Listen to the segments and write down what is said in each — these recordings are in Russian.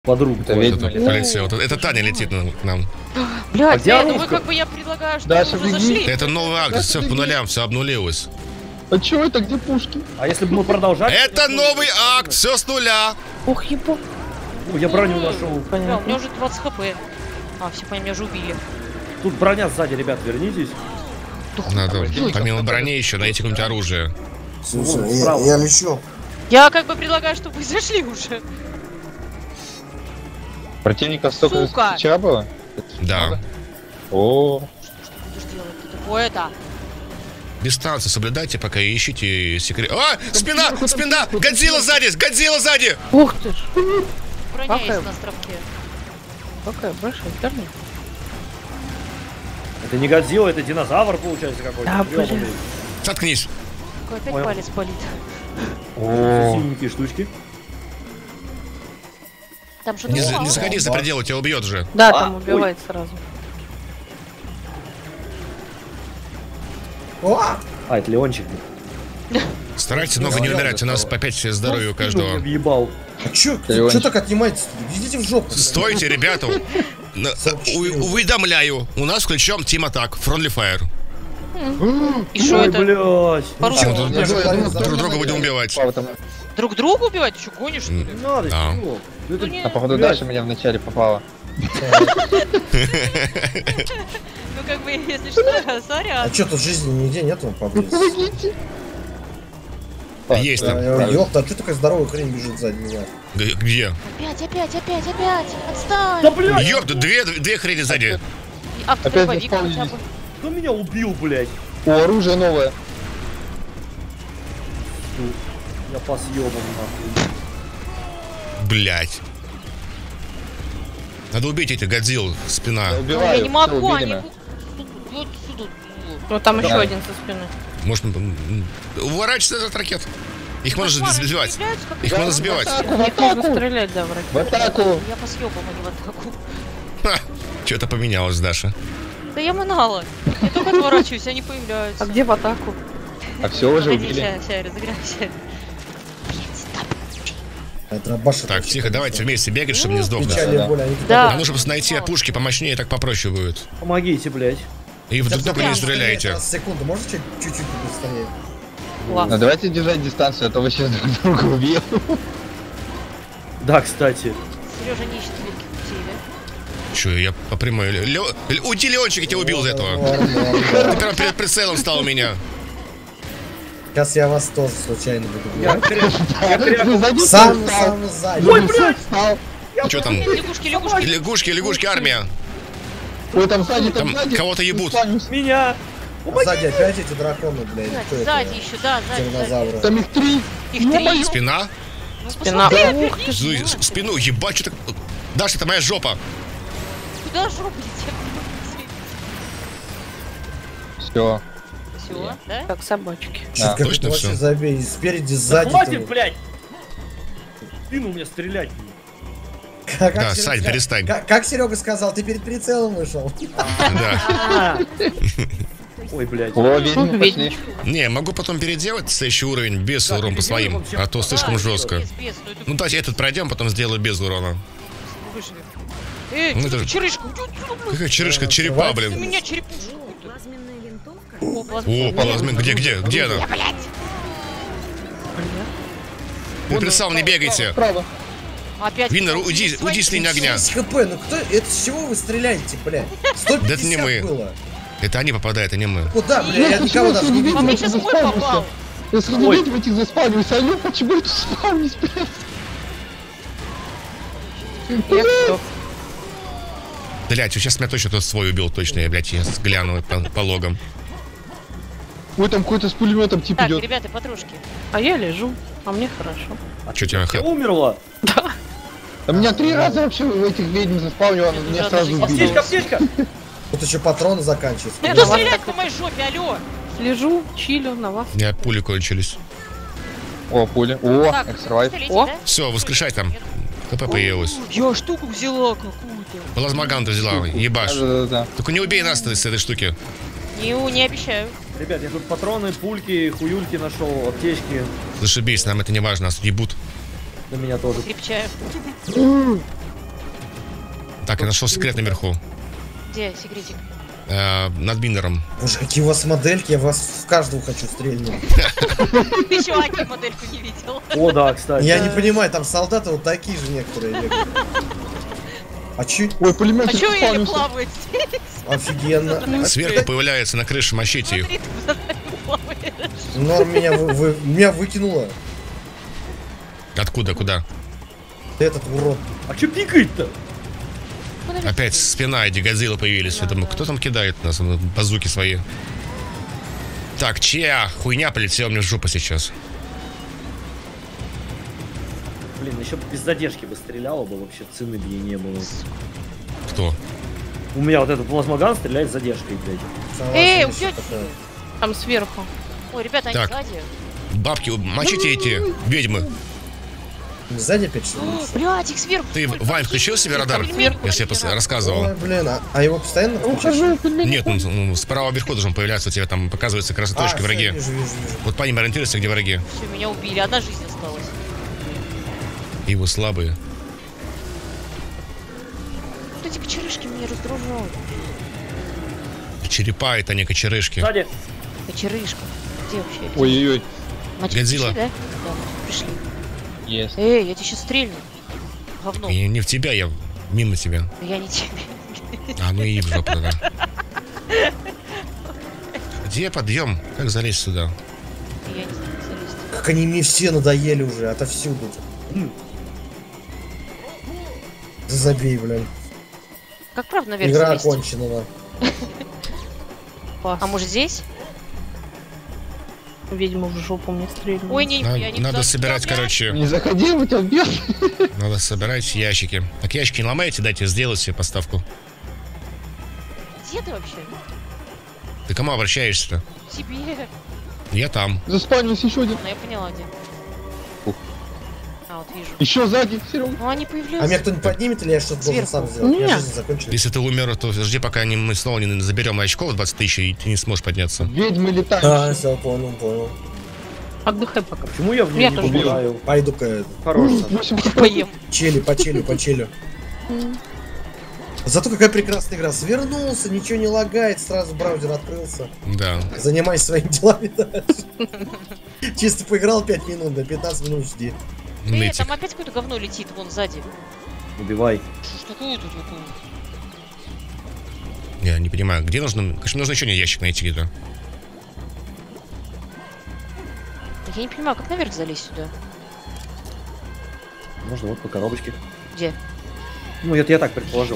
Подругу. Полетел. Это Таня летит к нам. Блядь, ну как бы я предлагаю, что мы уже зашли. Это новый акт, все по нулям, все обнулилось. А чё это, где пушки? А если бы мы продолжали? Это новый акт, все с нуля. Ух, ебу. Я броню нашел. Бля, у меня уже 20 хп. А, все, понял, меня уже убили. Тут броня сзади, ребят, вернитесь. Надо, помимо брони еще найти какое-нибудь оружие. Слушай, я лечу. Я как бы предлагаю, чтобы вы зашли уже. Противников столько вчера было? Да. О. Что будешь делать? Ты такое-то. Дистанцию соблюдайте, пока ищите секрет. А! Спина! Спина! Годзилла сзади! Годзилла сзади! Ух ты ж. Броня есть на островке. Какая большая, верно? Это не Годзилла, это динозавр получается какой-то. Да, блин. Заткнись. Какой опять палец болит. О, синенькие штучки. Там что-то Не заходи за пределы, тебя убьет же. Да, там убивает сразу. А, это Леончик. Старайтесь много не умирать, у нас по 5 здоровья у каждого. Въебал. А чё так отнимаетесь? Идите в жопу. Стойте, ребята. Уведомляю, у нас включен Team Attack, Friendly Fire. И что это? Блядь. Друг друга будем убивать. Друг друга убивать? Ты что, гонишь, что ли? Надо, чего? А походу Даша меня вначале попала. Ну как бы, если что, сорян. А чё, тут жизни нигде нету поблизости? Есть там. Ёпта, а чё такая здоровая хрень бежит сзади меня? Где? Опять. Отстань. Да, блядь. Ёпта, две хрени сзади. Опять заспавнились. Кто меня убил, блядь? О, оружие новое. Я по съебам, нахуй. Блять. Надо убить этих Годзилл, спина. Я не могу, они... Вот сюда. Вот там еще один со спины. Можно уворачиваться от ракет. Их можно сбивать. Их можно сбивать. Их нужно стрелять, да, враг. В атаку. Я по съебам, а не в атаку. Что-то поменялось, Даша. Да я манала. Я только отворачиваюсь, они появляются. А где в атаку? А все уже убили. Сейчас, разыграемся. Так, тихо, давайте вместе бегать, чтобы не сдохнуть. Да. Нам нужно просто найти пушки помощнее, так попроще будет. Помогите, блядь. И вдруг только не стреляйте. Секунду, можете чуть-чуть быстрее? Ну давайте держать дистанцию, а то вы сейчас друг друга убьем. Да, кстати. Сережа не ищет великих путей, да? Че, я по прямой... Уйди, Леончик, я тебя убил за этого. Ты прям перед прицелом стал у меня. Сейчас я вас тоже случайно буду убивать. Я Сам сзади. Ой, блядь! Что там? Лягушки, армия. Ой, там сзади, Там кого-то ебут. Меня! Сзади опять эти драконы, блядь. Сзади еще, да, сзади. Динозавры. Там их 3. Их 3. Спина? Спина. Ух ты ж. Спину, ебать, что так... Даша, это моя жопа. Куда жопа летит? Все. Все, да? Как собачки. Чё, как точно вообще всё? забей, спереди, сзади. Хватит, блядь! Спину мне стрелять. Да, Сань, перестань. Как Серега сказал, ты перед прицелом вышел. Да. Ой, блядь. О, ведьмы пошли. Не, могу потом переделать следующий уровень без урона по своим, а то слишком жестко. Ну давайте этот пройдем, потом сделаю без урона. Эй, Ну, это же- черышка, Какая черышка, черепа, у блин. меня черепушка. О, плазмин, где она? Перед самым не бегайте. Право. Опять. Виннер, уйди с линии огня. 6 хп, ну кто, это с чего вы стреляете, блядь? 150 Да это не мы. было. Это они попадают, а не мы. Куда, блядь, я никого даже не А мне видел. сейчас мой попал. Если не видите, этих заспавниваются, алло, почему это спавнись, блядь? Я кто? Блять, сейчас меня точно тот свой убил, точно, я, блядь, я гляну по логам. Ой, там какой-то с пулеметом тип Так, идет. ребята, подружки. А я лежу, а мне хорошо. Че тебя Я умерла. А меня 3 раза вообще в этих ведьм заспавнило, меня сразу убили. Аптечка! Тут еще патроны заканчиваются. Кто стреляет по моей жопе, алло? Лежу, чилю на вас. У меня пули кончились. О, пуля. О, Так, эксервайв. стреляйте, О. да? Все, воскрешай там. ХП появилось. Я штуку взяла какую-то. Плазмоган ты взяла, ебашь. Да. Только не убей нас с этой штуки. Не обещаю. Ребят, я тут патроны, пульки, хуюльки нашел, аптечки. Зашибись, нам это не важно, нас ебут. На меня тоже. Крепчаю. я нашел секрет наверху. Где секретик? Над биндером. Боже, какие у вас модельки, я вас в каждого хочу стрельнуть. Ты еще Аки модельку не видел. О, да, кстати. Я не понимаю, там солдаты вот такие же некоторые бегают. А чё? Ой, А пулемет чё еле спавнился. плавает здесь? Офигенно. Сверху появляется на крыше, мочите их. Смотри, ты куда плаваешь. Норм меня выкинуло. Откуда, куда? Этот урод. А чё пикает-то? Опять спина и Годзилла появились. Я думаю, кто там кидает нас, базуки свои? Так, чья хуйня полетела мне в жопу сейчас? Блин, еще без задержки бы стреляло бы, вообще цены бы ей не было. Кто? У меня вот этот плазмоган стреляет с задержкой, блядь. Эй, уйдёте? Там сверху. Ой, ребята, они Так. сзади. Бабки, мочите эти ведьмы. Сзади опять что ли? Блядь, их сверху. Ты, Вань, включил себе радар? Если я рассказывал. Ой, блин, а его постоянно включаешь? Ухожу, пулемет. Нет, он справа вверху должен появляться, у тебя там показываются как раз точки всё, враги. Вижу. Вот по ним ориентируйся, где враги. Все, меня убили, одна жизнь осталась. Его слабые. Вот эти кочерышки меня раздражают. Черепа это не кочерышки. Сзади. Кочерышка. Где вообще? Ой-ой-ой. Значит, Годзилла. пришли, да? Да, мы пришли. Есть. Эй, я тебе сейчас стрельну. Говно. И не в тебя, я мимо тебя. Я не тебе. А, ну и в жопу тогда. Где подъем? Как залезть сюда? Я не знаю, залезть. Как они мне все надоели уже, отовсюду. Забей, блин. Как правда наверх Игра залезть? окончена, да. А может здесь? Ведьма в жопу мне стрельнула. Ой, не, я не Надо туда собирать, стреляю. короче, Не заходи, у тебя бьет. надо собирать ящики. Так ящики не ломайте, дайте сделать себе поставку. Где ты вообще? Ты к кому обращаешься-то? Тебе. Я там. Заспавнился еще один. Ну, я поняла, где. Ух. А, вот вижу. Еще сзади, Серега. Ну, они А появляются. меня кто-нибудь поднимет или я что-то должен Сверху. сам сделать? Не. Я жизнь закончилась. Если ты умер, то жди, пока мы снова не заберем очков 20 тысяч, и ты не сможешь подняться. Ведьмы А, летают. все, понял. Отдыхай пока. Почему я в нее Я не тоже попадаю? Пойду-ка Хорош. 8 хп. Поем. по челю. Зато какая прекрасная игра. Свернулся, ничего не лагает, сразу браузер открылся. Да. Занимайся своими делами дальше. Чисто поиграл 5 минут, до 15 минут жди. Нытик. Там опять какое-то говно летит вон сзади. Убивай. Что ж такое-то такое? Я не понимаю, где нужно... Конечно, нужно еще один ящик найти где-то. Я не понимаю, как наверх залезть сюда? Можно вот по коробочке. Где? Ну, это я так предположил.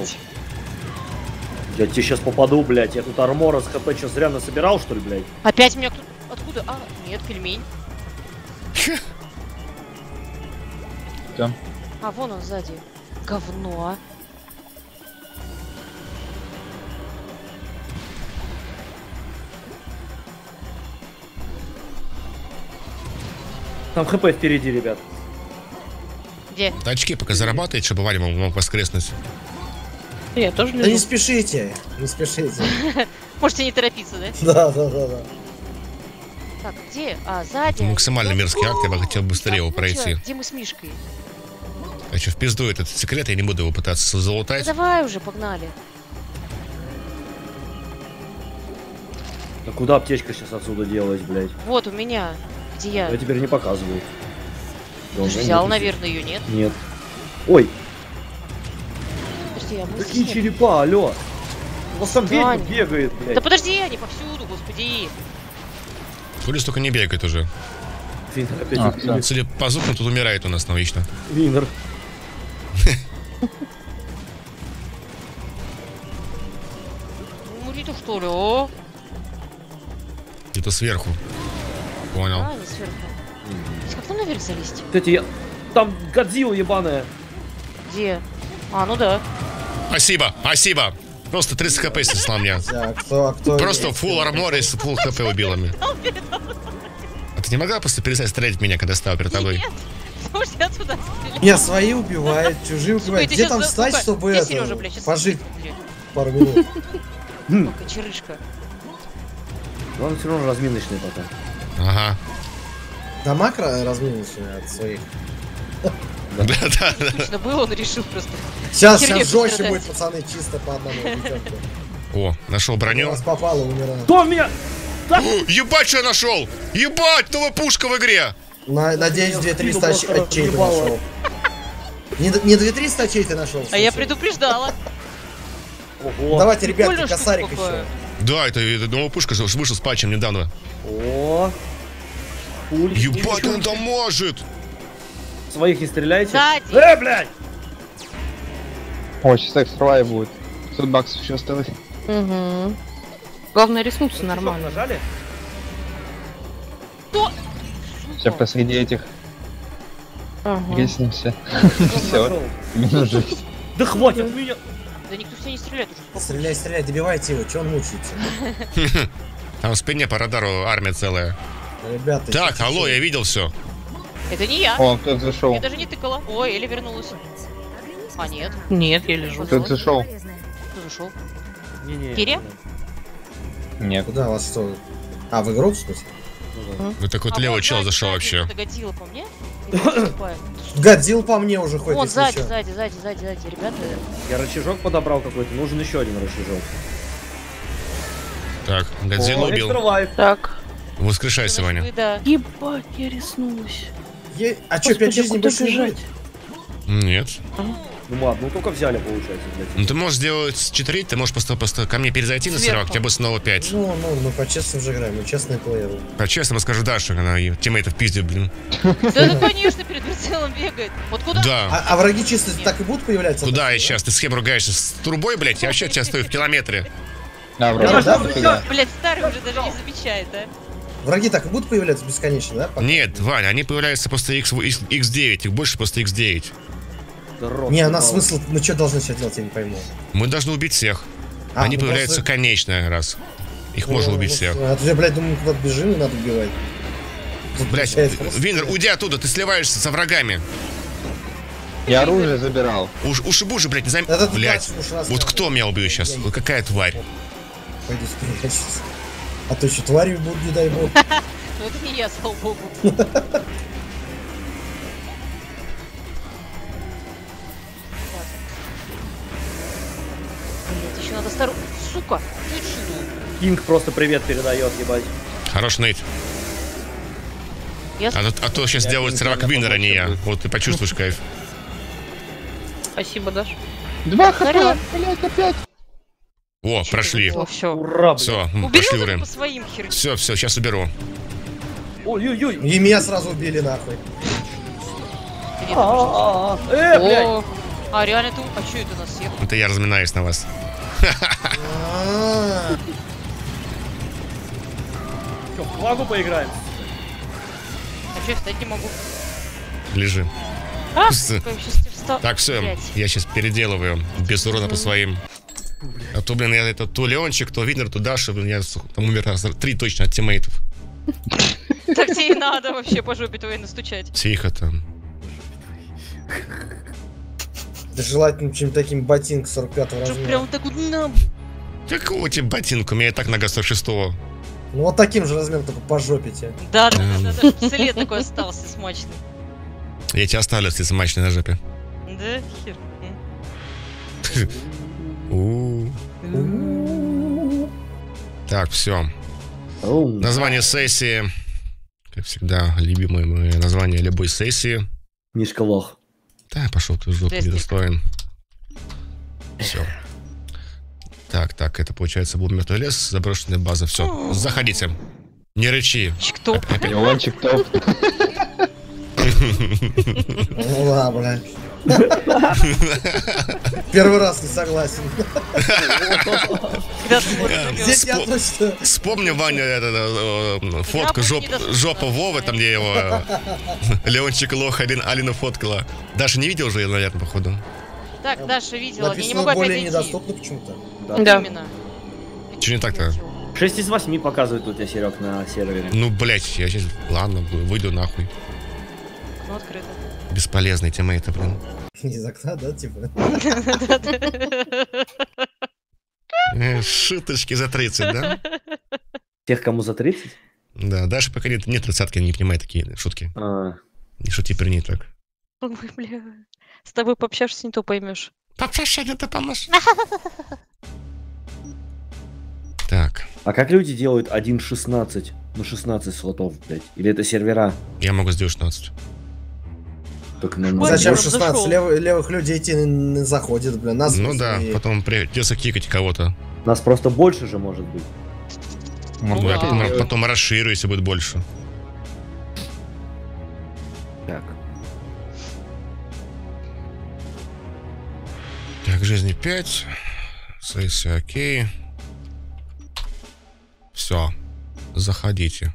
Я тебе сейчас попаду, блядь. Я тут армора с хп что, зря насобирал, что ли, блядь? Опять меня кто... Откуда? А, нет, пельмень. Там. А, вон он сзади. Говно. Там хп впереди, ребят. Где? Очки пока зарабатывает, чтобы Ваня мог воскреснуть. Я тоже Да не лежу. спешите, не спешите. Можете не торопиться, да? Да. Так, где? А, сзади. Это максимально мерзкий акт, я бы хотел быстрее его пройти. Где мы с Мишкой? А что, в пизду этот секрет, я не буду его пытаться Ну, залутать. давай уже, погнали. А куда аптечка сейчас отсюда делать, блядь? Вот у меня. Где я? Я теперь не показываю. Ты же взял, наверное, ее, нет? Нет. Ой, Подожди, а мы какие здесь нет. черепа, алло. У вас там ведьма Ваня. бегает, блядь. Да подожди, они повсюду, господи. Пуля столько не бегает уже. Винер опять А, убили. Судя по звукам, тут умирает у нас навечно. Винер. Умри-то что ли, о? Где-то сверху. Понял. А, не сверху. Как там наверх залезть? Кстати, я... Там Годзилла ебаная. Где? А, ну да. Спасибо. Просто 30 хп снесла мне. А кто? Просто full armor и full хп убила меня. А ты не могла просто перестать стрелять в меня, когда стала перед тобой? Нет, потому что я туда стреляю. Меня свои убивают, чужие убивают. Ты Где щас там за- встать, ну-ка, чтобы где это, Сережа, блядь, щас пожить блядь. пару минут? Кочерышка. Главное, все равно разминочный пока. Ага. Дамаг разминился от своих. Да. Точно было, он решил просто Сейчас Херня жестче пострадать. будет, пацаны, чисто по одному. девчонки. О, нашел броню. Раз попало, умираю. Кто в меня? О, ебать, что я нашел! Ебать, новая пушка в игре! Надеюсь, 2-300 просто очей ты въебало. нашел. Не 2-300 очей ты нашел? А я случайно? предупреждала. Ого. Давайте, ребятки, Прикольно, косарик штука какая. еще. Да, это новая пушка вышла с патчем недавно. О. Пуль. Ебать, он там может! Своих не стреляйте. Сзади. Блядь! О, сейчас экстра будет. 100 баксов еще осталось. Угу. Главное рискнуться Рычажок нормально. нажали? Сейчас посреди этих Ага. реснимся. Все, Нашел. минус жизнь. Да хватит меня. Да никто все не стреляет уже. Сколько? Стреляй, стреляй, добивайте его, че он мучается? Там в спине по радару армия целая. Ребята, Так, чё- алло, я видел все. Это не я. О, кто-то зашел. Я даже не тыкала. Ой, Эля вернулась. А, нет. Нет, я лежу. Кто-то зашел. Кто зашел? Не-не. Киря? Нет. Куда вас что? А, в игру, в смысле? Вот такой вот левый чел зашел вообще. Это Годзилла по мне? Тупая. Годзилл по мне уже ходит, Вот, если сзади, чё. сзади, ребята. Я рычажок подобрал какой-то. Нужен еще один рычажок. Так, Годзилла О, убил. экстра лайф. Так. Воскрешайся, Ваня. Вы, да. Ебать, я риснулась. А чё, 5 Господи, жизней куда больше не бежать? будет? Нет. Ну ладно, ну только взяли, получается, блядь. Ну ты можешь сделать читерить, ты можешь просто ко мне перезайти на сервак, у тебя будет снова 5. Ну, мы по-честному же играем, мы честные плееры. По-честному скажу Даше, она и тиммейтов пиздит, блин. Да, ну конечно, перед прицелом бегает. Вот куда? Да. А враги чисто так и будут появляться? Куда я сейчас? Ты с кем ругаешься? С трубой, блядь? Я вообще от тебя стою в километре. Да, Да, вроде да, дофига. Блять, старый уже даже не замечает, а? Враги так и будут появляться бесконечно, да? пока? Нет, Ваня, они появляются после X9, их больше после X9. Да рот Не, а на ебал. смысл, мы что должны сейчас делать, я не пойму. Мы должны убить всех. А, Они ну появляются просто- конечно раз. Их можно Ну, убить ну, всех. А то я, блядь, думаю, куда-то бежим и надо убивать. Тут Блять, получается просто- Винер, уйди оттуда, ты сливаешься со врагами. Я оружие забирал. Ушибу же, блядь, не займ... Это ты Блять, дальше уж раз вот скажи. кто меня убьет сейчас? Я не- Вот какая тварь? Пойди спрячься. А то еще твари будут, не дай бог. Ну это не я, слава богу. Блять, еще надо старую... Сука, ты что? Кинг просто привет передает, ебать. Хорош ныть. Я... А то сейчас Я делают не сервак знаю, Виннер, а не я. будет. Вот ты почувствуешь кайф. Спасибо, Даш. 2 хп, Сорян. блять, опять. О, прошли. Все. Ура, блядь. Все, Уберем пошли это время. по своим херням. Все, сейчас уберу. Ой-ой-ой. И меня сразу убили нахуй. Блядь. О, А, реально ты... А что это у нас всех? Это я разминаюсь на вас. А, Чё, в флагу поиграем? А что я встать не могу? Лежи. А, С- сука, я сейчас встал. Так, все, Блядь. я сейчас переделываю. Без урона по своим. А то, блин, я это то Леончик, то Виннер, то Даша, блин, я там умер раз, 3 точно от тиммейтов. Так тебе и надо вообще по жопе твоей настучать. Тихо там. Да желательно чем-то таким ботинок 45-го Чтоб размера. прям так вот на... Какого тебе ботинка? У меня и так нога 106-го. Ну вот таким же размером, только по жопе тебе. Да, след такой остался смачный. Я тебя оставлю, если смачный на жопе. Да, хер. У. Так, все. Название сессии. Как всегда, любимое мое название любой сессии. Мишка лох. Да, пошел ты в жопу, Жестик. недостоин. Все. Так, это получается был мертвый лес, заброшенная база. Все, заходите. Не рычи. Кто? Леончик топ. Ну да, блядь. Первый раз не согласен. Когда ты вот так Здесь я Спо- точно... Вспомни, Ваня, фотку Я буду жопа Вовы, там где его Леончик Лох, Алина фоткала. Даша не видел же ее, наверное, походу. Так, Даша видела, я не Написано могу опять более зайти. недоступно почему-то. Да. Именно. Че не так-то? 6 из 8 показывает у тебя, Серег, на сервере. Ну, блять, я сейчас, ладно, выйду нахуй. Ну, открыто. Бесполезный тиммейты, блин. Из окна, да, типа? Шуточки за 30, да? Тех, кому за 30? Да, Даша пока нет 30-ки, не понимает такие шутки. А, Не шути при ней так. Ой, бля. С тобой пообщаешься, не то поймешь. Попрошу, это поможет. Так, А как люди делают 1.16? Ну 16 слотов, блядь. Или это сервера? я могу сделать 16. Только на Зачем Ой, 16? зашел. Левых людей идти не заходит, блин. Нас Ну да, и- потом придется кикать кого-то. Нас просто больше же может быть. Ну, я да. потом расширю, если будет больше. Так. Так, жизни 5. Сессия окей. Все. Заходите.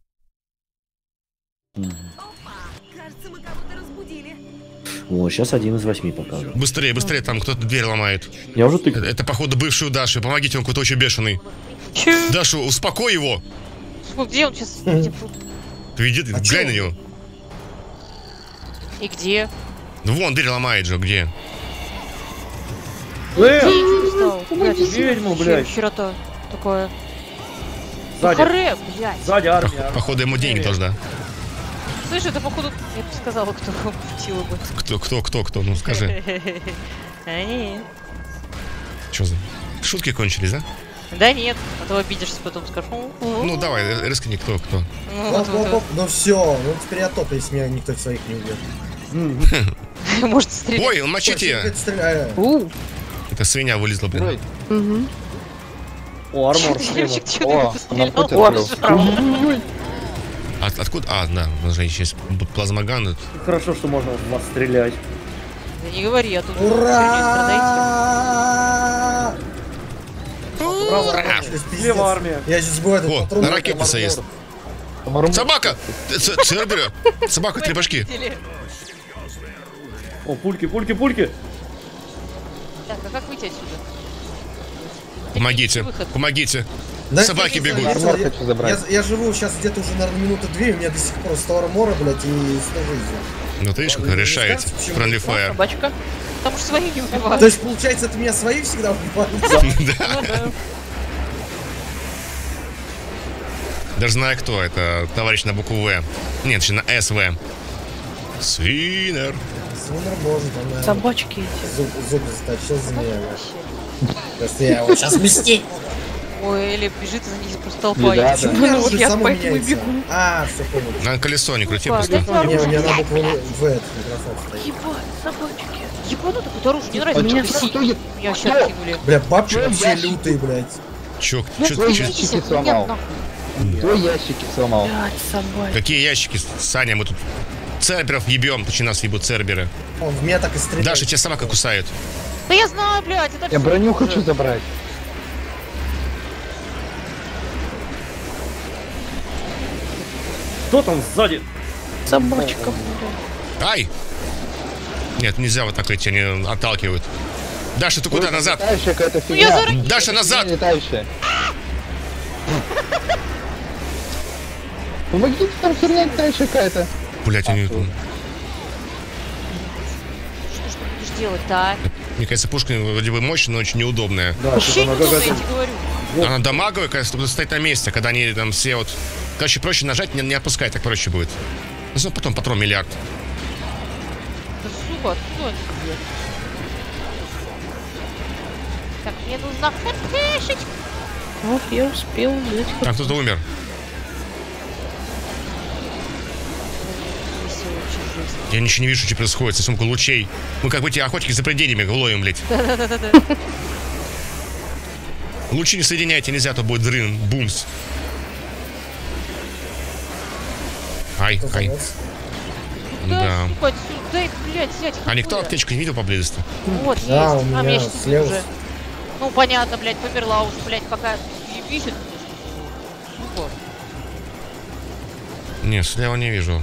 Кажется, мы кого-то разбудили. О, сейчас 1 из 8 показывает. Быстрее, быстрее, там кто-то дверь ломает. Я уже тыкаю. Это, походу, бывший у Даши. Помогите, он какой-то очень бешеный. Чё? Даша, успокой его. Где он сейчас? Видит, А глянь чё? на него. И где? Ну, вон, дверь ломает же, где? Ведьму, блядь. Херота такое. Сзади, Харе, блядь. сзади армия. Походу, ему денег должна. Слышь, это походу... Я бы сказала, кто пустила бы. Кто? Ну, скажи. А, нет. Что за... Шутки кончились, да? Да нет, а то обидишься, потом скажешь. Ну, давай, рискни, кто. Оп. Ну все, ну теперь я топ, если меня никто своих не убьет. Может стрелять. Ой, он мачете. Стреляю. Это свинья вылезла, блин. Угу. О, армор. Девочек, чё О, ты она пострелял? путь Откуда? А, да, у нас же есть плазмоган. Хорошо, что можно в вас стрелять. Да не говори, а тут... Ура! Право, слева армия. Я сейчас буду этот О, патрон. ракетница есть. Собака! Цербера! Собака, 3 башки. О, пульки. Так, а как выйти отсюда? Помогите, Выход. помогите. Да, Собаки я не бегут. знаю, Армор я- хочу забрать. Я живу сейчас где-то уже, наверное, минуты 2, у меня до сих пор 100 армора, блядь, и 100 жизней. Ну, ты видишь, как Не решаете. скажете, почему? Friendly Fire. Собачка. Потому что свои не То убивают. есть, получается, это меня свои всегда убивают? Да. Даже знаю кто. Это товарищ на букву В. Нет, точнее на СВ. Свинер. Свинер может, он, наверное, Собачки эти. зубы заточил за меня, блядь. Просто я его сейчас мстить. Ой, Эля бежит за ней просто толпа. Да, идет. да. Почему у меня Ну, вот оружие я само поэтому и меняется? бегу. А, все понял. На колесо не крути Опа, просто. опять Не, у меня оружие. на букву В этот микрофон стоит. Ебать, собачки. Ебану такое оружие, не нравится. Меня Меня стоит. Меня сейчас кинули. Бля, бабки Твой вообще ящик. лютые, блядь. Чё, Твой чё- ящики сломал. Твой ящики сломал. Блядь, собачки. какие ящики, Саня, мы тут церберов ебем, точнее нас ебут церберы. Он в меня так и стреляет. Даша, тебя собака кусает. Да я знаю, блядь, это Я всё броню уже. хочу забрать. Кто там сзади? Собачка, блядь. Ай! Нет, нельзя вот так эти, они отталкивают. Даша, ты куда? Назад! Летающая какая-то Ну я фигня. заранее... Даша, назад! Летающая. Помогите, там херня летающая какая-то. Блять, они... Что ж ты будешь делать-то, а? Мне кажется, пушка вроде бы мощная, но очень неудобная. Да, Вообще что-то она неудобно, я какая-то... тебе говорю. Она дамаговая, кажется, чтобы стоять на месте, когда они там все вот... Короче, проще нажать, не отпускай, так проще будет. Ну, потом патрон миллиард. Да сука, откуда они, блядь? Так, мне нужна хэпешечка. Вот я успел взять. Там кто-то умер. Веселая вообще жизнь. Я ничего не вижу, что происходит, со сумку лучей. Мы как бы эти охотники за привидениями ловим, блядь. Лучи не соединяйте, нельзя, то будет дрын, бумс. Ай, Кто ай, завез? Да, да. сука, отсюда, дай, блядь, взять. А никто какое? аптечку не видел поблизости? Вот, Да, есть. у А, меня щас слева. уже. Ну, понятно, блядь, померла уже, блядь, пока ебисит. Сука. Не, слева не вижу.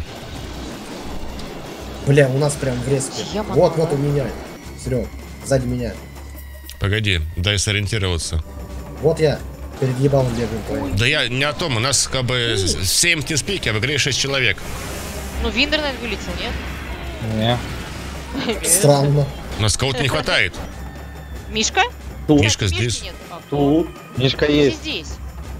Бля, у нас прям в респе. Яма Вот мала. у меня. Серег, сзади меня. Погоди, дай сориентироваться. Вот я перед ебалом бегаю твоим. Да я не о том, у нас как бы 7 тимспики, а в игре 6 человек. Ну, Виндер, наверное, вылетел, нет? Не. Странно. У нас кого-то не хватает. Мишка? Тут, Мишка Мишки здесь. нет. А, тут. Мишка кто есть. здесь?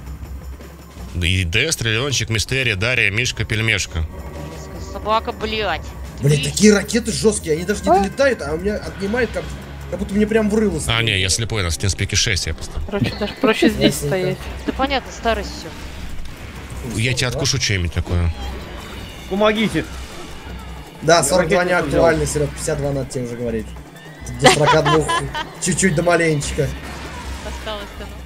И Д, Стрелёнчик, Мистерия, Дарья, Мишка, Пельмешка. Собака, блядь. Блять, такие ракеты жесткие, они даже не долетают, а у меня отнимает как Как будто мне прям в рыло. А, не, я слепой, на TeamSpeak 6 я поставил. Короче, даже проще здесь Ясненько. стоять. Да понятно, старость все. Я тебя откушу что-нибудь такое. Помогите. Да, 42 ракетницу не актуальны, Серег, 52 надо тебе уже говорить. До 42 чуть-чуть до маленечко. Осталось-то, ну.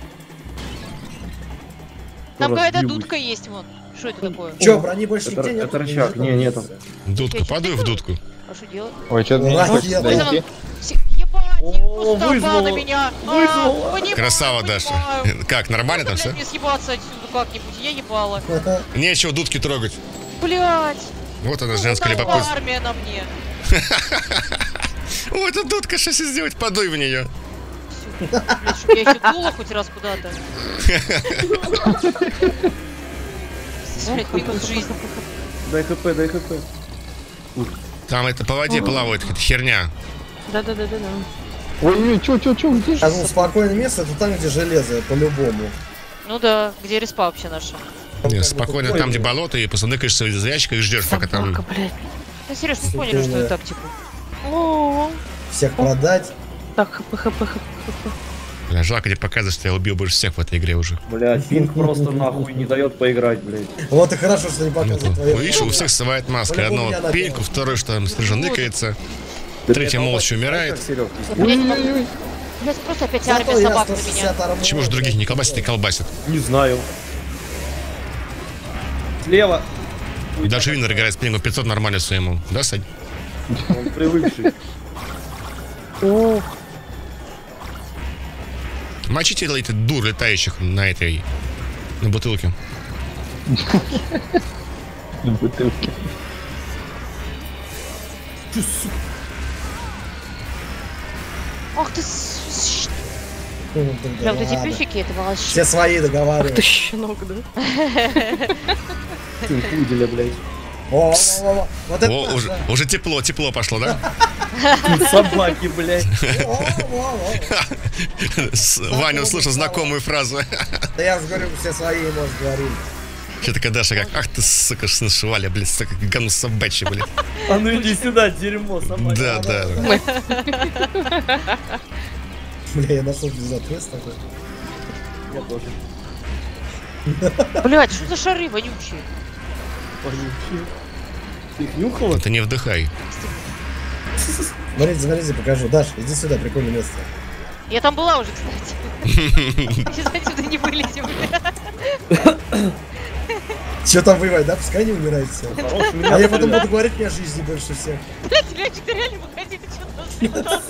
Там какая-то дудка есть, вон. Что это такое? Че, брони больше Это- нигде нет? это рычаг. Не, нету. Дудку, падаю в дудку. А что делать? Ой, что-то мне Ракета. не хочется дойти. Ебать, О, Никус напал вызвала. на меня. Вызвала. Понимаю, Красава, Даша. понимаю. Как, нормально там Блядь, все? мне съебаться отсюда как-нибудь, я ебала. Нечего дудки трогать. Блять. Вот она, женское любопытство. Армия на мне. О, эта дудка, что сейчас сделать? Подуй в нее. Блять, чтоб я еще дула хоть раз куда-то. Блять, минут жизни. Дай хп, дай хп. Там это по воде плавает, это херня. Да-да-да-да-да. Ой, чё, где? А ну, спокойное место, это там, где железо, по-любому. Ну да, где респа вообще наша? Не, спокойно, там, где болото, и посадыкаешься из ящика и ждешь, пока там... Собака, блядь. Да, Сереж, мы поняли, что это тактику. О, Всех продать. так, хп. Бля, жалко тебе показывать, что я убил больше всех в этой игре уже. Блядь, пинг просто нахуй не дает поиграть, блядь. Вот и хорошо, что не показывают твои. Ну, видишь, у всех срывает маска. По-любому Одно я на пельку, первом. второе, что там снежа ныкается, третье молча умирает. Серег, Блять, просто опять Зато армия я собак на меня. 160 армор. Почему же других не колбасит и колбасит? не знаю. Слева. И даже Виннер играет с пингом 500 нормально все ему. Да, Сань? Он привыкший. Мочите эти дур летающих на этой... на бутылке. На бутылке. Ах ты Бля, вот эти Ладно. пюфики, это вообще. Все свои Ты договаривают. щенок, да? Сын пуделя, блядь. О, вот это. О, уже тепло пошло, да? Собаки, блядь. Ваня услышал знакомую фразу. Да я же говорю, все свои, может, говорили. Что такая Даша как, ах ты, сука, шваля, блядь, сука, говно собачье, блядь. А ну иди сюда, дерьмо, собака. Да. Бля, я нашел безответ такой. Я тоже. Блять, что за шары вонючие? Вонючие. Ты их нюхала? Ты не вдыхай. Смотрите, покажу. Даш, иди сюда, прикольное место. Я там была уже, кстати. Сейчас отсюда не вылезем, бля. Че там воевать, да? Пускай не умирает все. Хорош, А меня я потом стреляет. буду говорить мне о жизни больше всех. Блять, Лёнчик, ты реально выходи, ты что там?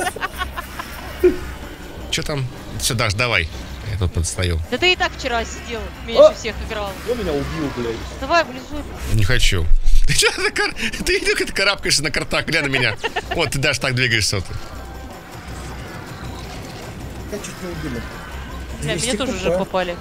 Че там? Все, Даш, давай. Я тут подстаю. Да ты и так вчера сидел, меньше всех играл. Кто меня убил, блядь? Давай, влезу. Не хочу. Ты что, ты иди, ты карабкаешься на картах, глянь на меня. Вот, ты даже так двигаешься. Вот. Я чуть не убил. Бля, меня тоже уже попали.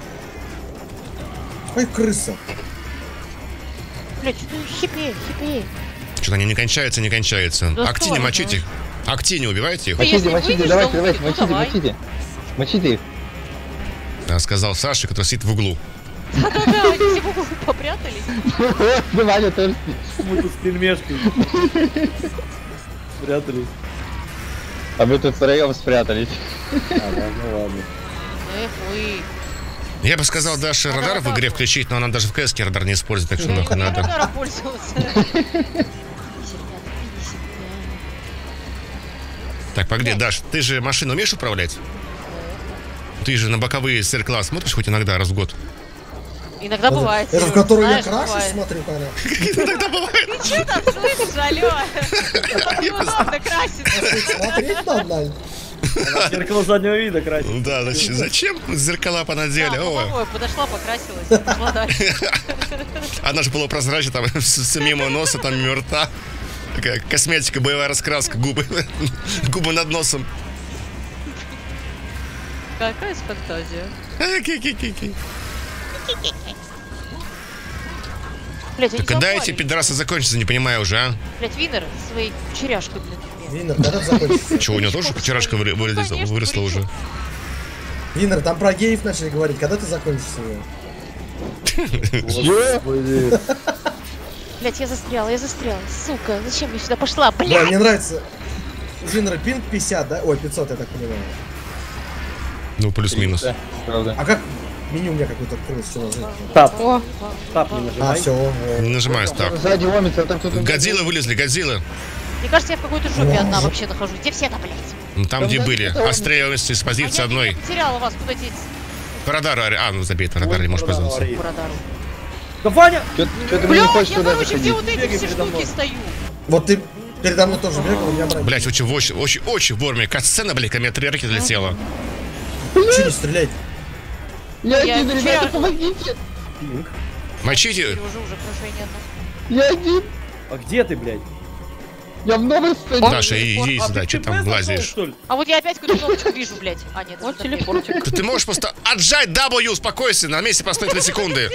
Ой, крыса. Блять, что хипей. Что-то они не кончаются. Да Акти, не что, мочите их. Акти, не убивайте их. Ты если Мочите, выйдешь, давайте, то давайте, ну, давай. Мочите их. Я сказал Саше, который сидит в углу. Да-да-да, они все в углу попрятались. Да, Ваня тоже. Мы тут с пельмешкой. Спрятались. А мы тут втроем спрятались. Ага, ну ладно. Эх вы. Я бы сказал Даше радар в игре включить, но она даже в КС радар не использует, так что Я нахуй не надо. радаром пользоваться. Так, погоди, Даш, ты же машину умеешь управлять? Ты же на боковые SR-класс смотришь хоть иногда, раз в год? Иногда бывает. Это в Серёж, которую я знаешь, крашусь, бывает. смотри, Таня. Иногда бывает. Ты что там слышишь, алло? Неудобно краситься. Смотреть надо. Зеркало заднего вида красить. Да, зачем зеркала понадели? Да, О, по-моему, подошла, покрасилась, пошла дальше. она же полупрозрачная, там мимо носа, там мимо рта. Такая косметика, боевая раскраска, губы. Губы над носом. Какая фантазия. Ки-ки-ки-ки. Блять, они Когда тебя эти упали. пидорасы закончатся, не понимаю уже, а? Блять, Винер своей черяшкой, блядь. Винер, когда ты закончится? Че, у него тоже вчерашка выросла уже? Винер, там про геев начали говорить. Когда ты закончишься его? Господи. Блять, я застряла. Сука, зачем я сюда пошла? Бля, Блять! мне нравится. Зинер, пинг 50, да? Ой, 500, я так понимаю. Ну, плюс-минус. Да, правда. А как меню у меня какое-то открылось, что нажать? Тап, О, тап не А, нажимай. все. Не нажимаю старт. Сзади ломится, а там кто-то... Годзиллы вылезли, Годзиллы. Мне кажется, я в какой-то жопе одна вообще нахожусь. Где все-то, блядь? Ну, там, где Там были. где-то он- Отстреливались с позиции Я одной. потеряла вас, куда деть? По радару, ну забей, по радару не можешь пользоваться. По радару. Да, Ваня! Что-то мне не Блядь, хочется я, туда короче, где заходить. вот эти Бегай все передо мной. штуки стою? Вот ты передо мной тоже бегал, у меня брать. Блять, очень вовремя. Кат-сцена, блядь, ко мне 3 ракеты летела. Че не стрелять? Я Я один, вчера- ребята, помогите! Пинг. Мочите. Уже крушение одно. Я один! А где ты, блядь? Я в новой сцене! Даша, иди А сюда, ты что ТП там зашел, лазишь? что ли? А вот я опять какую-то кнопочку вижу, блядь. А, нет, вот это телепортик. Ты можешь просто отжать W, успокойся, на месте постой 3 секунды.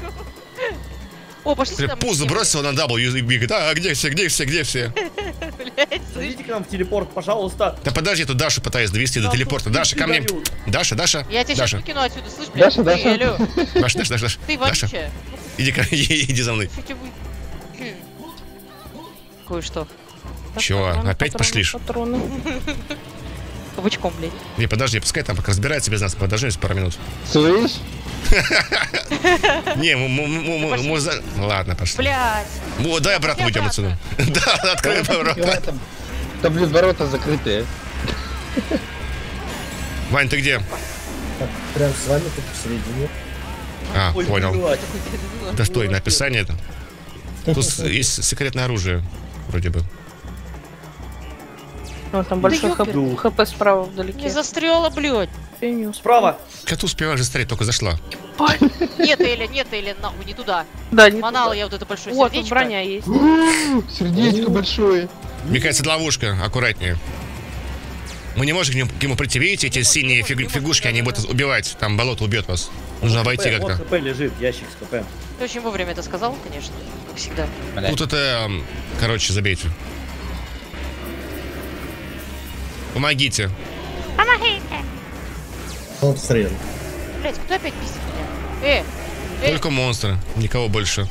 О, пошли Ты сюда. пузо бросил на W и бегает. А, где все, где все, где все? Блядь, Зайдите к нам в телепорт, пожалуйста. Да подожди, тут Дашу пытаюсь довести до телепорта. Даша, ко мне. Даша, Даша. я тебя сейчас Даша, выкину отсюда, слышь, блядь? Даша, Ты, Даша. алло, Даша. ты Даша, вонючая. иди, иди за мной. Что тебе вы... Кое-что. Чего? Опять пошли? Патроны. Кабачком, блядь. Не, подожди, пускай там пока разбирается без нас, подожди пару минут. Слышь? Не, ладно, пошли. Блядь. Дай обратно уйдем отсюда. Да, открой ворота. Там, блин, ворота закрытые. Вань, ты где? Так, прям с вами тут посередине. А, Ой, понял. блядь. Да что, и на описание это? Тут есть секретное оружие, вроде бы. Ну, там большой ёпрст. хп справа Не вдалеке. застряла, блядь. Я не успела. Справа. Как ты успеваешь застрять, только зашла. Нет, Эля, нахуй, не туда. Да, не Манала туда. я вот это большое Вот, тут сердечко. броня есть. Сердечко большое. Мне кажется, это ловушка, аккуратнее. Мы не можем к нему прийти, видите, эти синие фигушки, они будут убивать, там болото убьет вас. Нужно обойти ХП, как-то. Вот ХП лежит, ящик с ХП. Ты очень вовремя это сказал, конечно, как всегда. Тут это, короче, забейте. Помогите. Он хрен. Блядь, кто опять пиздит меня? Эй, Только монстры, никого больше.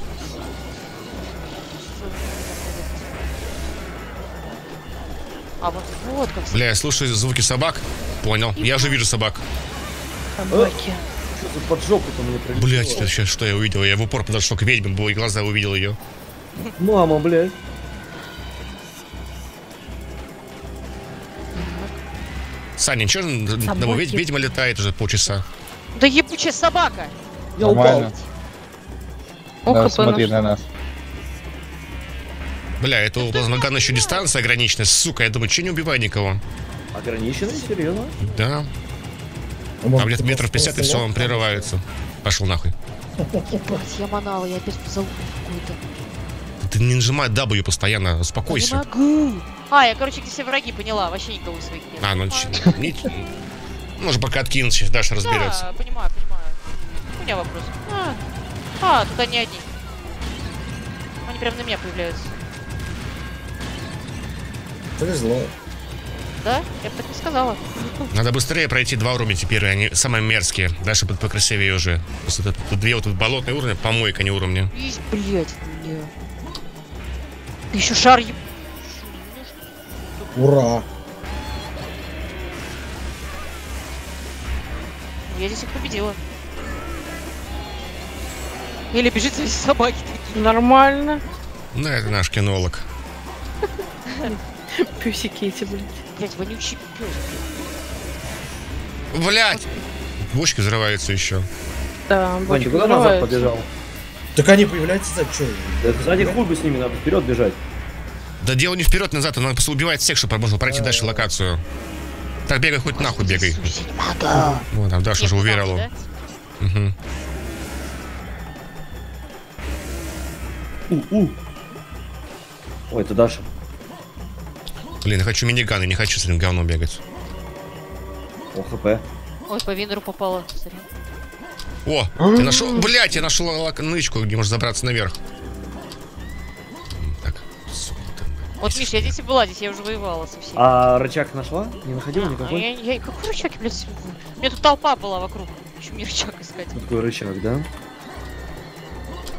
а вот как. Бля, я слушаю звуки собак. Понял. Я уже вижу собак. Собаки. Что за поджогу-то мне прилетело? Блять, это сейчас что я увидел? Я в упор подошел к ведьме, было и глаза увидел ее. Мама, блядь. Саня, ничего, ведьма летает уже полчаса. Да ебучая собака! Я упал. Нормально. О, Да, хп смотри нашла. на нас. Бля, это у плазмогана еще дистанция ограниченная, сука, я думаю, че не убивай никого. Ограниченный, серьезно? Да. Он А где-то метров 50 и все, он прерывается. Пошел нахуй. Ебать, я манала, я опять позову какую-то. Ты не нажимай W постоянно, Не успокойся. могу! А, я, короче, где все враги поняла, вообще никого из своих нет. А, ну можно пока откинуть, сейчас Даша разберется. Да, понимаю. У меня вопрос. Тут они одни. Они прям на меня появляются. Повезло. Да? Я бы так не сказала. Надо быстрее пройти 2 уровня теперь, они самые мерзкие. Дальше будут покрасивее уже. Просто тут 2 вот тут болотные уровни, помойка, не уровни. Ись, блядь, бля. Ты еще шар еб... Ура. Я здесь их победила. Или бежит за собаки такие. Нормально. Ну, это наш кинолог. Пюсики эти, блядь. Блядь, вонючий пёс. Блять! Бочки взрываются еще. Да, Вань, бочка ты куда назад взрывается. побежал? Так они появляются за что? Да сзади хуй бы с ними, надо вперед бежать. Да дело не вперед-назад, надо просто убивать всех, чтобы можно пройти дальше локацию. Так бегай, хоть нахуй бегай. Слушай, не могу. Вон, там Даша уже Нет, уверила. да? Угу. Ой, это Даша. Блин, я хочу миниганы, не хочу с этим говном бегать. О, ХП. Ой, по Винеру попала. Сорян. О, ты нашел, блять, я нашел нычку, где можно забраться наверх. Так, сука, там. Вот, Миш, я здесь и была, здесь я уже воевала со всеми. А рычаг нашла? Не находила никакой? Я какой рычаг, блядь? У меня тут толпа была вокруг. Еще мне рычаг искать. Вот такой рычаг, да?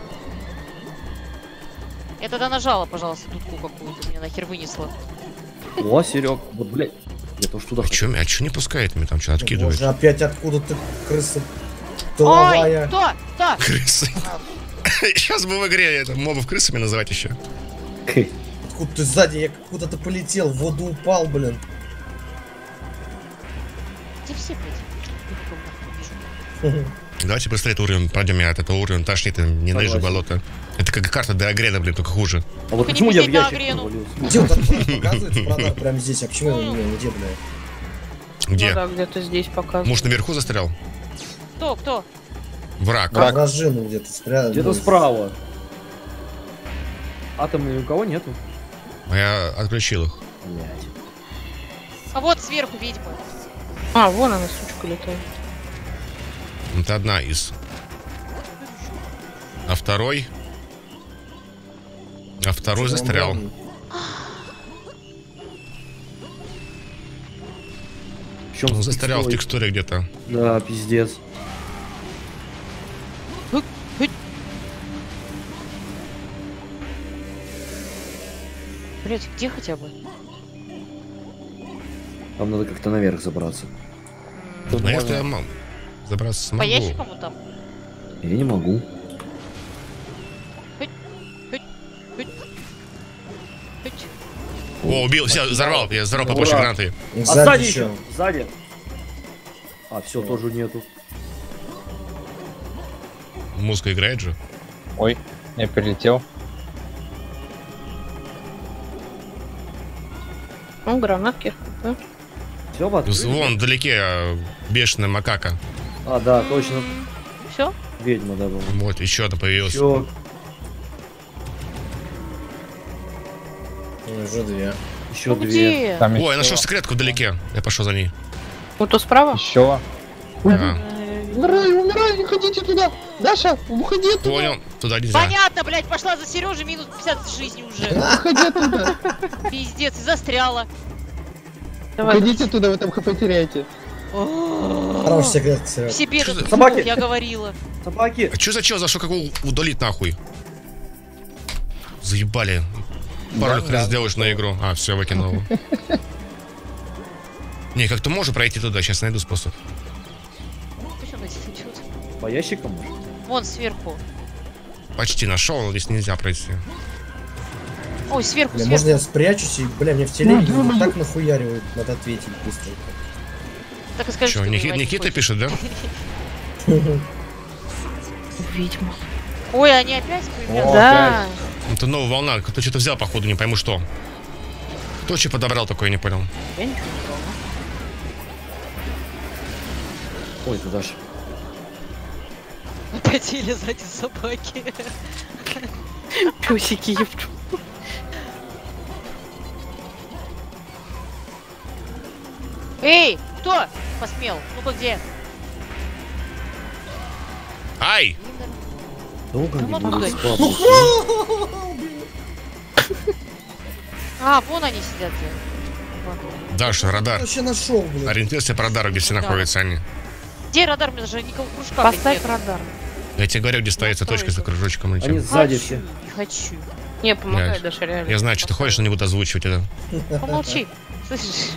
Я тогда нажала, пожалуйста, дудку какую-то, меня нахер вынесла. О, Серег, вот, блядь. Я тоже туда хочу. А чё не пускает меня там, что откидывает? Боже, опять откуда-ты, крыса Ой, тыловая? кто? Крысы. Сейчас бы в игре это мобов крысами называть еще. Откуда ты сзади? Я куда-то полетел, в воду упал, блин. Где все, блядь? Давайте быстрее этот уровень пройдем, я от этого уровня тошнит, и ненавижу Согласен. болото. Это как карта Деогрена, блин, только хуже. А вот Только почему не я в пизди на ящик Агрену. навалился? Где вот так показывается продаж? Прямо здесь, а почему я не где, блядь? Где? Ну да, где-то здесь показывают. Муж наверху застрял? Кто? Враг. Вражину где-то спрятал. Где-то справа. Атома ни у кого нету. А я отключил их. Блядь. А вот сверху ведьма. А, вон она, сучка, летает. Это одна из. А второй застрял. Причем Он с застрял в текстурой. текстуре где-то. Да, пиздец. Блять, где хотя бы? Там надо как-то наверх забраться. Тут Наверх можно- я забраться По смогу. ящикам вот там? Я не могу. Хоть. О, убил, все, взорвал. Я взорвал Ура. побольше гранаты. А сзади еще. Сзади. А, все, тоже нету. Музыка играет же. Ой, я перелетел. Ну, гранатки. Да? Все, в Вон вдалеке бешеная макака. А, да, точно. Все? Ведьма, да, была. Вот, еще одна появилась. Все. Уже две. Еще две. Где? Там Ой, я еще. нашел секретку вдалеке. Я пошел за ней. Вот то справа? Еще. Ага. Умирай, не ходите туда. Даша, уходи оттуда. Понял, туда нельзя. Понятно, блять, пошла за Сережей, минус 50 жизни уже. Уходи оттуда. Пиздец, и застряла. Давай. Уходите оттуда, вы там хп теряете. Хороший секрет, Серег. Себе Чё этот за- Собаки? я говорила. Собаки. А чё за чё? За что как удалить нахуй? Заебали. Пароль хрен сделаешь на игру. А, все, выкинул его. Не, как-то можно пройти туда, сейчас найду способ. Пусть он здесь идет. По ящикам? может? Вон сверху. Почти нашел, но здесь нельзя пройти. Ой, сверху, Бля, сверху. можно я спрячусь и, бля, мне в телеге вот так нахуяривают, надо ответить быстро. Так и скажи, Че, что воевать не Никита хочешь. пишет, да? Ведьма. Ой, они опять появляются? Да. Это новая волна. Кто что-то взял, походу, не пойму что. Кто что подобрал такое, не понял. Я ничего не поняла. Ой, ты Даша. Опять сели сзади собаки. Песики, ёпту. Эй, кто посмел? Ну-ка где? Ай! Долго Да не вот будет туда. спать. А, вон они сидят. Вон. Даша, радар. Вообще нашел, блин. Ориентируйся по радару, где все Да. находятся они. Где радар? У меня даже никакого кружка Поставь нет. радар. Я тебе говорю, где стоится стой, точка за стой. кружочком. Они летим. сзади Хочу, все. не хочу. Не, помогай, Я- Даша, реально. Я знаю, что ты хочешь, но не буду озвучивать это. Помолчи. Слышишь?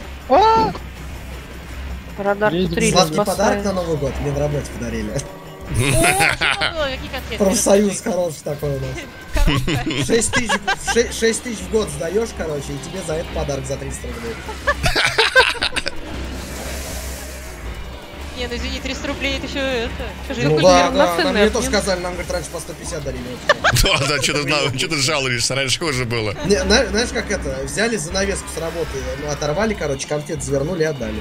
Радар тут риль Сладкий подарок спасает. на Новый год, мне на работе подарили. О, чего было? Какие конфеты? Профсоюз хороший такой у нас. Коробка. 6 тысяч в год сдаешь, короче, и тебе за это подарок за 300 рублей. Не, ну извини, 300 рублей это еще это. Чё же Ну это да, да, равноценный нам мне тоже обмен. сказали, нам, говорит, раньше по 150 дарили. Да, что ты жалуешься, раньше хуже было. Не, знаешь, как это, взяли занавеску с работы, ну, оторвали, короче, конфет завернули и отдали.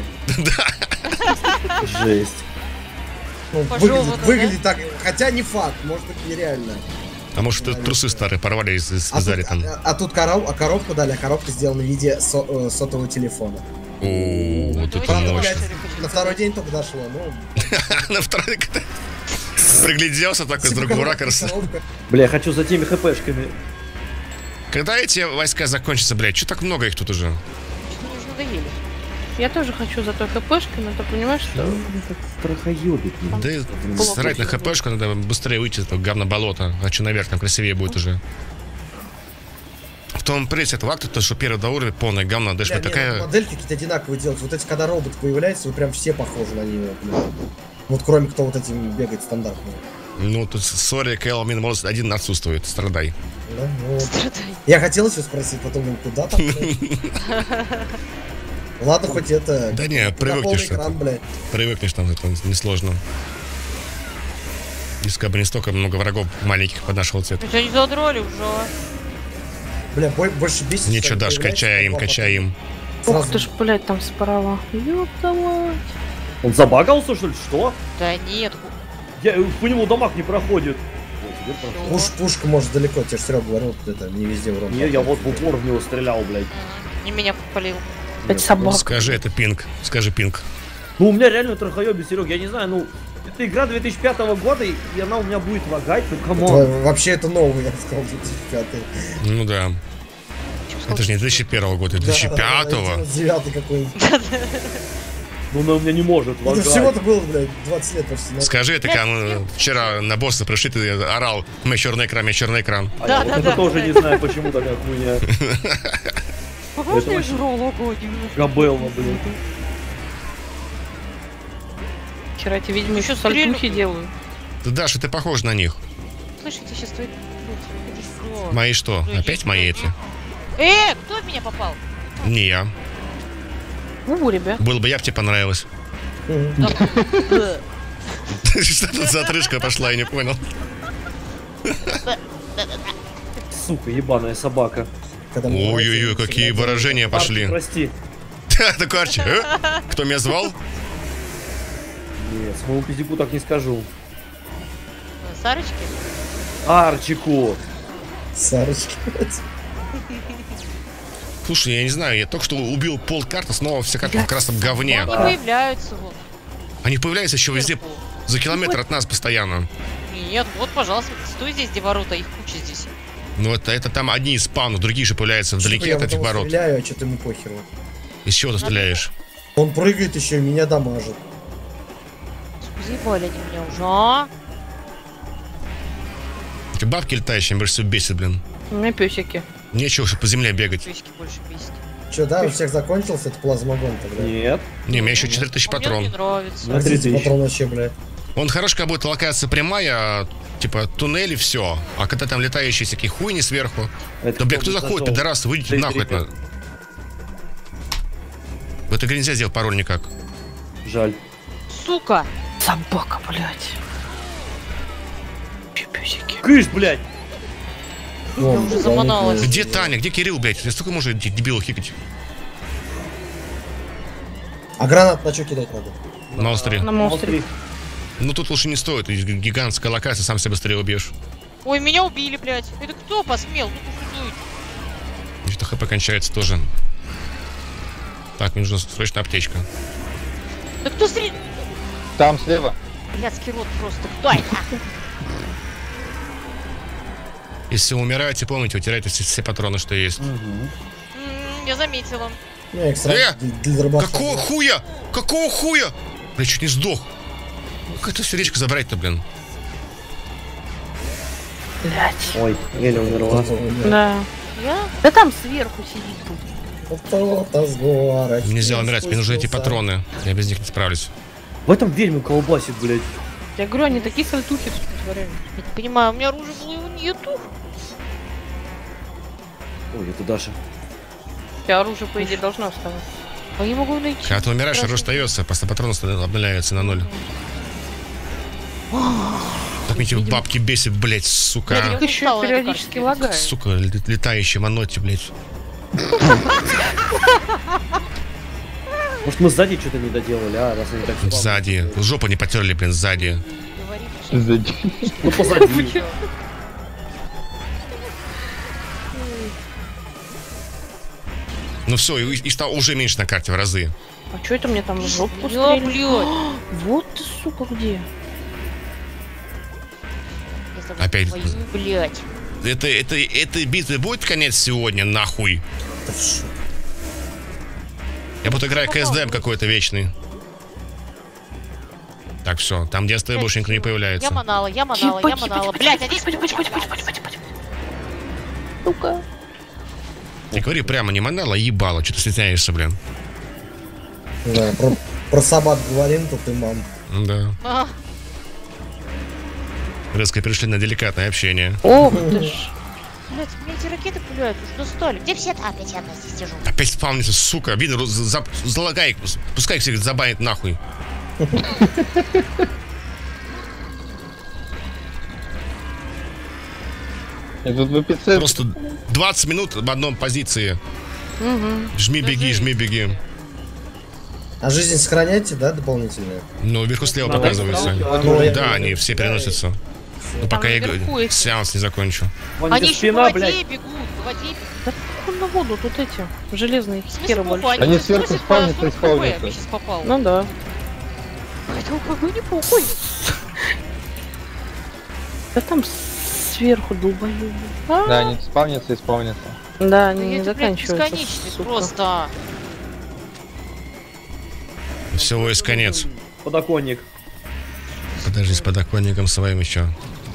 Жесть. Ну, Пожёвано, выглядит так, хотя не факт, может быть нереально. А может, это трусы старые порвали и связали там. А тут коробку дали, а коробка сделана в виде сотового телефона. О, вот это Правда, мощно. блядь, на второй день только дошло, ну... На второй пригляделся такой с другого ракурса. Коробка. Бля, я хочу за теми хпшками. Когда эти войска закончатся, блядь? Что так много их тут уже? Что-то уже надоели. Я тоже хочу за той хпшкой, но ты понимаешь, Да, что... так страхоебит. Да срать на хпшку, надо быстрее выйти из этого говна болота. А что наверх, там красивее будет уже. том прессе этого акта, то, что первый до уровня полное говно. Даже Бля, такая... модельки какие-то одинаковые делают. Вот эти, когда робот появляется, вы прям все похожи на него. Бля. Вот кроме кто вот этим бегает стандартно. Ну, тут, сори, Кэл, может, один отсутствует, страдай. Да? Ну, вот. Я хотел еще спросить, потом думал, куда там? Ладно, хоть это... Да не, привыкнешь. Экран, блядь. Привыкнешь, там это несложно. Если бы не столько много врагов маленьких под нашего цвета. Ты что, не задрали уже? Бля, больше бесит. Ничего, что Даш, качай им, качай им. Ух ты ж, блядь, там справа. Ёпта мать. Он забагался, что ли? Что? Да нет. Я по нему дамаг не проходит. Вот, теперь проходит. Пушка может далеко, тебе же Серега говорил, это не везде урон. Не, я вот в упор в него стрелял, блядь. Не меня попалил. Опять собак. Скажи, это пинг. Скажи пинг. Ну, у меня реально трахоёбе, Серег, я не знаю, ну... Это игра 2005 года, и она у меня будет лагать, ну камон. Вообще это новый, я бы сказал, 2005. Ну да. Это же не 2001 года, 2005-го. 9 какой-нибудь. Ну, она у меня не может Это лагать. всего-то было, блядь, 20 лет почти. Скажи, это когда вчера на босса пришли, ты орал, у меня черный экран. А Да, я да, вот да. это тоже не знаю, почему такая хуйня. Можно я вообще- жрал огонь? Габелла, блин. Вчера эти видимо еще стрельну. сальтухи делают. Ты, Даша, ты похож на них. Слышите, сейчас твои... Это что? Мои что? Ну, Опять иди, мои иди. эти? Кто в меня попал? Не я. Ребят. Было бы я, бы тебе понравилось. Что тут за отрыжка пошла, я не понял. Сука, ебаная собака. Ой-ой-ой, какие выражения Арчи, пошли. прости. Такой Арчи, кто меня звал? Нет, своему пиздюку так не скажу. Сарочки? Арчику. Сарочки, блядь. Слушай, я не знаю, я только что убил пол карты, снова все карты в красном говне. Они появляются вот. Они появляются еще везде, за километр от нас постоянно. Нет, вот, пожалуйста, стой здесь, где ворота, их куча здесь. Ну это там одни из спаунов, другие же появляются вдалеке Я от в этих этого ворот. стреляю, а что-то ему похеру. Из чего ты стреляешь? Он прыгает еще и меня дамажит. Заебали они меня уже, а? Эти бабки летающие, меня больше всего бесит, блин. У меня песики. Нечего уж по земле бегать. Песики больше бесит. Че, да, у всех закончился этот плазмогон тогда? Нет. Не, у меня еще 4000 А мне он не патрон. нравится. На 3000. Патрон вообще, блядь. Он хорош, как будто локация прямая, типа туннель и все. А когда там летающие всякие хуйни сверху. Это Да, бля, кто бы заходит, зашел. пидорас, выйдите Шесть нахуй. ребят. В этой игре нельзя сделать пароль никак. Жаль. Сука! Собака, блядь. Песики. Кыш, блядь. Я уже заманалась. Где Таня, где Кирилл, блядь? Сколько можно этих дебилов хикать? А гранат на что кидать надо? На острове. На монстре. Ну тут лучше не стоит, гигантская локация, сам себя быстрее убьешь. Ой, меня убили, блядь. Это кто посмел? Ну, дует. Что-то хп кончается тоже. Так, мне нужна срочно аптечка. Да кто стреляет? Там слева. Блядский рот просто. Кто это? Если вы умираете, помните, утирайте все патроны, что есть. Я заметила. Ну, я их сразу для дробаша. Какого хуя? Какого хуя? Бля, чуть не сдох. Как это сердечко забрать-то, блин? Блядь. Ой, еле умерла. Да. Я? Да там сверху сидит тут. Кто-то с горочки Нельзя умирать, мне нужны эти спустился. патроны. Я без них не справлюсь. В этом ведьму колбасит, блядь. Я говорю, они такие сальтухи тут вытворяют. Я не понимаю, у меня оружия было, его нету. Ой, это Даша. У тебя оружие, по идее, должно оставаться. А я могу найти. Когда ты умираешь, Хорошо. оружие остается, просто патроны обнуляются на 0. Так мне эти бабки бесит, блядь, Блядь, сука. я Их еще устала, эта периодически карта. лагает. Сука, летающие маноти, блядь. Может, мы сзади что-то не доделали, а? Раз они так слабо. Сзади. Жопу не потерли, блин, сзади. Говори, Ну, позади. Ну все, и стало уже меньше на карте в разы. А что это мне там в жопу Я, стрелили? блядь. Вот ты, сука, где? Я за Опять. твою, блядь. Этой битвы будет конец сегодня, нахуй? Да в шо? Я буду играть КСДМ какой-то вечный. Так, все, там, где я стою, больше никто не появляется. Я манала, я манала, я манала. Блядь, они... Сука. Ты говори прямо, не манала, а ебало. Что ты стесняешься, блин? Да, про собак говорим, то ты мам. Да. А, Резко перешли на деликатное общение. Ох ты ж. блядь, мне эти ракеты пуляют, уже достали. Где все? Опять я здесь сижу. Опять спавнится, сука. Видно, залагай их. Пускай их всех забанит нахуй. Я тут в эпицентре. Просто 20 минут в одном позиции. Жми, беги, жми, беги. А жизнь сохраняете, да, дополнительную? Ну, вверху слева Надо показывается. Ну, я- Да, они все переносятся. Ну, пока я наверху их. сеанс не закончу. Вон Они где еще по спина, воде блядь. бегут, по воде бегут. Да похуй на воду, тут эти железные В смысле, херы похуй, больше. Они тут сверху сносят по спавнятся и 40 хп, спавнятся. я сейчас попал. Ну да. Это как бы не похуй. Да там сверху долбоёбы. Да, они спавнятся и спавнятся. Да, Да они не эти, блядь, заканчиваются. бесконечные сука. просто. Всего есть конец. Подоконник. Подожди, с подоконником своим еще.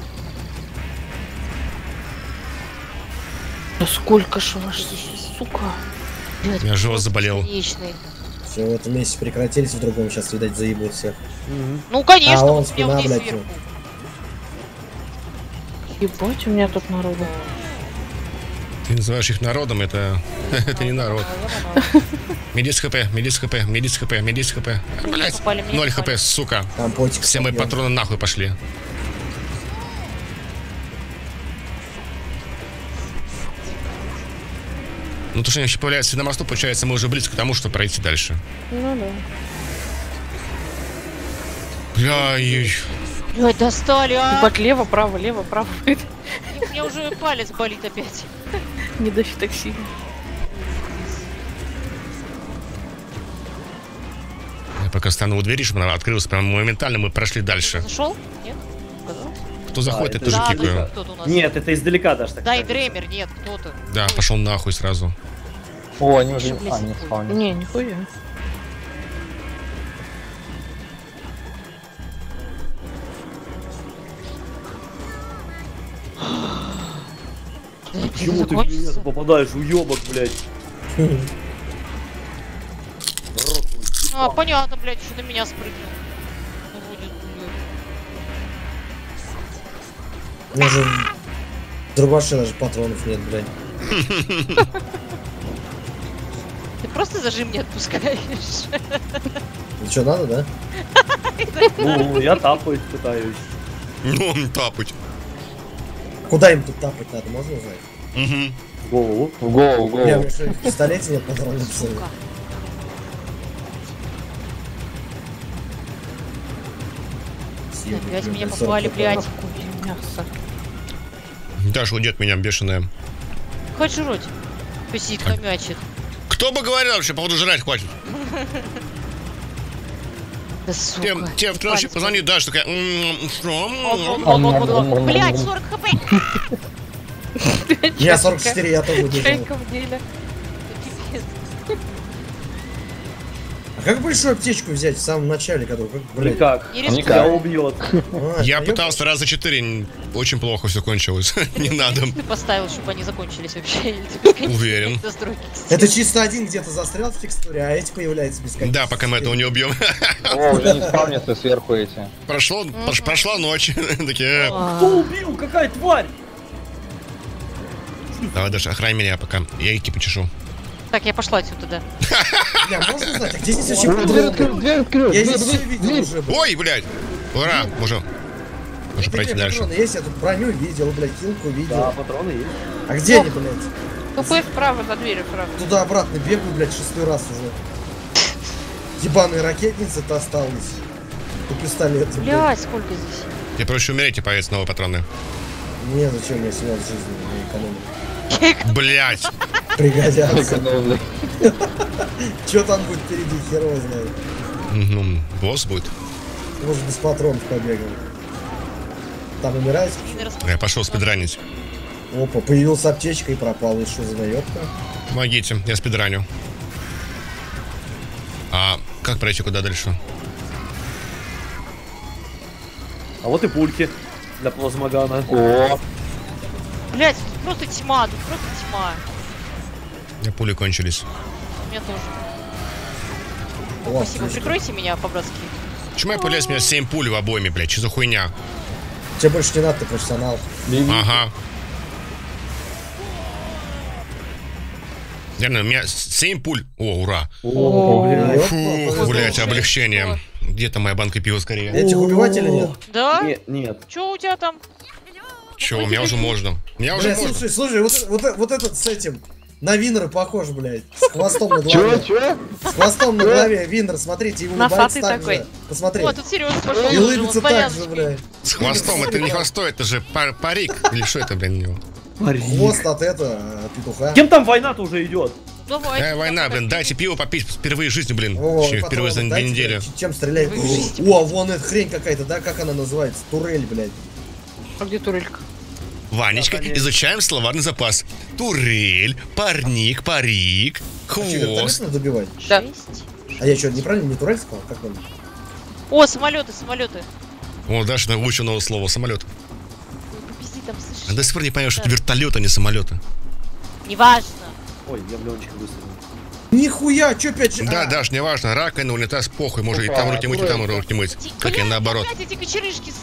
Да сколько ж ваш, сука. Блядь, У меня живот просто заболел. бесконечные. Все, в этом месяце прекратились, в другом сейчас, видать, заебут всех. Ну, конечно, А, вон вот у меня спина, вот здесь блядь, сверху. Ебать, у меня тут народу. Ты называешь их народом, это... это не народ. Медис хп, медис хп, медис хп, медис хп. Блять, попали, мне 0 попали. хп, сука. Там потик. Все мои собьём. патроны нахуй пошли. Ну, то, что они вообще появляются на мосту, получается, мы уже близко к тому, чтобы пройти дальше. Ну да. Бля, Блядь, достали, а! Ебать, лево, право, лево, право. У меня уже палец болит опять. Не дави так сильно. я пока стану у двери, чтобы она открылась, прям моментально мы прошли дальше. Зашел? Нет? Показалось? Кто заходит, я это тоже Да, кикаю. кто-то у нас. Нет, это издалека даже так. Да, и сказать. Дремер, нет, кто-то. Да, пошел нахуй сразу. О, они уже... Ещё, блядь, А, не такой. спавнятся. Не, нихуя. Почему ты в меня попадаешь, уебок, блядь? А, понятно, блядь, еще на меня спрыгнул. Ну, будет, блядь. У меня же в Дробаше даже патронов нет, блядь. Ты просто зажим не отпускаешь. Ну что, надо, да? Ну, я тапать пытаюсь. Ну, тапать. Куда им тут тапать надо, можно узнать? Угу. В голову. В голову, в У меня голову. что, в пистолете нет патронов, что ли? Сука. Съебать, Опять меня блядь, попали, 40 блядь. Охуеть, мясо. Даша уйдет меня бешеная. Хоть жрать. Посидит, хомячит. Кто бы говорил вообще, походу жрать хватит. Да сука. Тем второй Палец позвонит, Даша такая... что? Блядь, 40 хп! Я 44, я тоже убежал. Чайка в деле. Пипец. А как большую аптечку взять в самом начале, которую, как, блядь? Никак. Не Тебя рискуй. убьет. Я ёб- пытался раза 4, очень плохо все кончилось. Не надо. Ты поставил, чтобы они закончились вообще. Или ты бесконечно Уверен. застройки Это чисто один где-то застрял в текстуре, а эти появляются бесконечно. Да, пока мы этого не убьем. О, уже не спавнятся сверху эти. Прошла ночь. Такие... Кто убил? Какая тварь? Давай, Даша, охрань меня пока. Я идти почешу. Так, я пошла отсюда, да. Бля, можно знать, а где здесь вообще Дверь патроны? открыл, дверь открыл. Я Дверь, здесь все дверь, видел дверь. уже, блядь. Ой, блядь. Ура, можем пройти дальше. Патроны есть, я тут броню видел, блядь, килку Да, видел. патроны есть. А где они, блядь? Тупой вправо, за дверью вправо. Туда-обратно бегаю, блядь, 6-й раз уже. Ебаные ракетницы-то осталось. И пистолеты, блядь. Блядь, сколько здесь? Тебе проще умереть и появятся новые патроны. Не, зачем мне 17 жизней, не экономить. Блядь. Пригодятся. Экономный. Что там будет впереди, хер его знает. Ну, босс будет. Может, без патронов побегал. Там умирает? Один раз- Я пошел спидранить. Опа, появилась аптечка и пропала. И что за наебка? Помогите, я спидраню. А как пройти куда дальше? А вот и пульки для плазмогана. О, Блядь, тут просто тьма, тут просто тьма. У меня пули кончились. У меня тоже. О, Спасибо, отлично. прикройте меня по-братски. Почему я пуляюсь? У меня 7 пуль в обойме, блядь. Что за хуйня? Тебе больше не надо, ты профессионал. Ага. Реально, у меня 7 пуль. О, ура. О, блядь. Фу, блядь, Слушай, облегчение. Где там моя банка пива скорее? Этих убивать или нет? Да? Нет. Чё у тебя там? Че, у меня уже можно. У меня уже Бля, можно. слушай, вот этот с этим. На Винера похож, блядь. С хвостом на голове. Чё? С хвостом на голове. Винер, смотрите, его Носатый улыбается так такой. же. Посмотри. О, тут Сережа пошел. И улыбится так же, блядь. С хвостом, это не хвостой, это же парик. Или что это, блядь, у него? Хвост от этого, от петуха. Кем там война-то уже идет? Давай. Какая война, блин, дайте пиво попить впервые в жизни, блин. О, Вообще, патроны впервые за 2 дайте, недели. блядь, чем стреляет? О, вон эта хрень какая-то, да? Как она называется? Турель, блядь. А где турелька? Ванечка, изучаем словарный запас. Турель, парник, парик, А что, вертолет хвост. надо добивать? Да. 6. А я что, неправильно, не турель сказал? Как он? О, самолеты, самолеты. О, Даша выучил новое слово, самолет. Ой, попизди там, слышишь? Я до сих пор не понимаю, что это вертолет, а не самолеты. Неважно. Ой, я в Ленчика выстрелил. Нихуя, чё 5 Да, Даш, не важно, раковина, унитаз, похуй, может и там руки мыть, и там руки мыть. Как и наоборот. Блядь, эти кочерышки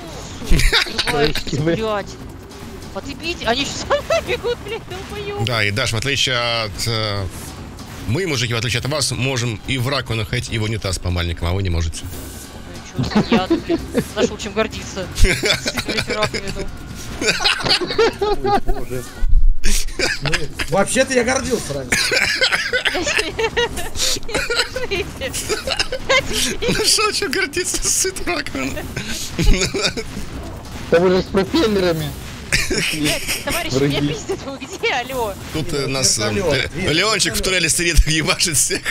блядь. Отъебите, они еще со мной бегут, блядь, долбоёб. Да, и Даш, в отличие от... мы, мужики, в отличие от вас, можем и в раковину ходить, и в унитаз по маленькому, а вы не можете. Ну и чё, я, блин, нашел чем гордиться. Сыпались раковину. Ой, боже. Ну, вообще-то я гордился раньше. Нашел, что гордиться, сыт раковину. Там уже с пропеллерами. Блядь, товарищи, меня пиздят, вы где, алло? Тут нас Вертолет, видно, Леончик в вертолет. турели сидит, ебашит всех.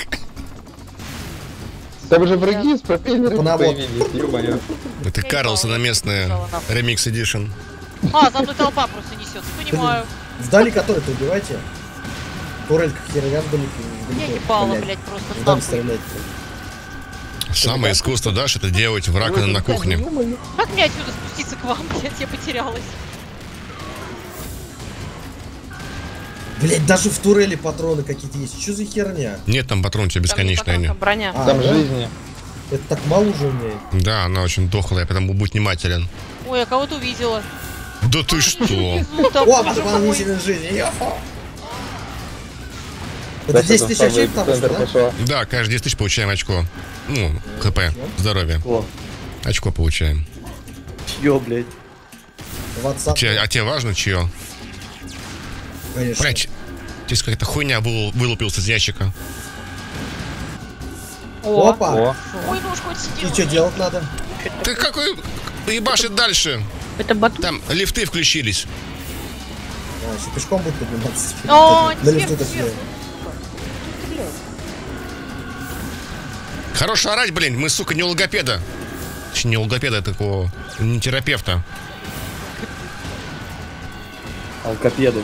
Там уже враги с пропеллерами По наводке. появились, ё-моё. Это Карлсона местная, ремикс эдишн. А, за мной толпа просто несется, понимаю. Вдали который ты убивайте. Турелька херня вдалеке. Я ебала, блядь, просто Вдали нахуй. стрелять. Самое искусство, Даш, это делать в раковину на кухне. Как мне отсюда спуститься к вам, блядь, я потерялась. Блять, даже в турели патроны какие-то есть. Что за херня? Нет, там патрон у тебя бесконечный, они. Там броня. А, Там да? жизни. Это так мало уже у меня. Да, она очень дохлая, поэтому будь внимателен. Ой, я кого-то увидела. Да ты что? Ну, там, О, боже мой. дополнительная жизнь. Это 10 тысяч очей, потому что, да? Пошла. Да, каждые 10 тысяч получаем очко. Ну, хп, здоровье. О, Очко получаем. чье, блядь? WhatsApp, А тебе важно, чье? конечно. Блять, здесь какая-то хуйня вылупился из ящика. О, Опа! О, ой, ну уж хоть И сидел. что делать надо? Ты какой ебашит дальше? Это батут. Там лифты включились. А, если пешком будет подниматься. О, На не лифту сверху, точнее. сверху. Хорош орать, блин, мы, сука, не у логопеда. Точнее, не у логопеда, а такого, не терапевта. Алкопеды.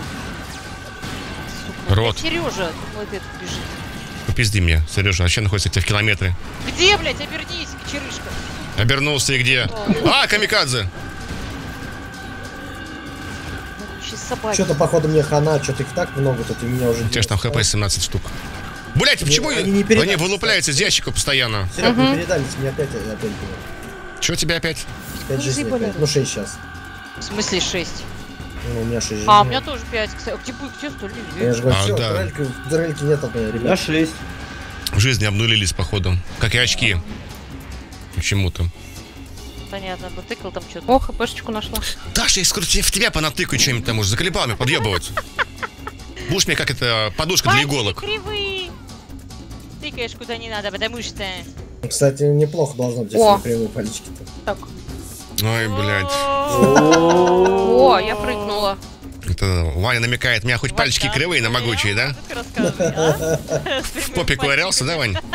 Рот, Сережа, вот этот бежит. попизди мне, Сережа, вообще находится где-то в километре. Где, блядь, обернись, кочерышка. Обернулся и где? А, камикадзе! Сейчас собаки. Что-то, походу, мне хана, что-то их так много, тут и меня уже... У тебя же там хп 17 штук. Блять, почему они они, не передали, вылупляются из ящика постоянно? Серег, не передались, мне опять было. Чего тебе опять? 5 Не жизней, заебали. опять. Ну 6 сейчас. В смысле 6? Ну, у меня 6 жизней. А, у меня тоже 5, кстати. Где остальные? Я же говорю, А, все, да. турельки нет одной, У меня ребят. 6. В жизни обнулились, походу. Как и очки. Почему-то. Понятно, потыкал там что-то. О, хпшечку нашла. Даша, я скоро в тебя понатыкаю что-нибудь там уже. Заколебал меня подъебывать. Будешь мне как это подушка для иголок. Кривые. Тыкаешь куда не надо, потому что... Кстати, неплохо должно быть, если О. прямые пальчики-то. Так. Ой, блядь. О, я прыгнула. Это Ваня намекает, у меня хоть пальчики кривые, но могучие, да? В попе ковырялся, да, Вань?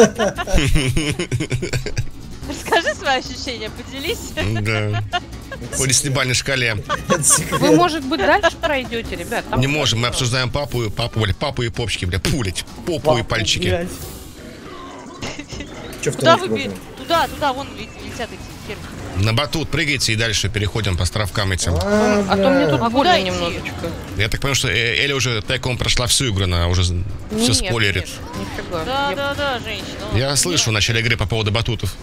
Расскажи свои ощущения, поделись. Да. По десятибалльной шкале. Это секрет. Вы, может быть, дальше пройдете, ребят? Там Не можем, мы обсуждаем папу и попчики, бля, пулить. Попу и пальчики. Блядь. Чё в Куда турельку вы выбрал? Туда, туда, вон летят эти херы. На батут прыгайте и дальше переходим по островкам этим. А то мне тут А куда больно идти? немножечко. Я так понимаю, что Эля уже тайком прошла всю игру, она уже все Нет, спойлерит. нет, нифига. Да, Я- да, да, женщина. Я слышу в начале игры по поводу батутов.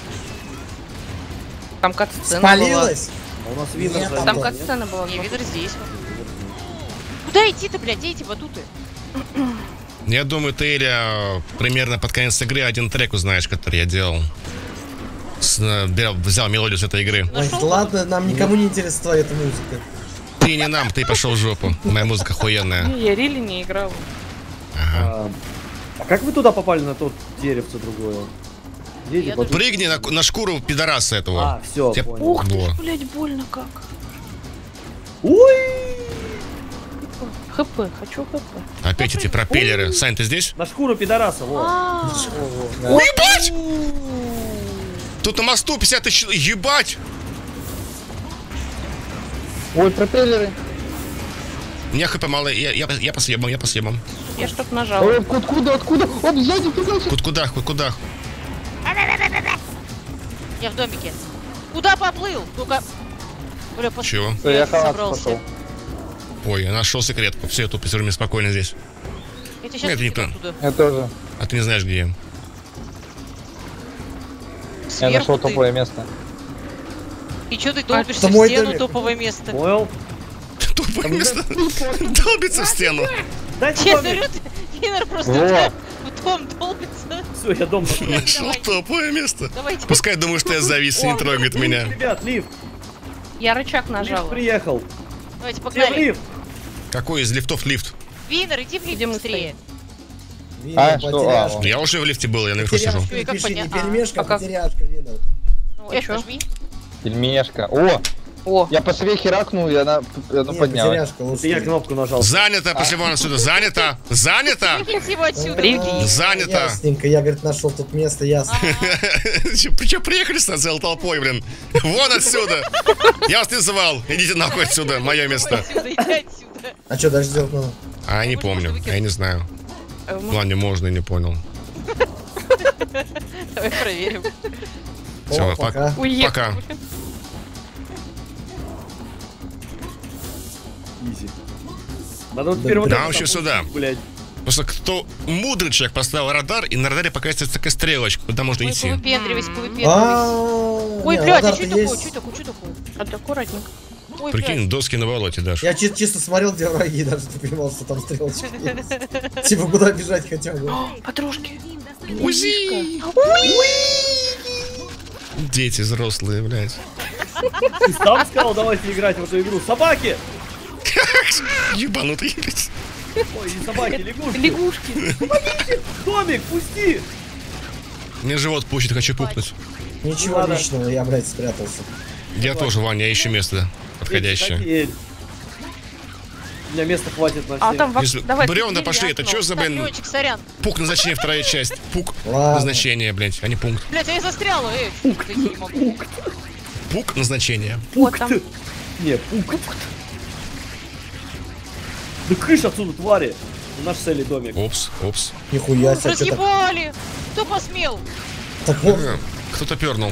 Там кат-сцена была. Спалилась? А у нас Винер Нет, занял, Там нет? кат-сцена была. Не, видно здесь. Куда идти-то, блядь? Где эти батуты? Я думаю, ты, Эля, примерно под конец игры один трек узнаешь, который я делал. Взял мелодию с этой игры. Ой, Нашел ладно, нам никому не интересна твоя эта музыка. Ты не нам, ты пошел в жопу. Моя музыка охуенная. Не, я рили не играл. Ага. А как вы туда попали на тот деревце другое? Где эти Я батуты? Прыгни на шкуру пидораса этого. А, все, Тебя- понял. Ух ты Во. ж, блядь, больно как. Ой! ХП, хочу ХП. Опять эти пропеллеры. Сань, ты здесь? На шкуру пидораса, вот. А, Ебать! Тут на мосту 50 тысяч... Ебать! Ой, пропеллеры. У меня хп мало, я по съебам, я по съебам. Я что-то нажала. Ой, откуда? Оп, сзади, пугался. Куда? я в домике. Куда поплыл? Ну-ка. Бля, Чего? Я халат собрался. пошел. Ой, я нашел секретку. Все, тут посижу мне спокойно здесь. Я тебя сейчас Это не то. оттуда. Я тоже. А ты не знаешь, где я. Я Сверху нашел ты. топовое место. И что ты долбишься это в мой стену, домик. топовое место? Понял? Тупое место. Долбится в стену. Дайте Честно домик. говорю, Винер просто Во. в том долбится. Все, я дом построил. Нашел тупое место. Давайте. Пускай думаю, что я завис и не трогает меня. Ребят, лифт. Я рычаг Лифт нажала. приехал. Давайте, Все в погнали. лифт. Какой из лифтов лифт? Винер, иди в лифт Где мы быстрее. Винер, что? потеряшка. Я уже в лифте был, я наверху сижу. Потеряшка, И как напиши, не понятно? пельмешка, А как? потеряшка, Винер. Ну, И F чё? нажми. Пельмешка. О, О, я по себе херакнул, и она Не, поднялась. потеряшка лучше. Ты я кнопку нажал. Занято, пошли вон отсюда. Занято! Занято! Выйдите его отсюда. Привет. Занято. Ясненько, я, говорит, нашел тут место, ясно. Че приехали с целой толпой, блин? Вон отсюда! Я вас не звал. Идите нахуй отсюда, мое место. Отсюда, иди отсюда. А что дальше делать надо? А я не помню, я не знаю. мы- Ладно, можно, не понял. Давай проверим. Всё, О, пока. уехали. Пока. Изи. Надо теперь вот Да, это еще там, сюда. блядь. Просто кто мудрый человек поставил радар, и на радаре показывается такая стрелочка, куда можно Ой, идти. повыпендривайся, повыпендривайся. Ой, Не, блядь, а радар-то что такое? есть. Что такое? Что такое? Это аккуратненько. Ой, Прикинь, доски на болоте даже. Я чисто смотрел, где враги, даже не понимал, что там стрелочки есть. Типа, куда бежать хотя бы. Подружки. Узи! Дети взрослые, блядь. Ты сам сказал, давайте играть в эту игру. Собаки! Ебанутый, блядь. Ой, не собаки, лягушки. Лягушки. Домик, пусти! Мне живот пучит, хочу пукнуть. Ничего Надо. личного, я, блядь, спрятался. Я тоже, Ваня, я ищу место подходящее. Эль. У меня места хватит на А всех. там Если- давай. бревна пошли, это что за, Так, блин, Лёнчик, сорян. пук назначение, вторая часть. Пук Ладно. назначение, блядь, а не пункт. Блядь, а я застряла, Пук. Не могу. Пук назначение. Вот там. Не, пук. Да крыш отсюда, твари! Наш целый домик. Опс, опс. Нихуя себе, что так... Разъебали! Кто посмел? Так вот, Кто-то пернул.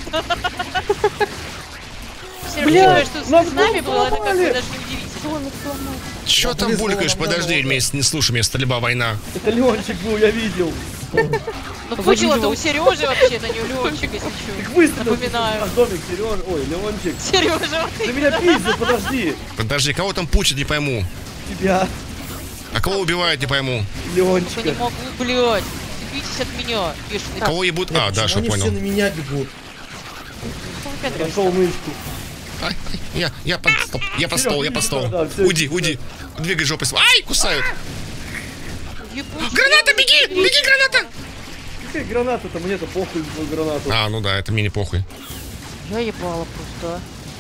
Серёж, Бля, считаю, что нас с нами было, это как бы сломали. даже неудивительно. Чё там близко булькаешь? нам Подожди, надо. месяц не слушай меня, стрельба, война. Это Ленчик был, я видел. Ну, пучило-то у Сережи вообще-то, не у Лёнчика, если Так чё. выставил Напоминаю. наш домик, Сереж. Ой, Леончик. Сережа, вот Ты ты. меня пиздил, подожди. Подожди, кого там пучит, не пойму. Тебя, А кого убивают, не пойму. Не Леончика. могу, блядь. Бейтесь от меня, бешеный. Кого ебут? А, да, почему что они все понял. на меня бегут? Нашел мышку. Ай, ай, я под стол, я под стол, я под стол. Да, всё, Уйди, уйди. Двигай жопой. Ай, кусают. Ебучий. Граната, беги, беги, граната. Какая граната-то? Мне-то похуй на гранату. А, ну да, это мне не похуй. Я ебала просто,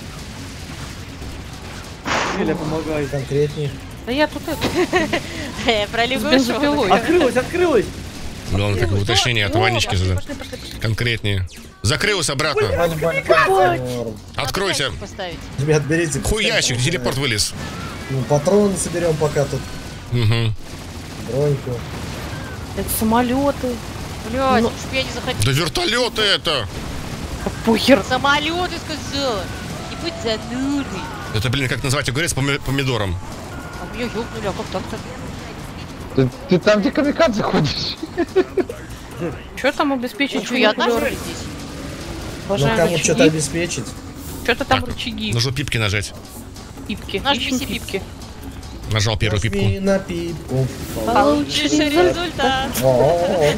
Эля, помогай. Конкретнее. Да я тут это. а. Про С лягушек. бензопилой. Открылась, открылась. Главное, как бы уточнение от Ванечки задать. Пошли, пошли, пошли. Конкретнее. Закрылась обратно. Ваня, Ваня, Ваня. Норм. Откройся. Поставить. Ребят, берите. Хуячик, телепорт вылез. Ну, патроны соберем пока тут. Угу. Броньку. Это самолеты. Блядь, Ну. чтоб я не заходил. Да вертолеты это! Похер. Самолеты сказала. Не будь занудой. Это, блин, как назвать огурец помидором? А меня ёбнули, а как так-то? Ты там, где камикадзе ходишь? Что там обеспечить? Чё, я одна что ли здесь? Ну, Уважаемые кому что-то рычаги. обеспечить. Что-то там Так, рычаги. Нужно пипки нажать. Пипки. Нажми Ищем себе пипки. Нажал первую Нажми пипку. на пипку. Получишь результат. О-о-о.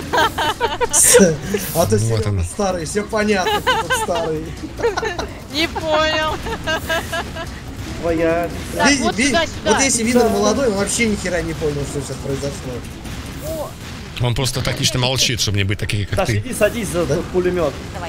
А то Вот Серёга она. старый, все понятно, ты тут старый. Не понял. Твоя. Так, вот сюда, сюда. Вот если Винер молодой, он вообще ни хера не понял, что сейчас произошло. Он просто тактично молчит, чтобы не быть таких, как Саш, ты. иди садись за пулемет. Давай.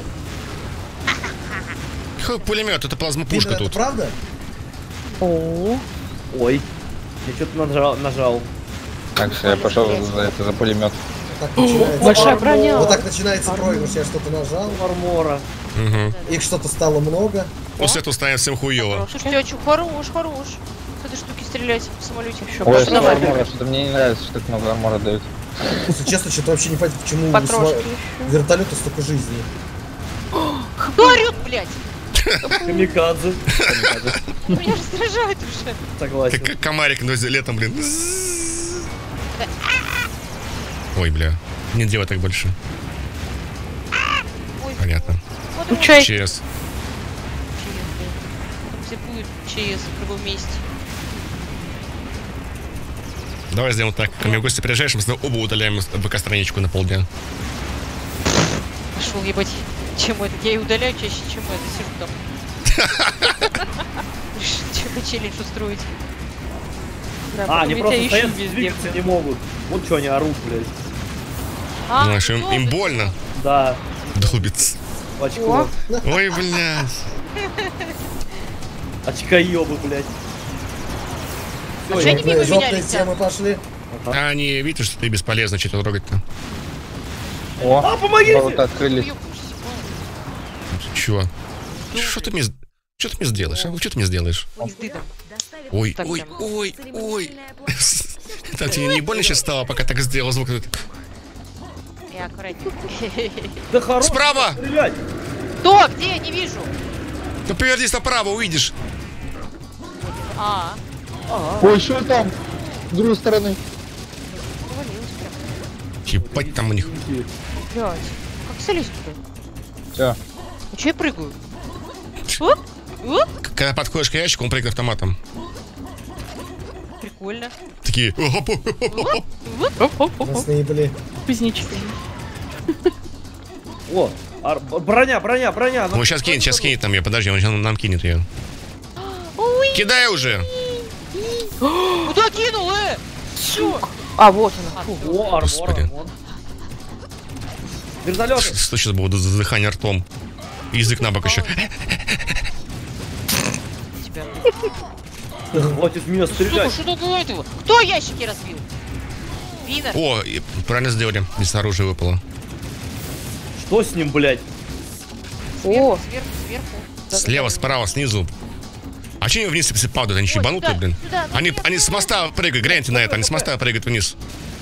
Какой пулемет? Это Винер, плазмопушка это тут. правда? О, Ой. Я что-то нажал. Так, всё, я пошел за пулемет. Так начинается. большая броня. Вот так начинается проигрыш. Я что-то нажал, Армора. Угу. их что-то стало много. После этого станет всем хуёво. Слушайте, а чё, хорош. С этой штуки стрелять в самолете. еще Ой, пошла. что Давай. армора, что-то мне не нравится, что так много армора дают. Если честно, что-то вообще не понятно, почему у Потрошки вертолета столько жизни. Кто орёт, блядь? Камикадзе. Меня раздражает уже. Согласен. Как комарик, но летом, блин. Ой, бля. Не делай так больше. Ой, Понятно. вот Ну он. чай. ЧС. Все будет ЧС в любом месте. Давай сделаем так. Ко мне в гости приезжаешь, мы с тобой оба удаляем ВК-страничку на полдня. Пошел ебать. Чем это? Я и удаляю чаще, чем это. Сижу там. Че челлендж устроить? Да, А, потом они я просто тебя стоят, ищу везде. двигаться не могут. Вот что они орут, блядь. А, Знаешь, им ну, больно. Да. Долбится. Очко. Ой, блядь. Очкоёбы, блядь. А чё они мимо меня Жопные летят? темы пошли. А они, видишь, что ты бесполезно что-то трогать-то. О, А, помогите! ворота открылись. Ёбнешься, Чё? Что ты мне... Что ты мне сделаешь? А? Что ты мне сделаешь? ой, стыдно. Ой, Так, ой, прям. ой, ой. Это тебе не больно сейчас стало, пока так сделал звук? Я аккуратненько. Да хорош Справа! стрелять! Кто? Где? Не вижу. Да повернись направо, увидишь. А, Ой, что там? С другой стороны. провалилась прям. Ебать там у них. Блядь. Как залезть туда? Все. А чё я прыгаю? Оп, оп. Когда подходишь к ящику, он прыгает автоматом. Прикольно. Такие... Нас наебли. Кузнечики. О, броня. Ну сейчас кинет там ее, подожди, он сейчас нам кинет ее. Ой, Кидай уже! куда кинул, Чё? А, вот она. Фу. О, Господи. армор. Вертолеты. Что сейчас буду за дыхание ртом? И язык на бок еще. Тебя. Хватит в меня Сука, стрелять. что такое этого? Кто ящики разбил? Винер. О, и правильно сделали. Без оружия выпало. Что с ним, блядь? О, Сверху. Слева, справа, снизу. А че они вниз все падают? Они Ой, ебанутые, сюда, блин. сюда, ну нет, Они с моста прыгают, гляньте на это, они с моста прыгают вниз.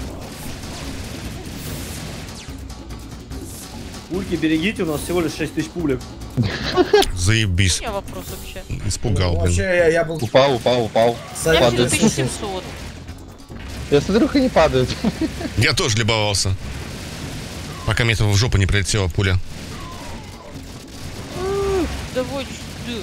Пульки берегите, у нас всего лишь 6000 пулек. Заебись. У меня вопрос вообще. Испугал, блин. Вообще, я был Упал. Я падает. всего 1700. Я смотрю, их и не падают. Я тоже любовался. Пока мне этого в жопу не прилетела пуля. Давай сюда.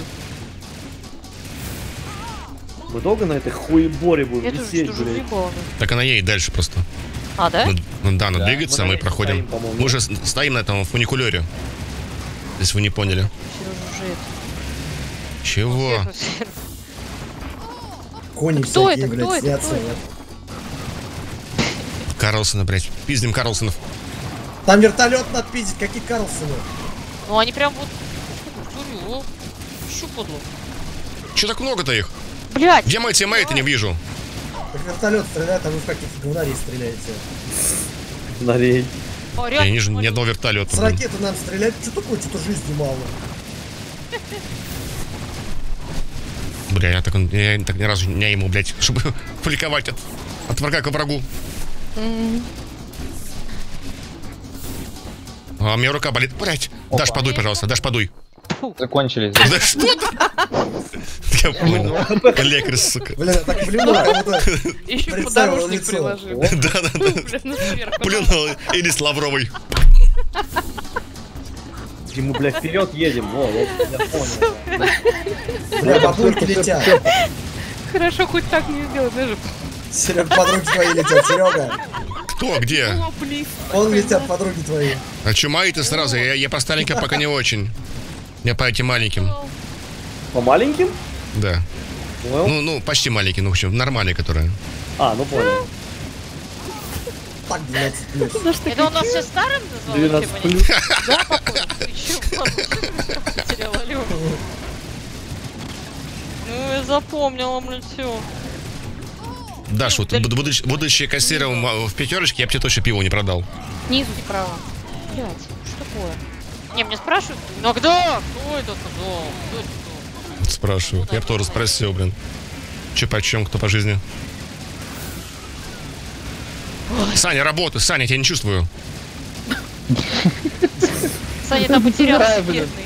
Мы долго на этой хуеборе будем Я тоже висеть, что же блядь? въебала. Так она едет дальше просто. А, да? Ну да, она Да. двигается, Мы мы на проходим. стоим, по-моему. Мы уже стоим на этом фуникулере. Если вы не поняли. Сережа уже это. Чего? Сверху. Кони Кто всякие, это? блядь, Кто это? снятся. Кто это? нет. Карлсона, блядь. Пиздим Карлсонов. Там вертолет надо пиздить, какие Карлсоны? Ну они прям вот... Смотри, о. Щу подло. Че так много-то их? Блядь! Где мои тиммейты, не вижу. Как вертолет стреляет, а вы в каких говнарей стреляете? Нарей. О, Я реально, не вижу ни смотри. одного вертолета. С блин. ракеты нам стрелять, что такое, что-то жизни мало. Бля, я так ни разу не ему, блядь, чтобы фликовать от врага к врагу. А, у меня рука болит. Блять. Даш, подуй, пожалуйста. Даш, подуй. Закончились. Да что ты? Я понял. Лекарь, сука. Бля, так плюнул, кому-то Еще представил подорожник лицо. приложил. О, Да-да-да. Блин, ну сверху. Плюнул. Или с Лавровой. И мы, бля, вперед едем. Во, вот, я понял. Бля, бабульки летят. Хорошо, хоть так не сделал, даже. Серега, подруги твои летят, Серега. Кто, где? О, блин. Он летят, подруги твои. А чё, мои-то сразу? Я по стареньким пока не очень. Я по этим маленьким. По маленьким? Да. Понял. Ну, почти маленькие, ну, в общем, нормальные, которые. А, ну понял. Так, 12 плюс. Это он нас все старым назвал? 12 Типа, плюс. Да, походу. Ты чё, потерял, алло. Ну, я запомнила, блин, все. Даш, вот будучи кассиром в пятерочке, я бы тебе точно пиво не продал. Снизу справа. Блять, что такое? Не, мне спрашивают, ну кто? Кто это сказал? Кто это сказал? Спрашивают. Я бы тоже спросил, блин. Че почем, кто по жизни? Саня, работай, Саня, я тебя не чувствую. Саня там потерялся, Забирай, блин. бедный.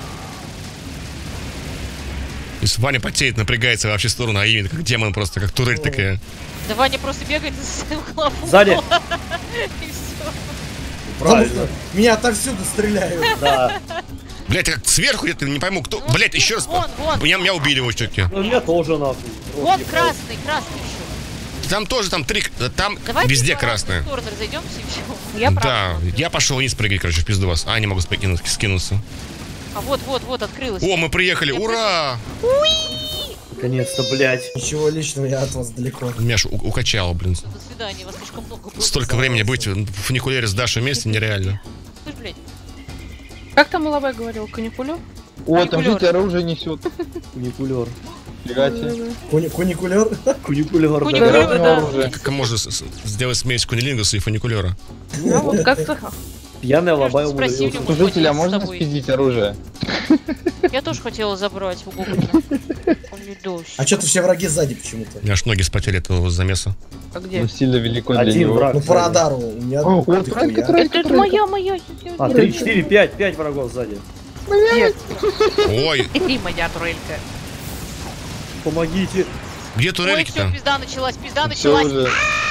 То есть Ваня потеет, напрягается вообще в сторону, а именно как демон просто, как турель такая. Да Ваня просто бегает за своим хлопом. Сзади. И все. Потому что меня отовсюду стреляют. Да. Блять, как сверху где-то, не пойму, кто. Блять, еще раз. Вон. Меня убили вот все-таки. Ну, меня тоже нахуй. Вон красный еще. Там тоже, там три, там Давайте везде по разным красное. сторонам разойдемся и все. Я Да, прав. я пошел вниз прыгать, короче, в пизду вас. А, не могу скинуться. А вот, открылось. О, мы приехали, ура! Наконец-то, блядь. Ничего личного, я от вас далеко. Меня ж укачало, блин. До свидания, вас слишком много было. Столько времени быть в фуникулере с Дашей вместе нереально. Слышь, блядь. Как там Иловой говорил? Каникулю? О, там жить оружие несет. Куникулер. Фига себе. Куникулер? Куникулер, да. Куникулер, да. Оружие. Как можно сделать смесь кунилингуса и фуникулера? Ну, вот как-то. Пьяный лобай Спроси у умудрился. него. Служителя, а С можно тобой. спиздить оружие? Я тоже хотела забрать у Гоблина. Он не дождь. А что-то все враги сзади почему-то. У меня аж ноги спотели от этого замеса. А где? Ну, сильно велико для Один него. враг. Ну, по радару. У меня... О, вот, Дохуя. тройка. Это моя. А, 3, 4, 5 врагов сзади. Ой, И моя тройка. Помогите. где Ой, все, турелики-то? пизда началась. Всё уже.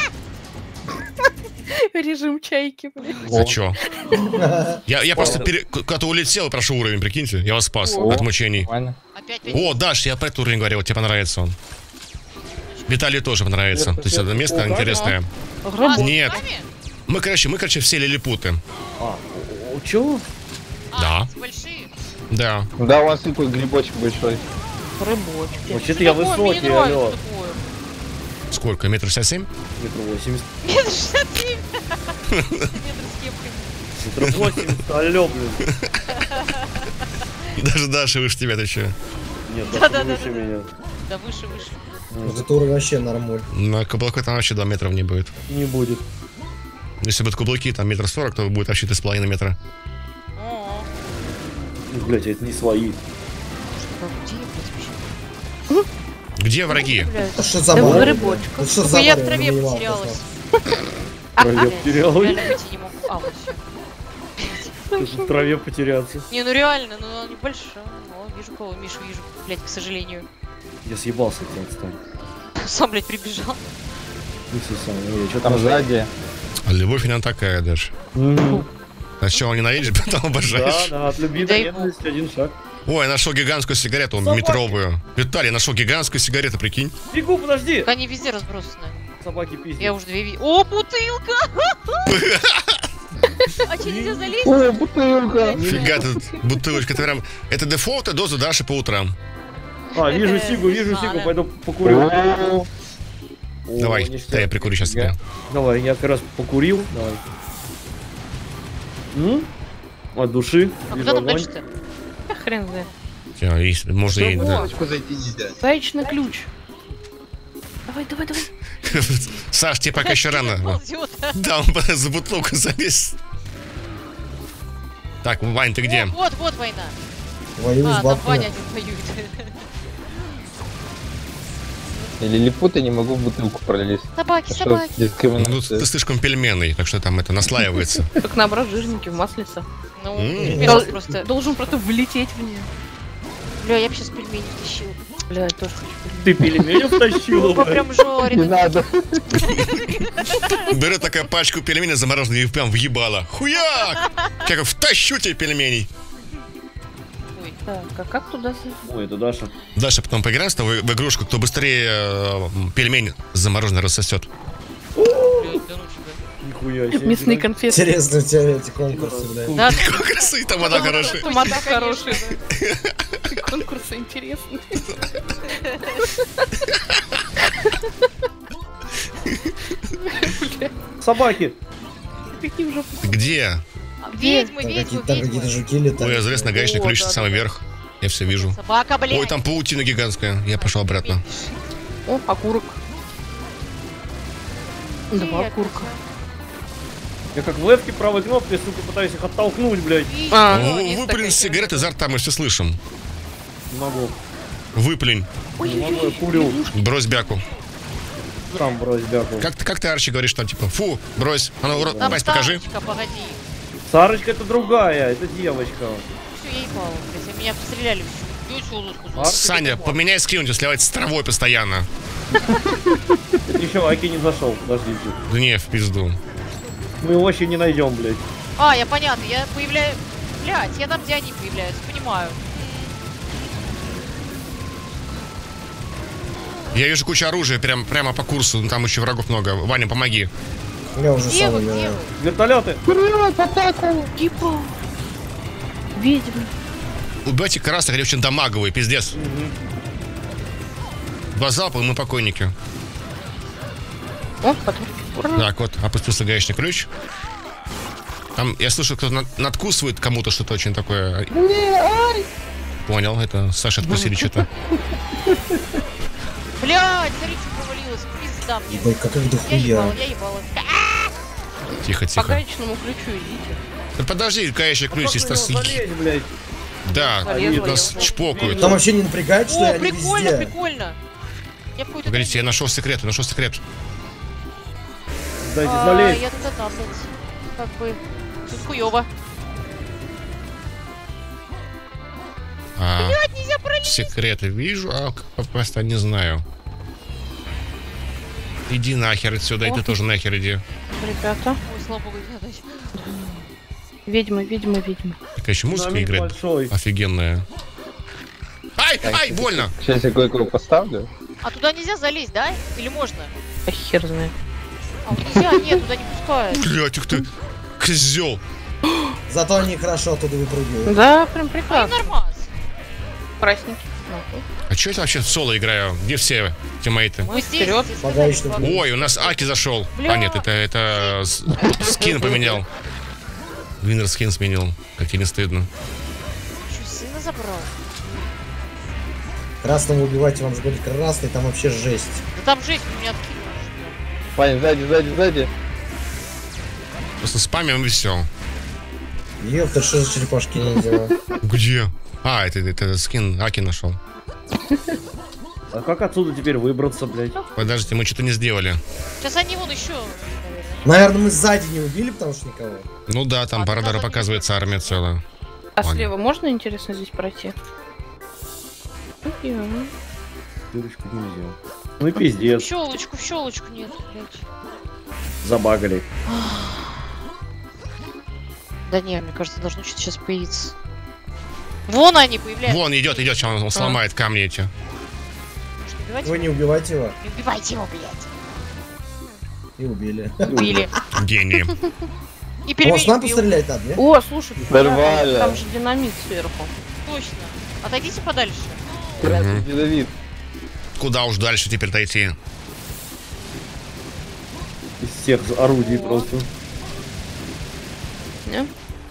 Режим чайки, блин. За чё? Я просто куда-то улетел и прошу уровень, прикиньте. Я вас спас О. от мучений. Нормально. Опять. О, Даш, я про этот уровень говорил, тебе понравится он. Виталию тоже понравится. То есть это место интересное. А, с Нет. нами? Мы, короче, все лилипуты. А, чё? Да. С большие. Да. Да, у вас такой грибочек большой. Рыбочки. Вообще-то я Такое, мне высокий, не нравится алло. такое. Сколько? 1,67 м? Метр 80. Метр 67. Метр с кепкой. Метр 80, алло, блин. Даже Даша выше тебя, ты чё? Нет, Да, даже да, выше да. меня. Да выше. Вот это уровень вообще нормуль. На каблуку там вообще 2 метра не будет. Не будет. Если будут каблуки там 1,40 м, то будет вообще 3,5 метра. О, Блять, это не свои. что, где я, блядь, вообще? Где враги? Блядь. Это что за Да мар? вот рыбочка. Это что за Ой, я мар? в траве Я не понимал, потерялась. Траве Блядь, потерялась. реально выйти не могу. А, вот всё. В траве потеряться. Не, ну реально, ну она небольшая. О, вижу кого, Мишу вижу, блядь, к сожалению. Я съебался от тебя, отстань. Сам, блядь, прибежал. Ну, все сам, я чё Там сзади. А любовь она такая, Даш. Сначала ненавидишь, потом Да, обожаешь. да, от любви до Дай ненависти один шаг. Ой, я нашел гигантскую сигарету, метровую. Виталий, я нашел гигантскую сигарету, прикинь. Бегу, подожди! Так они везде разбросаны. Собаки пиздят. Я уже 2 видел. О, бутылка! А че, нельзя залезть? О, бутылка. Фига тут бутылочка. Это прям... Это дефолт доза Даши по утрам. А, вижу Сигу, не надо. пойду покурю. О, О, Давай, ништяк. да, я прикурю сейчас тебя. Давай, я как раз покурил. Давай. От души. А вижу куда там огонь. дальше-то? Да хрен знает. Всё, есть, можно и... да. булочку зайти нельзя. Гаечный ключ. Давай. Саш, тебе пока еще рано. Ползёт. Да, он за бутылку залез. Так, Вань, ты где? Вот война. Воюю А, с там бабкой. Ваня один воюет. Я лилипут, я не могу в бутылку пролезть. Собаки, Что собаки. Ну, дискриминация? ты слишком пельменный, так что там это наслаивается. Как наоборот, жирненький в маслице. Ну, М. пельмени просто. Должен просто влететь в нее. Бля, я бы сейчас пельмени втащила. Бля, я тоже хочу пельмени. Ты пельмени втащила, Опа, блядь. прям Не жареный. надо. Берет такая пачку пельменей замороженных и прям въебала. Хуяк! Как втащу тебе пельменей. Так, а как туда зайти? Ой, это Даша. Дальше потом поиграем с тобой в игрушку, кто быстрее пельмень замороженный рассосет. Блядь, да ну тебя. Нихуя себе. Мясные конфеты. Интересно у тебя эти конкурсы, блядь. Да, Красы, там вода хорошая. Тамада конечно. хорошие, да. Конкурсы интересные. Собаки. Какие уже... Где? Ведьмы, Там ведьмы, какие-то ведьмы. жуки летают. Ой, я залез на гаечный О, ключ да, самый да. верх. Я все вижу. Собака, блядь. Ой, там паутина гигантская. Я пошел обратно. О, окурок. Два Привет, окурка. Я как в левке правой кнопкой, сука, пытаюсь их оттолкнуть, блядь. Ищи, А. ну, О, есть выплюнь такая сигареты изо рта, мы все слышим. Не могу. Выплюнь. Не могу, я курю. Брось бяку. Сам брось бяку. Как ты, Арчи, говоришь там, типа, фу, брось. А ну, Там Вась, покажи. Танечка, погоди. Сарочка это другая, это девочка. Все, я ебала, блядь, меня постреляли всю. Дёть улыбку. А? Саня, поменяй скин, у тебя сливается с травой постоянно. Это еще Аки не зашел, подождите. Да не, в пизду. Мы его вообще не найдем, блядь. А, я понятно, я появляюсь... Блядь, я там, где они появляются, понимаю. Я вижу кучу оружия прямо по курсу, но там еще врагов много. Ваня, помоги. Я уже Где сам вы, где умираю. вы? Вертолеты. Типа. Ведьмы. Убивайте красных, они очень дамаговые, пиздец. Два залпа, и мы покойники. О, потом. Ура. Так, вот, опустился гаечный ключ. Там, я слышу, кто-то надкусывает кому-то что-то очень такое. Понял, это Саша откусили что-то. Блядь, смотри, что провалилось. Пизда мне. Ебать, как их Я ебала, дохуя. я ебала. Тихо, По тихо. гаечному ключу идите. Да подожди, гаечный ключ, если нас... Залезь, блядь. Да, Залезла нас я. чпокают. Там вообще не напрягает, что О, они прикольно, везде. прикольно. Я в какой-то... Говорите, я нашел секрет, Дайте залезь. Я туда там, блядь. Как бы... Тут хуёво. Нельзя пролезть. Секреты вижу, а как попасть не знаю. Иди нахер отсюда, и ты тоже нахер иди. Ребята. Ой, слава богу, не надо. Ведьмы, ведьмы, ведьмы. Такая еще музыка Динамит играет. большой. Офигенная. Ай, больно! Сейчас я кое-кого поставлю. А туда нельзя залезть, да? Или можно? А хер знает. А вот нельзя, нет, туда не пускают. Блять, ух ты, козел. Зато они хорошо оттуда выпрыгивают. Да, прям А и прекрасно. нормас. Красненький. А что я вообще в соло играю? Где все тиммейты? Мы здесь, Вперед. здесь Погаечный сказали, ключ. Ой, у нас Аки зашел. Бля. А нет, это скин поменял. Виннер скин сменил. Как тебе не стыдно. Чё, сына забрал? Красного убивайте, вам же говорит, красный, там вообще жесть. Да там жесть, меня откинули. Ваня, сзади. Просто спамим и все. Ёпта, что за черепашки ниндзя? Где? А, это скин Аки нашел. А как отсюда теперь выбраться, блядь? Подождите, мы что-то не сделали. Сейчас они вон еще, наверное. Наверное, мы сзади не убили, потому что никого. Ну да, там по радару показывается армия целая. А Ладно. слева можно, интересно, здесь пройти? Дырочку нельзя. Ну и пиздец. В щелочку нет, блядь. Забагали. Да не, мне кажется, должно что-то сейчас появиться. Вон они появляются. Вон идет, сейчас он сломает камни эти. Может, убивать Вы его? не убивайте его. Не убивайте его, блядь. И убили. Убили. Гении. И О, пельмени с нам убил. пострелять надо, не? О, слушай, Нормально. там же динамит сверху. Точно. Отойдите подальше. Красный ядовит. Куда уж дальше теперь дойти? Из всех орудий просто. Не?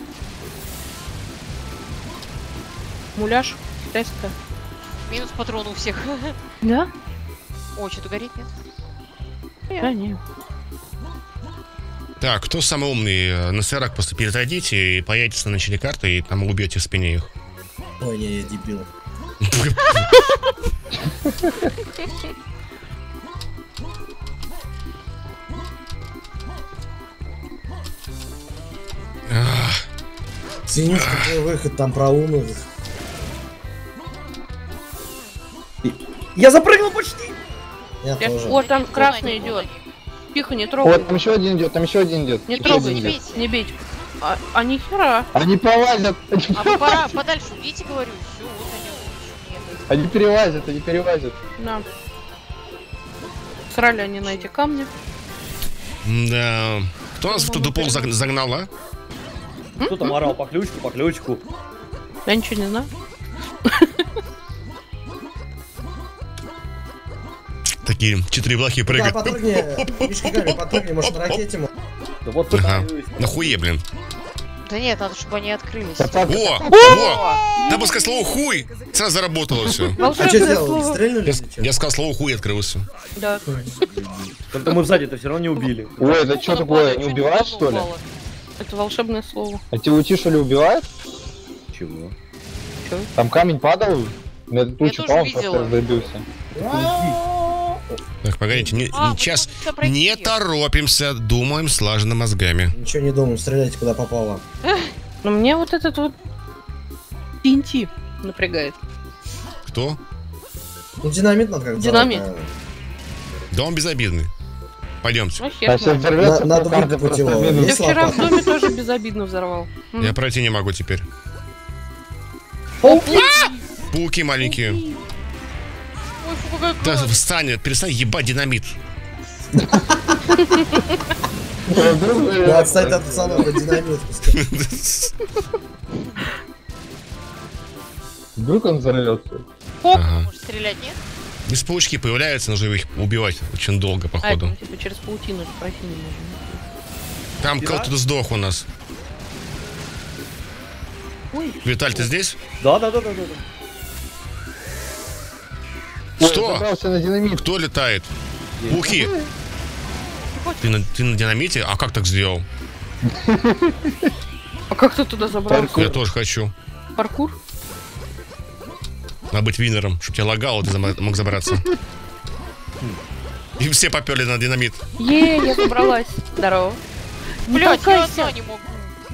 Муляж китайская. Минус патрон у всех. Да? О, что-то горит, нет? Да, не. Так, кто самый умный? На сырок просто перетойдите и поедете на начале карты, и там убьете в спине их. Ой, не, я дебил. Синюшка, твой выход там про умных. Я запрыгнул почти! Я тоже. Вот там красный идет. Тихо, не трогай. Вот, там еще один идет, там еще один идет. Не Еще трогай, один не идет. бейте, не бейте. А нихера. Они повалят, А пора подальше уйдите, говорю. Все, вот они. Нет. они перевозят, они перевозят. Да. Срали они на эти камни. Да. Кто нас в тот пол загнал, а? Кто там орал по ключку, по ключку? Я ничего не знаю. Такие 4 блохи Да, прыгают. подпрыгни, Мишка Гами, подпрыгни, может, на ракете ему. Да вот Ага. пытаюсь. Нахуе, блин. Да нет, надо, чтобы они открылись. О! Да пускай слово хуй сразу заработало все. А что Волшебное сделал? слово. Стрельнули? или чё? Я сказал слово хуй, открылось все. Да. Только мы сзади-то все равно не убили. Ой, это что такое, не убивают что ли? Это волшебное слово. А тебя уйти что ли убивают? Чего? Там камень падал, на эту тучу тоже пал, видела. просто разбился. Так, погодите, сейчас всё пройти. не торопимся, думаем слаженно мозгами. Ничего не думаю, стреляйте куда попало. Но мне вот этот вот TNT напрягает. Кто? Ну, динамит надо как-то Динамит. взорвать, Да он безобидный. Пойдемте. Ну, А хер если знает. взорвется, Надо то карты выкупать просто его. минус. Я Есть вчера в лопата? доме тоже безобидно взорвал. Я пройти не могу теперь. Пауки маленькие. Ой, фу, какая Да кровь. встань, перестань ебать динамит. Да, отстань от пацанов, динамит пускай. Вдруг он взорвется. Фок, Ага. может стрелять, нет? Здесь паучки появляются, нужно их убивать очень долго, А, походу. это типа через паутину же пройти не можем. Там кто-то сдох у нас. Ой. Виталь, ты здесь? Да. Ой, Что? забрался на динамит. Кто летает? Пауки. Ты на динамите? А как так сделал? А как ты туда забрался? Я тоже хочу. Паркур? Надо быть винером, чтобы тебя лагало, ты мог забраться. И все поперли на динамит. Я забралась. Здорово. Не Блядь, я толкайся. одна не могу.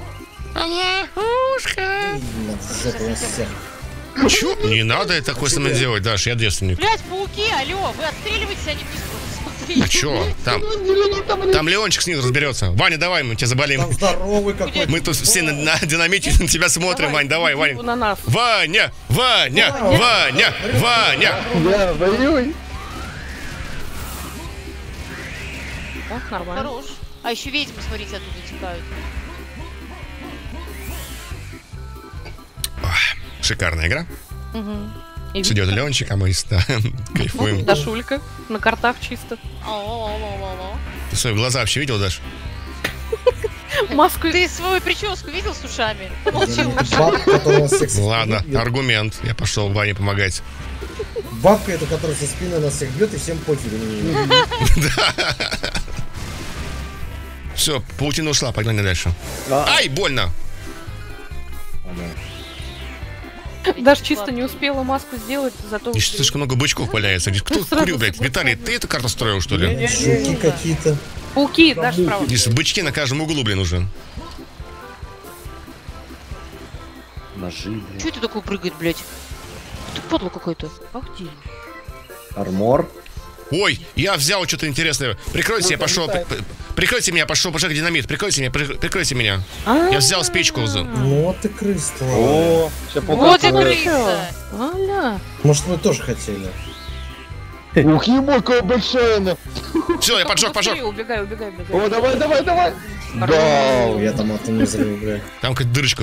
Надо жопу у нас всех. Чё? Не надо такое со мной делать, Даш, я девственник. Блядь, пауки, алло, вы отстреливаетесь, они вниз просто смотрите. А чё? Там Леончик с ним разберется. Ваня, давай, мы тебя заболим. Там здоровый какой-то. Мы тут все на динамите на тебя смотрим, Вань, давай, Вань. На нас. Ваня! Ваня! Ваня! Ваня! Я воюй. О, нормально. Хорош. А еще ведьмы, смотрите, оттуда текают. Шикарная игра. Угу. И Сидит Леончик, а мы кайфуем. Дашулька. На картах чисто. Алло. Ты свои глаза вообще видел, Даш? Маску. Ты свою прическу видел с ушами? Молчи уши. Бабка, которая нас всех со спины Ладно, бьет. аргумент. Я пошел Ване помогать. Бабка эта, которая со спины нас всех бьет, и всем пофигу на нее. Все, паутина ушла, погнали дальше. Ай, больно! Даже чисто не успела маску сделать, зато... Здесь слишком много бычков валяется. Здесь кто Сразу курил, блядь? Виталий, ты эту карту строил, что ли? Жуки какие-то. Пауки, даже справа. Здесь бычки на каждом углу, блин, уже. Ножи, блядь. Чё это такое прыгает, блядь? Ты подло какой-то. Ах ты. Армор. Ой, я взял что-то интересное. Прикройте, я пошел. Прикройте меня, пошел поджег динамит. Прикройте меня, прикройте меня. Я взял спичку. Ну вот ты крыс твоя. О, сейчас Вот и покажу. крыса. Аля. Может, вы тоже хотели? Ух, ебать, какая большая она. Все, я поджег. Быстрее, убегай. О, давай. Да. Я там атомный взрыв, бля. Там какая-то дырочка.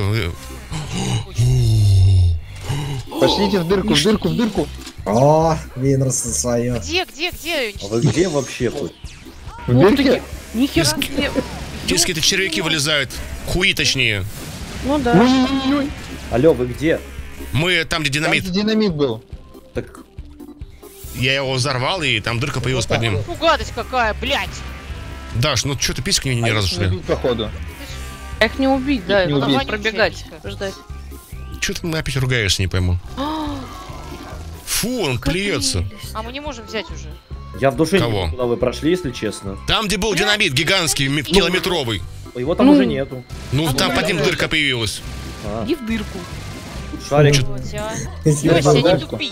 Пошлите в дырку. О, Винрос свое. Где? А вы где вообще тут? В Ух дырке? ты, нихера себе. Здесь какие-то червяки вылезают. Хуи точнее. Ну да. Ой-ой-ой. Алло, вы где? Мы там, где Там динамит. динамит был. Так, Я его взорвал, и там дырка появилась под ним. Ну гадость какая, блядь. Даш, ну что ты письки не разу шли? Убить, походу. А их не убить, да, Не это убить. надо пробегать, Вонючая ждать. Че ты опять ругаешься, не пойму. Фу, он плюется. А мы не можем взять уже. Я в душе не Кого? знаю, куда вы прошли, если честно. Там, где был динамит гигантский, километровый. Его там уже нету. Ну, там под ним дырка появилась. А, Иди в дырку. шарик. Вот я. Если Люся, не бабушка. тупи.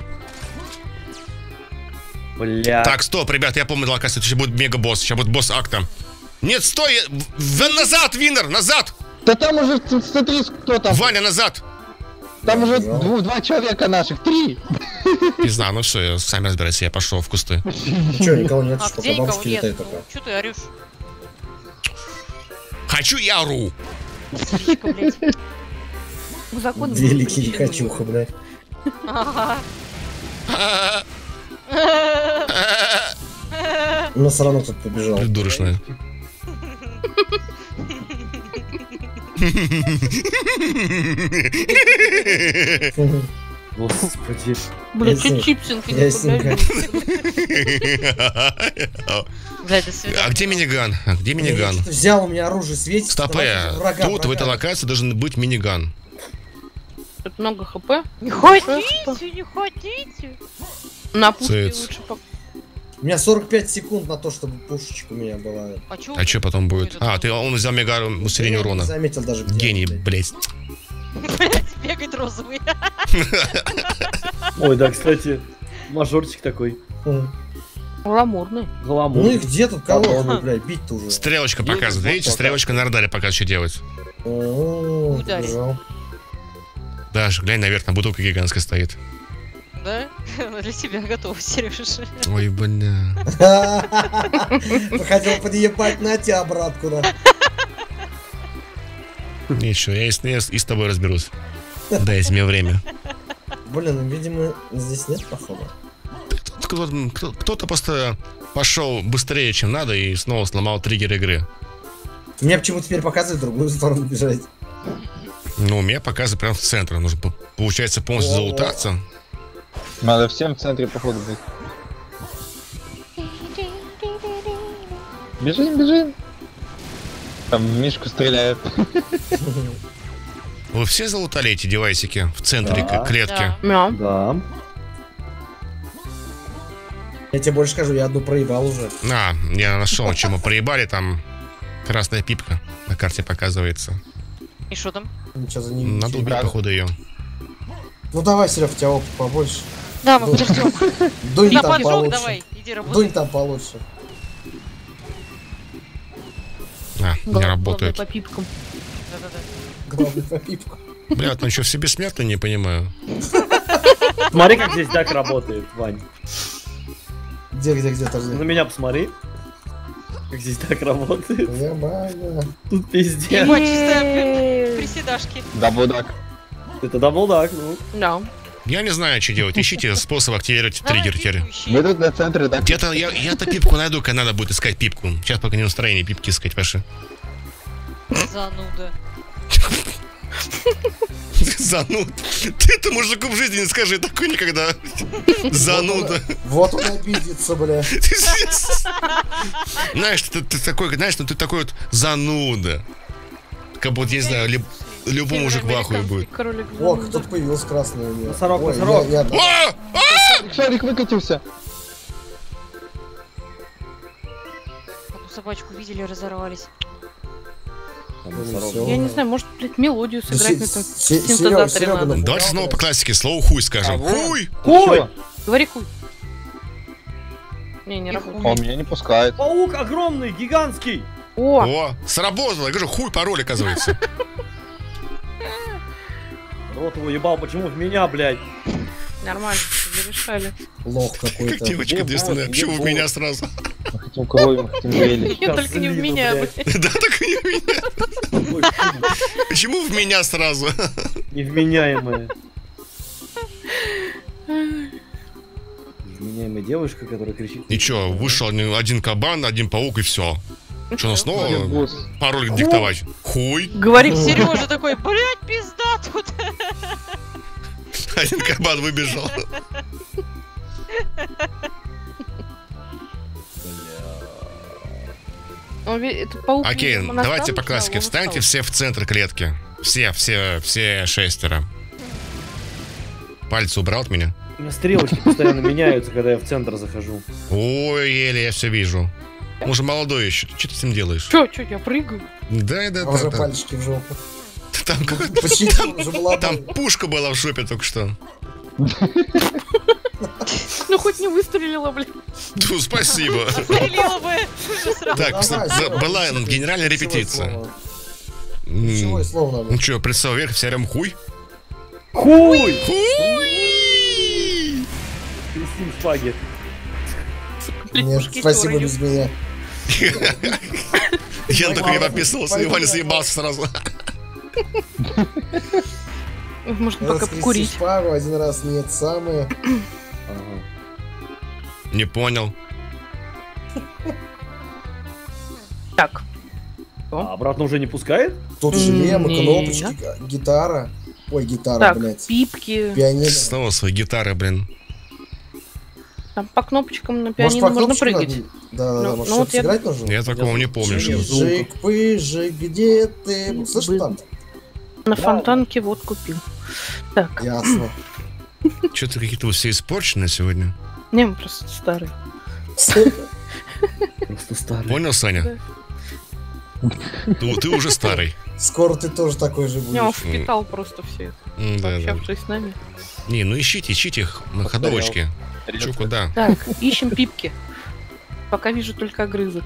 Бля. Так, стоп, ребят, я помню локацию. Сейчас будет мега-босс, сейчас будет босс акта. Нет, стой! Назад, Виннер, назад! Да там уже, смотри, кто там. Ваня, назад! Там уже два человека наших, 3. Пизда, ну все, сами разбирайся, я пошел в кусты. Че, никого нет, А что где пока никого бабушки нет? летают только. Че ты орешь? Хочу и ору! Стричка, блядь. Закон Великий Качуха, блядь. Ага. Но все равно кто-то побежал. Придурочная. Господи. Бля, Ясненько. чуть чипсинка не Ясненько. подарили. Блядь, до свидания. А где миниган? А где Я миниган? что-то взял, у меня оружие светится. Стоп, давайте врага, тут в врага. этой локации должен быть миниган. Тут много хп. Не ходите, не ходите. На пушке Цец. лучше У меня 45 секунд на то, чтобы пушечка у меня была. А что потом будет? А, он взял мега усиление Я урона. не заметил даже где. Гений, блядь. блять. Блядь, бегает розовый. Ой, да, кстати, мажорчик такой. гламурный. Гламур. Ну и где тут кого, блядь, бить-то уже? Стрелочка показывает. Видите, стрелочка на радаре показывает, что делать. О, Ударь. побежал. Даш, глянь наверх, на бутылка гигантская стоит. Да? Для тебя готова, Сережа. Ой, бля. Хотел подъебать на тебя, брат, куда? Ничего, я и с тобой разберусь. Дайте мне время. Блин, ну, видимо, здесь нет, походу. Кто-то просто пошел быстрее, чем надо, и снова сломал триггер игры. Мне почему теперь показывает в другую сторону бежать. Ну, у меня показывает прям в центр. Нужно, получается, полностью залутаться. Надо всем в центре, походу, быть. Бежим, бежим. Там в Мишку стреляют. Вы все залутали эти девайсики в центре Да. клетки? Да. Мя. Да. Я тебе больше скажу, я одну проебал уже. А, я нашел, чем мы проебали. Там красная пипка на карте показывается. И что там? Ничего за ним. Надо убить, Да. походу, ее. Ну давай, Серег, у тебя опыт побольше. Да, мы подождем. Дунь Я там поджег, получше. давай, иди работай. Дунь там получше. А, не Главное работает. по пипкам. Да-да-да. Главное по пипку. Бля, ну что, все бессмертные, не понимаю. Смотри, как здесь так работает, Вань. Где, На подожди. меня посмотри. Как здесь так работает. Нормально. Тут пиздец. Ебать, чистая приседашки. Даблдак. Это даблдак, ну. Да. Я не знаю, что делать. Ищите способ активировать Давай триггер теперь. пипку ищи. Мы тут на центре, так? Где-то я-то пипку найду, когда надо будет искать пипку. Сейчас пока не настроение пипки искать, Паша. Зануда. Зануд. Ты это мужику в жизни не скажи, такой никогда. Зануда. Вот он обидится, бля. Знаешь, ты такой, знаешь, ну ты такой вот зануда. Как будто, я не знаю, любой мужик в ахуе будет. Кролик О, зануда. кто-то появился красный у меня. Носорог, Ой, носорог. я- А! Шарик выкатился. Одну собачку видели, разорвались. Там Ну, носорог. всё. Я не знаю, может, блядь, мелодию Да сыграть Се- на этом Се- синтезаторе Серёга, надо. ну, Давайте снова по классике, слово хуй скажем. Хуй! Ой! Говори хуй. Не, не работает. Он меня не пускает. Паук огромный, гигантский. О, О, сработало. Я говорю, хуй пароль, оказывается. Рот его ебал, почему в меня, блядь? нормально, зарешали. Лох Как какой-то. девочка действенная. Почему в меня сразу? Мы хотим крови, мы хотим дуэли. Я только не в Козлина, меня, блядь. блядь. Да, так и не в меня. Ой, фу, Почему в меня сразу? невменяемая. Невменяемая девушка, которая кричит. И чё, вышел один кабан, один паук и все. Что, ну Блин, снова босс. пароль диктовать? Хуй. Говори хуй. Сережа такой, блядь, пизда тут. Один кабан выбежал. Это паук, Окей, видимо, на давайте стану по классике. встал, он Встаньте устал. все в центр клетки. Все шестеро. Пальцы убрал от меня. У меня стрелочки постоянно меняются, когда я в центр захожу. Ой, еле я все вижу. Он же молодой еще. Что ты с ним делаешь? Чё, я прыгаю? Да. А уже пальчики в жопу. Там, Почему уже была там пушка была в жопе только что. Ну хоть не выстрелила, блин. Ну, спасибо. Стрелила бы. Уже сразу. Так, Давай, была Сёва, генеральная ключевое репетиция. слово. Ключевое слово надо. Ну что, представил вверх, все рядом хуй? Хуй! Хуй! Крестим шпаги. Нет, спасибо, без меня. Я такой не подписывался, и Ваня заебался сразу. Можно пока Раскрести покурить. шпагу, один раз нет, самое. Ага. Не понял. Так. А обратно уже не пускает? Тут шлемы, Нет. кнопочки, гитара. Ой, гитара, Так, блядь. пипки. Пианино. Снова свои гитары, блин. Там по кнопочкам на Может, пианино по можно кнопочкам прыгать. надо? Да, Ну, может, ну, что-то вот я- сыграть нужно? Я такого не помню. Нет. что- Жик-пыжик, где ты? Слышь, там? На фонтанке вот купил. Так, Ясно. Что-то какие-то вы все испорчены сегодня. не, мы просто старый. Просто старый. Понял, Саня? Ты уже старый. Скоро ты тоже такой же Не, он будешь. впитал просто все это, Да. пообщавшись с нами. Не, ну ищите их на ходовочке. Чё, куда? Так, ищем пипки. Пока вижу только огрызок.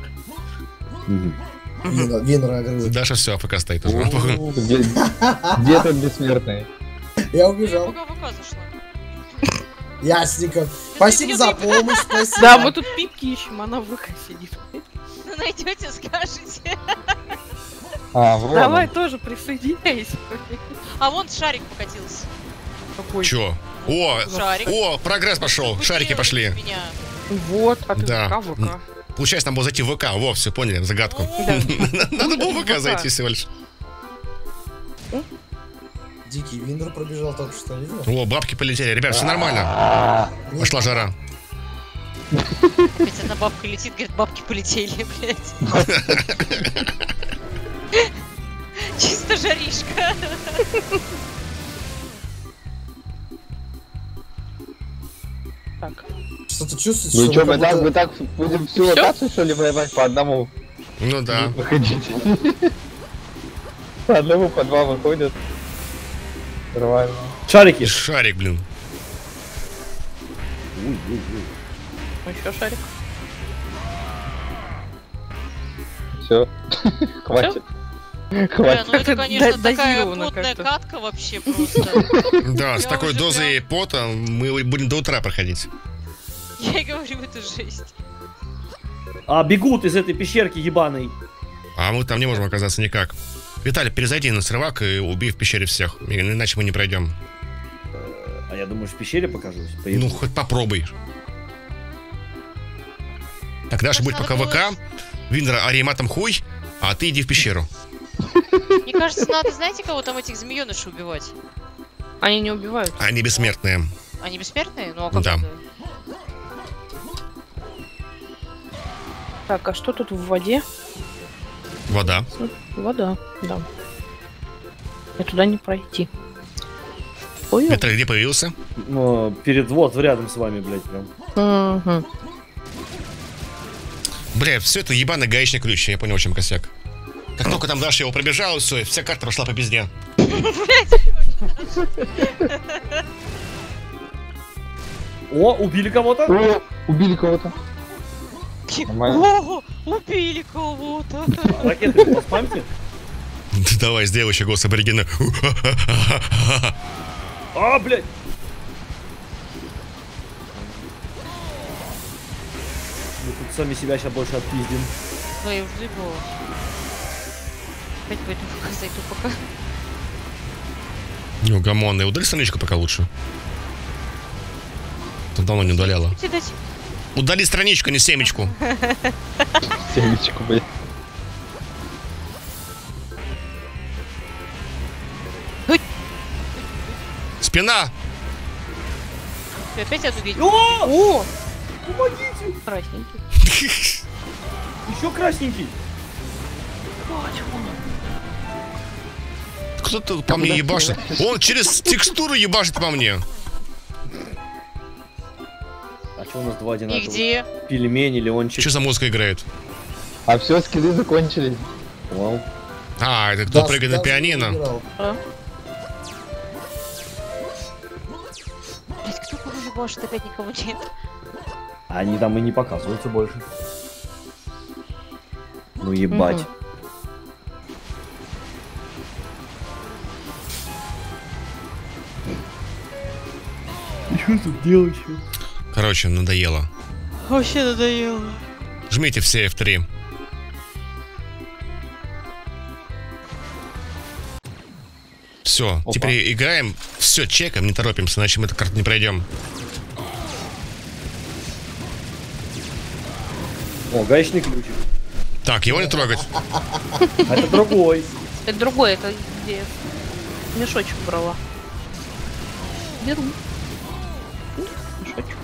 Винра огрызок. Даша все, АФК стоит уже. Где тут бессмертный? Я убежал. Кука зашла. Ясненько. Спасибо за помощь, спасибо. Да, мы тут пипки ищем, она в ВК сидит. Ну найдете, скажете. А, вроде. Давай тоже присоединяйся. А вон шарик покатился. Какой? Чё? Шарик. О, прогресс пошел. Шарики Делай пошли. Меня. Вот, а ты Да. ВК. Получается, нам было зайти в ВК. Во, все поняли, загадку. Да. Надо было в ВК ВК. зайти всего лишь. Дикий Винер пробежал только что, видно? О, бабки полетели. Ребят, все нормально. Пошла жара. Опять одна бабка летит, говорит, бабки полетели, блядь. Чисто жаришка. Так. Что-то чувствуете, Ну что, вы мы как так будем всю локацию, что ли, воевать по одному? Ну да. Выходите. По одному, по два выходят. Нормально. Шарики. Шарик, блин. Еще шарик. Все. Хватит. Бля, Хватит. ну это, конечно, такая Дозировано потная как-то. катка вообще просто. Да, с Я такой уже дозой пота мы будем до утра проходить. Я и говорю, это жесть. А бегут из этой пещерки ебаной. А мы там не можем оказаться никак. Виталий, перезайди на сервак и убей в пещере всех. Иначе мы не пройдем. А я думаю, в пещере покажусь. Ну, хоть попробуй. Так, Даша будет пока Надо было- ВК, Виндра ариематом хуй, а ты иди в пещеру. Мне кажется, надо, знаете, кого там этих змеенышей убивать? Они не убивают. Они бессмертные. Они бессмертные? Ну а как Да. это? Так, а что тут в воде? Вода. Вода, да. И туда не пройти. Ой, Виталий где появился? Перед вот рядом с вами, блядь, прям. угу. Бля, все это ебаный гаечный ключ, я понял, в чем косяк. Как только там Даша его пробежала, все, вся карта пошла по пизде. О, убили кого-то? О, убили кого-то. Нормально. Ого, убили кого-то. Ракеты поспамьте. Давай, сделай еще голос аборигена. А, блядь. Мы тут сами себя сейчас больше отпиздим. Да, я уже заебала. Опять пойду показать пока. Ну, гамонный, удали страничку пока лучше. Ты давно не удаляла. Дать. Удали страничку, не семечку. Семечку, блядь. Спина! Ты опять одну ведьму? О! Помогите! Красненький. Еще красненький. Кто-то по мне ебашит. Он через текстуру ебашит по мне. А что у нас два И одинаковых? где? Пельмени, Леончик. Что за музыка играет? А все, скиллы закончились. Вау. А, это кто Да, прыгает на даже не пианино? выбирал. Блять, кто кого ебал, что опять никого нет? Они там и не показываются больше. Ну ебать. Мгм. Что тут делать? Короче, надоело. Вообще надоело. Жмите все F3. Все, Опа. теперь играем. Все, чекаем, не торопимся, иначе мы эту карту не пройдем. О, гаечный ключик. Так, его не трогать. А это другой. Это другое, это где я мешочек брала. Беру. Мешочек.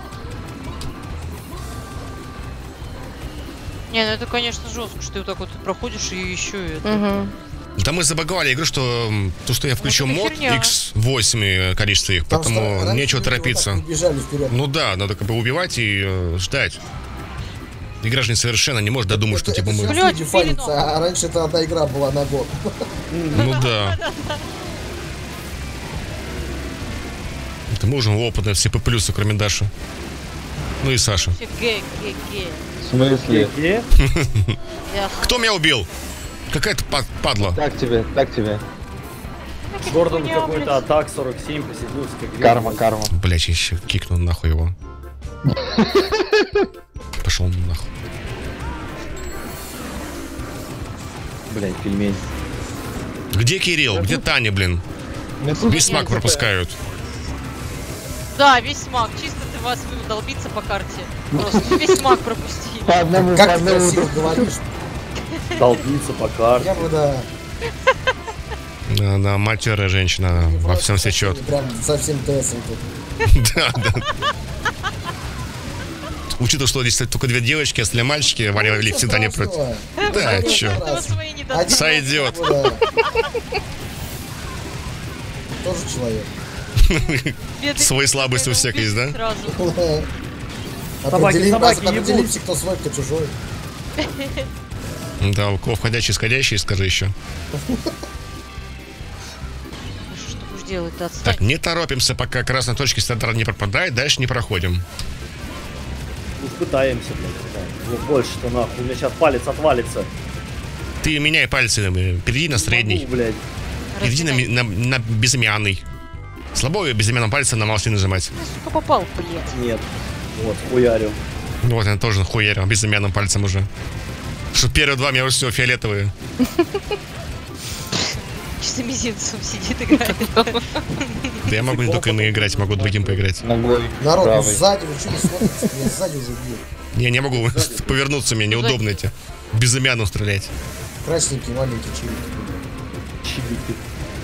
Не, ну это, конечно, жестко, что ты вот так вот проходишь и еще это. Угу. Да мы забаговали игру, что то, что я включу это мод херня. X8 количество их, Потому что поэтому раньше нечего люди вот торопиться. так Бежали вперед. Ну да, надо как бы убивать и ждать. Игра же совершенно не может додумать, что типа мы... Блядь, Люди фанятся, пилено. а раньше это одна игра была на год. Ну да. Это мы уже опытные все по плюсу, кроме Даши. Ну и Саши. Все гей. В смысле? Где? Я Кто меня убил? Какая-то падла. Так тебе, так тебе. Гордон хуйня, какой-то блядь. атак 47 посидился как Карма, карма. Блять, еще кикнул нахуй его. Пошел нахуй. Блять, пельмень. Где Кирилл? Где Таня, блин? Весь смак пропускают. Да, весь маг. Чисто ты вас долбиться по карте. Просто весь маг пропустили. По одному, Как по ты одному красиво друг. говоришь. Долбиться по карте. Я бы, да. Она матерая женщина, во всем сечет. Прям совсем ТСом тут. Да, да. Учитывая, что здесь только две девочки, а если мальчики, Ваня Ничего всегда не против. страшного. Да, Ничего чё. страшного. Вот свои не Один Сойдет. раз, да. Тоже человек. Свои слабости у всех есть, да? Сразу. Собаки Определимся, кто свой, кто чужой. Да, у кого входящий, исходящий, скажи еще. Ну что ты будешь делать-то? Отстань. Так, не торопимся, пока красная точка стандарт не пропадает, дальше не проходим. Уж пытаемся, блядь. Ну больше-то нахуй. У меня сейчас палец отвалится. Ты меняй пальцы, перейди на средний, Могу, блядь. перейди на безымянный. Слабо безымянным пальцем на маус не нажимать. Ты, сука, попал, блядь. Нет. Вот, хуярю. Ну вот, я тоже хуярю безымянным пальцем уже. Что первые два у меня уже все фиолетовые. Чисто мизинцем сидит, играет. Да я могу не только им играть, могу другим поиграть. Ногой Народ, ну правой. сзади, вы что не смотрите? Меня сзади уже бьют. Не могу повернуться, мне неудобно эти. Безымянным стрелять. Красненький, маленький чирик. Чибики.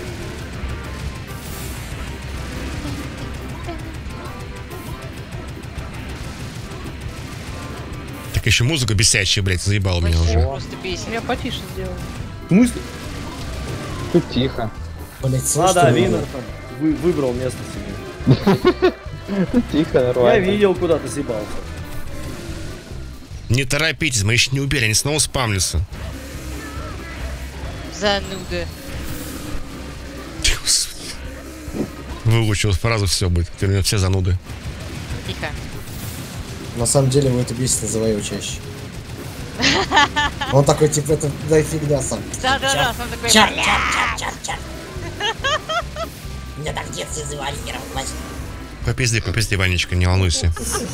Так еще музыка бесячая, блядь, заебала меня Вообще уже. просто бесит. Я потише сделала. В смысле? Тут тихо. Блять, А, слышь, да, ты, Винер там выбрал место себе. Тут тихо, Я нормально. видел, куда ты съебался. Не торопитесь, мы еще не убили, они снова спамлятся. Зануда. Выучил фразу, все будет. Теперь у меня все зануды. Тихо. На самом деле его это бесит, называй его чаще. Он такой, типа, это да фигня сам. Да-да-да, сам такой... Меня так в детстве звали в первом классе. Попизди, Ванечка, не волнуйся.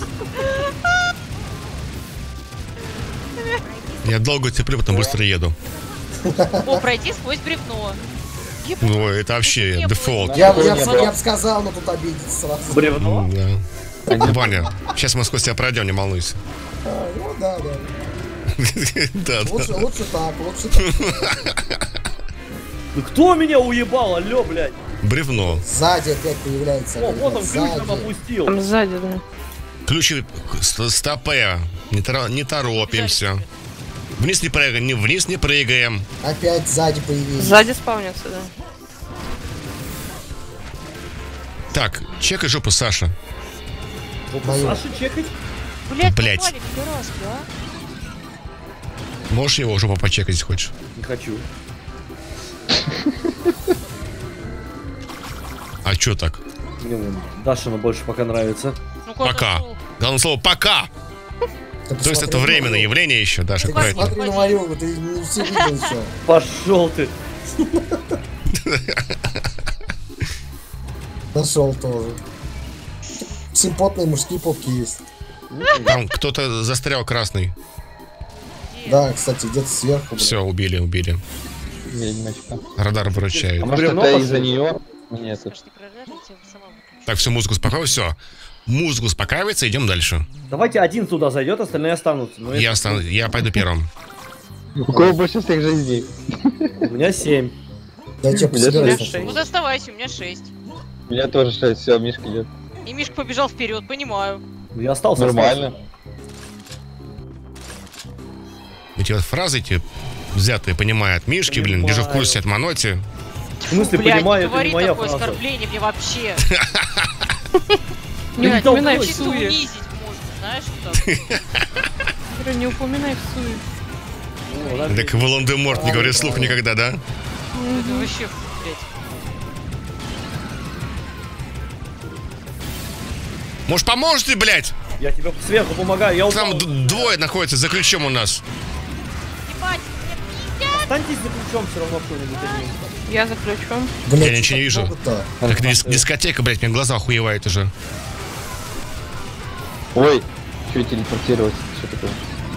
Я долго терплю, потом быстро еду. О, пройти сквозь бревно. Ну, это вообще дефолт. Я бы сказал, но тут обидится сразу. Бревно? Да. Ваня, сейчас мы сквозь тебя пройдем, не волнуйся. Ну да, да. Да, да. Лучше так. Ну кто меня уебал, алло, блядь? Бревно. Сзади опять появляется. О, вот он ключ нам сзади. опустил. Там сзади, да. Ключи стопе. Не торопимся. Вниз не прыгаем. Опять сзади появились. Сзади спавнится, да. Так, чекай жопу, Саша. Жопу Мою. Саши чекать? Блять, Блядь. попали, пидораски, а? Можешь его жопу почекать, если хочешь? Не хочу. А чё так? Мне Дашина больше пока нравится. Ну, как Пока. нашел? Главное слово «пока». То есть это временное явление еще, Даша, Ты аккуратнее. посмотри на мою, ты не все видел еще. Пошел ты. Нашел тоже. Симпотные мужские попки есть. Там кто-то застрял красный. Да, кстати, где-то сверху. блин. Все, убили. Ведьмочка. Радар выручает. А может Бревно это пошел? из-за нее? Нет, это Почти прорвали, я тебя сама выключу. Так, все, музыку успокоилась, все. Музыка успокаивается, идем дальше. Давайте один туда зайдет, остальные останутся. Ну, Я пойду первым. у кого больше всех жизней? У меня 7. Я тебе Меня пособираюсь. шесть. Вот оставайся, у меня 6. У меня тоже 6, все, Мишка идет. И Мишка побежал вперед, понимаю. Я остался. Нормально. Эти вот фразы эти взятые, понимаю, от Мишки, блин, держу в курсе от Маноти. В смысле, Блядь, понимаю, не это говори не моя такое фраза. оскорбление мне вообще. Не Да упоминай не в Чисто суе. унизить можно, знаешь, что? Говорю, не упоминай в суе. О, подожди. Так Волан-де-Морт не говорит вслух никогда, да? Это вообще, блядь. Может, поможете, блядь? Я тебе сверху помогаю, я упал. Там двое находятся за ключом у нас. Ебать, Останьтесь за ключом, все равно кто-нибудь один. Я за ключом. Блядь, Я ничего не вижу. много-то. Как дискотека, блядь, мне глаза охуевают уже. Ой, что телепортироваться? Что такое?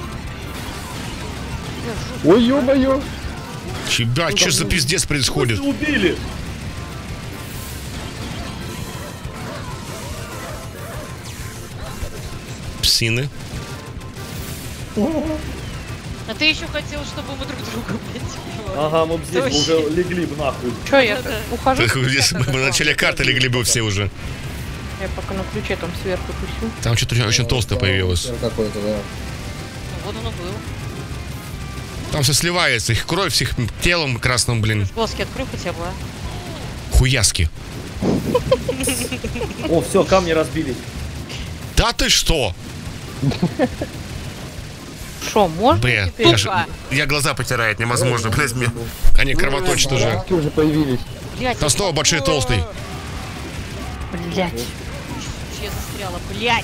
Ой, ё-моё! Тебя, что за пиздец происходит? Убили! Псины. а ты еще хотел, чтобы мы друг друга, блядь, убивали. Ага, мы бы здесь бы Вообще. уже легли бы нахуй. Че, я ухожу? Так, здесь мы в начале карты легли бы все уже. Я пока на ключе там сверху тусю. Там что-то очень толстое появилось. Какой-то, да. Ну, вот оно было. Там все сливается, их кровь с их телом красным, блин. Глазки открой хотя бы, а. Хуяски. О, все, камни разбились. Да ты что? Шо, можно Бля, теперь? я глаза потирает, невозможно, блядь, мне. Они кровоточат уже. Маски уже появились. Блядь, Там снова большой толстый. Блять. Я застряла, блядь.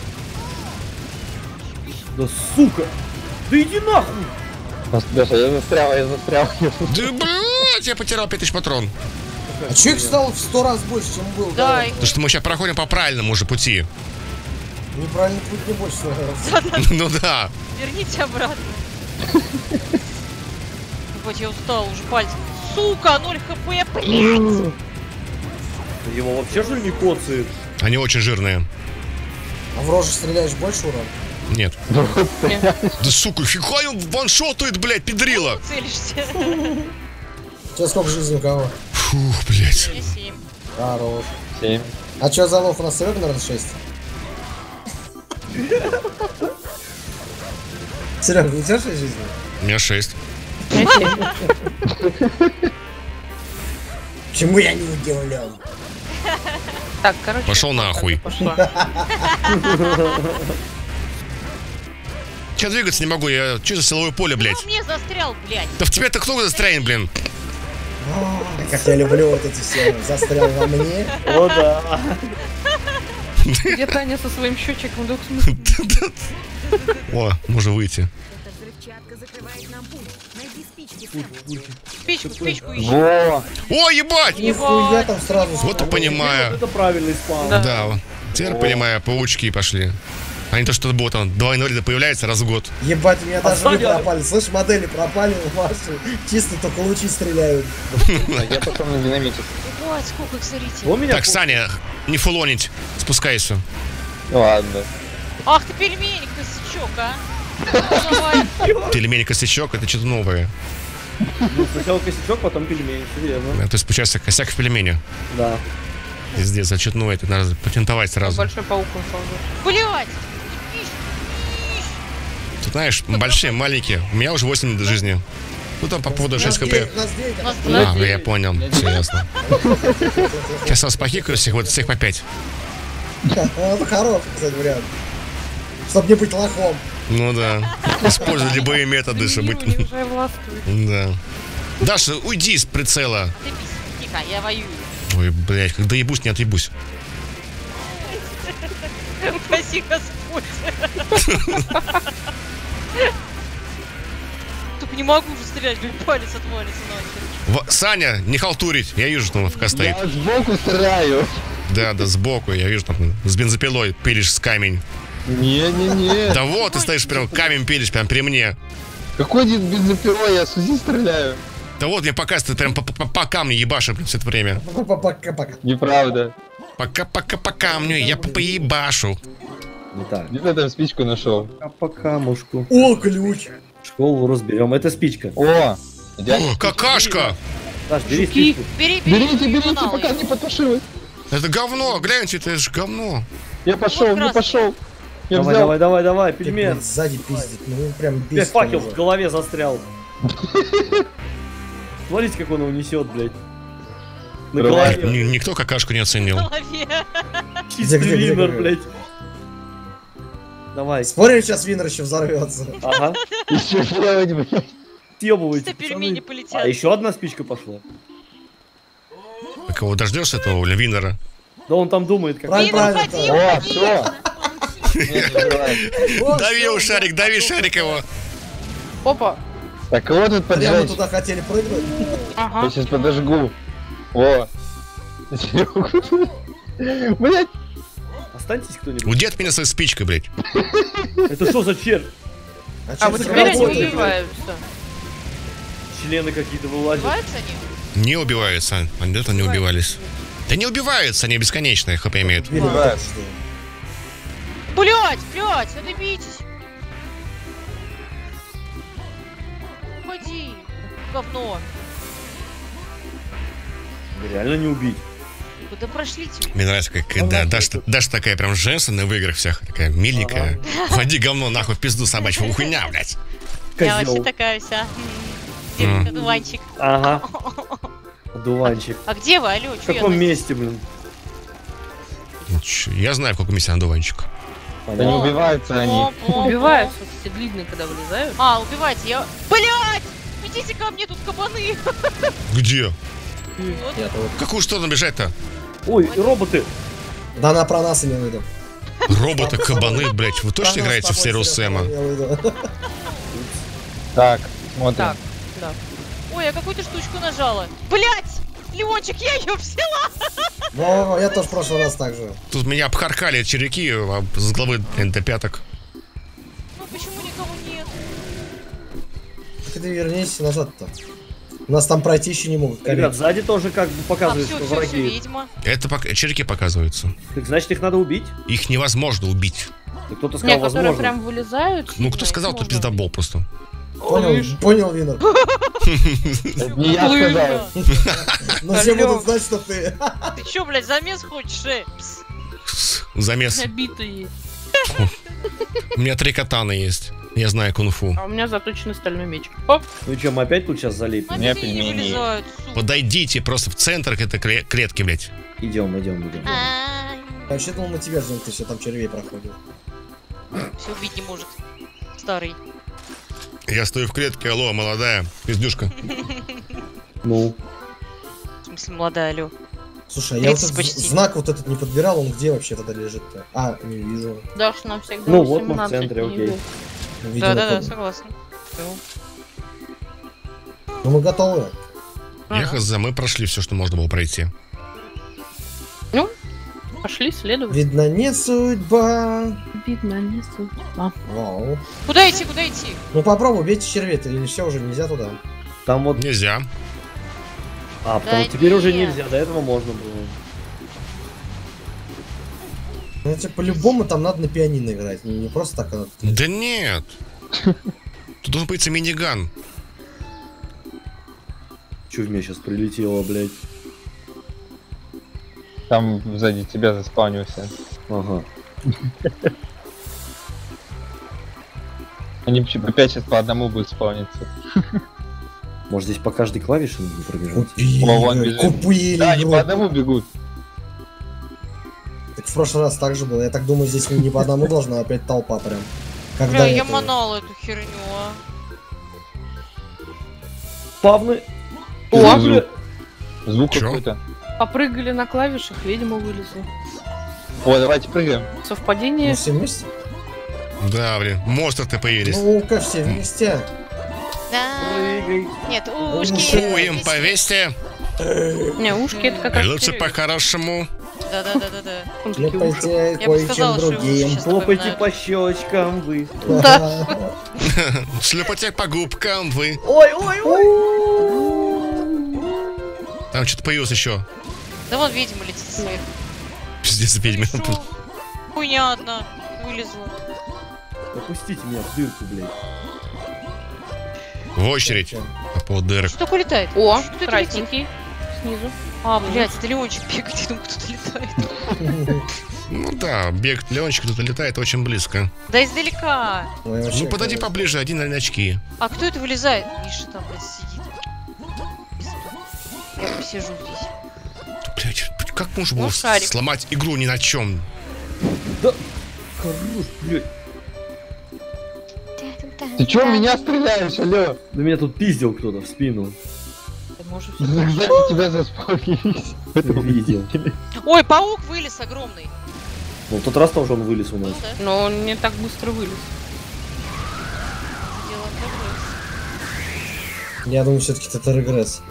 Да сука! Да иди нахуй! Даша, я застрял. Да, блядь, я потерял 5000 патрон. А чё их стало в 100 раз больше, чем был? Да, их Потому что мы сейчас проходим по правильному уже пути. Неправильный путь не больше становится. Ну да. верните обратно. Ебать, я устал уже пальцем. Сука, 0 хп, блядь. Его вообще что ли не коцает? Они очень жирные. А в рожу стреляешь больше урон? Нет. Да сука, фига он ваншотует, блядь, педрила. Целишься. Сейчас сколько жизни у кого? Фух, блядь. Я 7. Хорош. 7. А чё за лох? У нас Серега, наверное, 6. Серега, у тебя 6 жизней? У меня 6. Чему я не удивлен? Так, короче. Пошел нахуй. Пошла. Че двигаться не могу, я че за силовое поле, блядь? Ну, мне застрял, блядь. Да в тебя-то кто застрянет, блин? Как я люблю вот эти все. Застрял во мне. О, да. Где Таня со своим счетчиком двухсмысленным? О, можно выйти. Эта взрывчатка закрывает нам путь. Найди спички, Сэм. Спичку ищи. Во! О, ебать! Нихуя там сразу. Вот и понимаю. Это правильный спаун. Да, теперь понимаю, паучки пошли. А не то, что было там двойной лида появляется раз в год. Ебать, у меня даже вы Саня- пропали. Слышь, модели пропали у вас. Чисто только лучи стреляют. Я потом на динамите. Ебать, сколько их, смотрите. У меня Так, Саня, не фулонить, спускайся. Ну ладно. Ах ты пельменик, косячок, а. Давай. Пельмени косячок, это что-то новое. сначала косячок, потом пельмени. Все верно. То есть получается косяк в пельмени. Да. Пиздец, а что-то новое, это надо патентовать сразу. Большой паук он ползет. Блядь. Тут знаешь, большие, маленькие. У меня уже 8 жизни. Ну там по поводу 6 хп. Нас 9, У нас А, ну я понял, все ясно. Сейчас вас похикаю всех, вот всех по 5. Это хороший, кстати, вариант. Чтоб не быть лохом. Ну да. Используй любые методы, чтобы быть... Уже властвует. Да. Даша, уйди с прицела. Ты тихо, я воюю. Ой, блядь, когда ебусь, не отъебусь. Спаси Господь. Только не могу уже стрелять, блин, палец отвалится нахер. Саня, не халтурить. Я вижу, там ФК стоит. Я сбоку стреляю. Да, сбоку. Я вижу, там с бензопилой пилишь с камень. Не-не-не. Да вот, ты стоишь прям, камень пилишь прям при мне. Какой бензопилой, я с УЗИ стреляю. Да вот, мне показывает, ты прям по камню ебашишь, блин, все это время. Пока-пока. Неправда. Пока-пока по камню, я поебашу. Не так. Где ты там спичку нашел? По камушку. О, ключ. Школу разберем. Это спичка. О! О, какашка! Даш, бери Жуки. спичку. Берите, берите, манал пока его. не потушилось. Это говно, гляньте, это же говно. Я пошел, Вот не красный. пошел. Я Давай, взял. давай, Ты, пельмен. блин, сзади пиздит. Ну, прям Блядь, бесит. факел уже. в голове застрял. Смотрите, как он его несет, блядь. На Давай. голове. Никто какашку не оценил. В голове. Чистый Где, винер, где? блядь. Давай. Спорим, сейчас Винер еще взорвется. Ага. Еще делать, блядь. Съебывайте, Что пельмени пацаны. полетят. А еще одна спичка пошла. Ты кого дождешься этого Винера? Да он там думает, как... Правильно, Винер, правильно. ходи, О, ходи. все. Нет, не желаю. Вот, Дави всё, его, Шарик, дави Шарик его. Опа. Так, кого тут Прямо поджечь? туда хотели прыгнуть. Я Ага. сейчас подожгу. О. Блять, Останьтесь кто-нибудь. Уйди от меня своей спичкой, блядь. Это что за черт? А чё вот за теперь они работает, блядь? убиваются. Члены какие-то вылазят. Убиваются они? Не убиваются. Они где-то не убивались. Да не убиваются, они бесконечные хп имеют. Убивают. Блять, надо битесь. Уходи. Говно. Реально не убить. Куда прошлите? Мне нравится, как да, Даша такая прям женственная в играх всех. Такая миленькая. Ходи говно нахуй в пизду собачьего хуйня, блядь. Я вообще Козел. такая вся. Девочка, дуванчик. Ага. Дуванчик. А где вы, алё? В Чё я каком на- месте, блин? Я знаю, в каком месте надуванчик. да не убиваются они. О. Убиваются, все длинные, когда вылезают. А, убивайте, я... Блять! Идите ко мне, тут кабаны. Где? Вот. Нет, вот. В какую сторону бежать-то? Ой, и роботы. Да она про нас имела в виду. Роботы, кабаны, блядь. Вы точно Про нас играете в с тобой серию серьёзно Сэма? имела в виду. Так, смотрим. Так, да. Ой, я какую-то штучку нажала. Блять! Леончик, я ее взяла! Ну, я тоже в прошлый раз так же. Тут меня обхаркали червяки с головы до пяток. Ну почему никого нет? Так ты вернись назад-то. Нас там пройти еще не могут. Ребят, сзади тоже как бы А, показывает, все, что все, враги. ведьма. Это червяки показываются. Так значит, их надо убить? Их невозможно убить. Да кто-то Не, сказал, которые возможно. прям вылезают. Ну, сильно, кто их сказал, то можно пиздобол просто. Понял, Винер. Это не я сказал. Но все будут знать, что ты. Ты чё, блядь, замес хочешь, Пс. Замес. убить. Обитые. У меня 3 катаны есть. Я знаю кунг-фу. А у меня заточенный стальной меч. Оп. Ну что, мы опять тут сейчас залипнем? Не, Опять они не пельмени. вылезают, сука. Подойдите просто в центр к этой клетки, блядь. Идем. Ай, Вообще думал на тебя ждем, ты все там червей проходил. Все убить не может. Старый. Я стою в клетке, алло, молодая пиздюшка. Ну, В смысле, молодая, алё. Слушай, а я вот 30 этот почти. знак вот этот не подбирал, он где вообще тогда лежит-то? А, не вижу. Даш нам всегда Ну, вот мы в 18 центре, не окей. идут. Видимо, Да-да-да, тут. согласна. Ну мы готовы. Я хз, мы прошли все, что можно было пройти. Пошли следовать. Видно, не судьба. Видно, не судьба. Вау. Куда идти, куда идти? Ну попробуй, бейте червей-то, или все уже нельзя туда. там вот... Нельзя. А, потому Да что теперь уже нет. нельзя, до этого можно было. Ну, типа, по-любому там надо на пианино играть, не просто так. А... Да нет. Тут должен появиться миниган. Чё в меня сейчас прилетело, блядь? Там сзади тебя заспавнился. Ага. Они опять сейчас по одному будут спавниться. Может здесь по каждой клавише нужно пробежать? Вон бежит. Купили Да, они игру. по одному бегут. Так в прошлый раз так же было. Я так думаю, здесь не по одному должна, опять толпа прям. Когда Бля, я это- манал эту херню, а. Павны. О, Звук. Звук Чё? какой-то. попрыгали на клавишах, видимо, вылезли. О, давайте прыгаем. Ну, Совпадение. все вместе? Да, блин, монстры-то появились. Ну-ка, все вместе. Да. Прыгай. Нет, Ушки. ушки. Им повесьте. Не, ушки это как раз Лучше стерео. по-хорошему. Да-да-да-да-да. Ушки, уши. Хлопайте Я бы кое-чем сказала, что другим. уши. Хлопайте по щечкам вы. Да. Шлепайте по губкам вы. Ой, ой, ой. Там что-то появилось еще. Да вон ведьма летит сверху. Пиздец, ведьмин. Шо? Хуйня одна вылезла. Опустите меня в дырку, блядь. В очередь. По поводу дырок. Что такое летает? О, Что это летит? красненький. Снизу. А, блядь, это Леончик бегает, я думаю, кто-то летает. Ну да, бег Леончик кто-то летает очень близко. Да издалека. Ой, вообще, Ну подойди короче. поближе, один на очки. А кто это вылезает? Миша там, блядь, сидит. Я посижу здесь. Блять, как можно было Ну, шарик. сломать игру ни на чем? Хорош, блядь. Ты чё в меня стреляешь, алё? Да меня тут пиздил кто-то в спину. Ты можешь... Сзади тебя заспавнились. Видел. Ой, паук вылез огромный. Ну, в тот раз тоже он вылез у нас. Ну да, Но он не так быстро вылез. делаем прогресс. Я думаю, все-таки это регресс.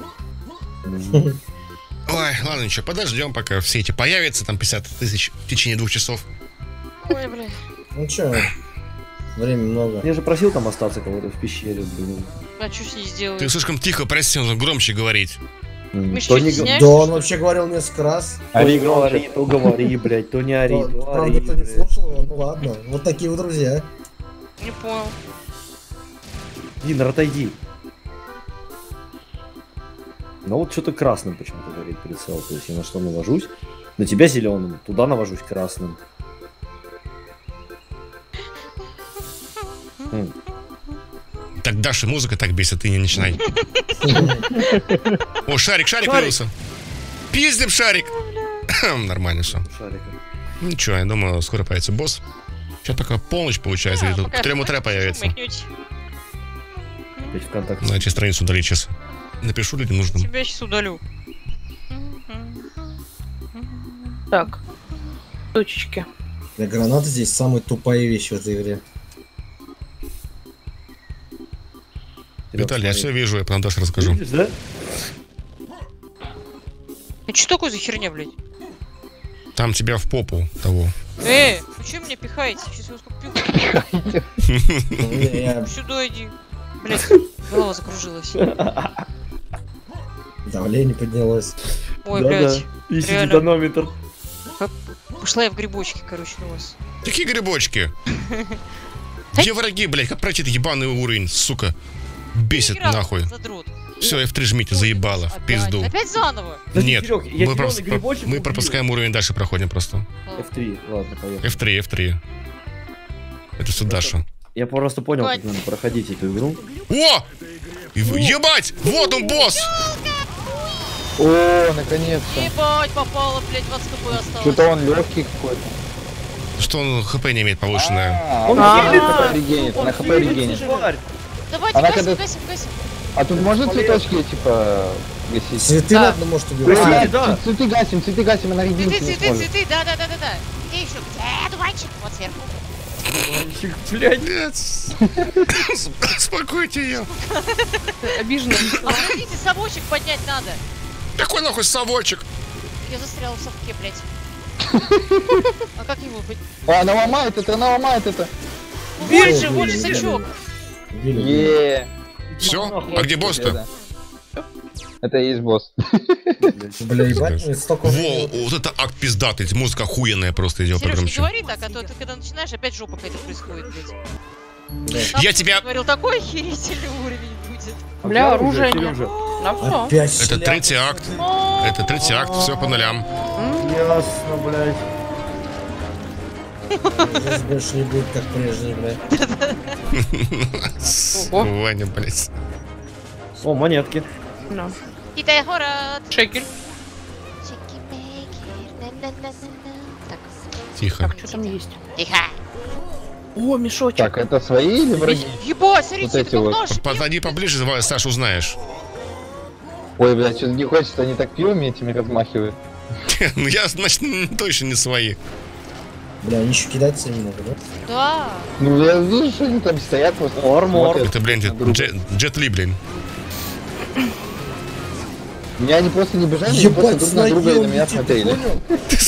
Ой, ладно, ничего, подождем, пока все эти появятся, там 50 тысяч в течение 2 часов. Ой, бля. Ну чё, времени много. Я же просил там остаться кого-то в пещере, блин. А что с ней сделаю? Ты слишком тихо просил, нужно громче говорить. Миша, То что, не стесняешься, Да, он что ли? вообще говорил несколько раз. то не говори, то говори, блядь, то не ори, То- то Правда, ори, никто не блядь. слушал его, ну ладно. Вот такие вот друзья. Не понял. Динер, отойди. Ну вот что-то красным почему-то горит прицел. То есть я на что навожусь? На тебя зеленым, туда навожусь красным. Так, Даша, музыка так бесит, ты не начинай. О, шарик появился. Пиздим шарик. Нормально все. Шариком. Ничего, я думаю, скоро появится босс. Сейчас пока полночь получается, где-то пока к 3 утра появится. маякнете. Опять ВКонтакте. Давайте страницу удалить сейчас. Напишу людям нужным. Тебя сейчас удалю. Так. Точечки. Да, гранаты здесь самая тупая вещь в этой игре. Виталий, я все вижу, я потом Даше расскажу. Видишь, да? Ну что такое за херня, блядь? Там тебя в попу того. Вы что меня пихаете? Сейчас я вас как пихаю. Я- Сюда иди. Блядь, голова закружилась. Давление поднялось. Ой, Да-да. блядь. Ищите реально. тонометр. Пошла я в грибочки, короче, на вас. Какие грибочки? Где враги, блядь? Как пройти этот ебаный уровень, сука? Бесит Игра, нахуй. Задрот. Все, F3 жмите, заебало, в Опять? пизду. Опять заново? Да, Нет, Серёг, я мы, зелёный грибочек мы убил. пропускаем уровень, дальше проходим просто. F3, ладно, поехали. F3. Это все Даша. Я просто понял, как Вань. надо проходить эту игру. О! Ебать! Вот он, босс! О, наконец-то. Ебать, попало, блядь, 20 хп осталось. Что-то он легкий какой-то. Что он хп не имеет повышенное. Он А. хп регенит, Он она хп хилится, регенит. тварь. Давайте, Она гасим, когда- гасим, гасим. А тут можно цветочки, типа, гасить? Цветы Да. надо, может, убивать. Гасите, А, да. цветы гасим, она регенить Цветы, не цветы, сможет. цветы, да. Где еще? Дуванчик, вот сверху. Мальчик, блядь. Нет. Успокойте ее. Обиженно. А подождите, совочек поднять надо. Какой нахуй совочек? Я застряла в совке, блядь. А как его быть? О, она ломает это. Вот же, вот же сачок. Убили. Е. Все? А где босс-то? Это и есть босс. Бля, ебать, мне столько... Во, вот это акт пиздатый, музыка охуенная просто идет Сереж, не погромче. говори так, а то ты когда начинаешь, опять жопа какая-то происходит, блядь. Я тебя... Говорил, такой охерительный уровень будет. Бля, оружие нет. Серёжа. На все. Опять Это шляпа. третий акт. Это третий акт, все по нулям. Ясно, блядь. Здесь больше не будет, как прежде, блядь. Ого. Ваня, блядь. О, монетки. Да. Китай город. Шекель. Так, Тихо. Так, что там есть? тихо. О, мешочек. Так, это свои или враги? Ебать, смотрите, Вот эти это как вот. нож. Подойди поближе, Саша, узнаешь. Ой, блядь, что-то не хочется, они так пивами этими размахивают. Ну я, значит, точно не свои. Бля, они еще кидаться не могут, да? Да. Ну, я вижу, что они там стоят просто. Армор. смотрят Это, блин, друг на друга. Джет Ли, блин. Меня они просто не бежали, они Ебать, просто друг на друга и на снайпер меня летит, ты смотрели. понял?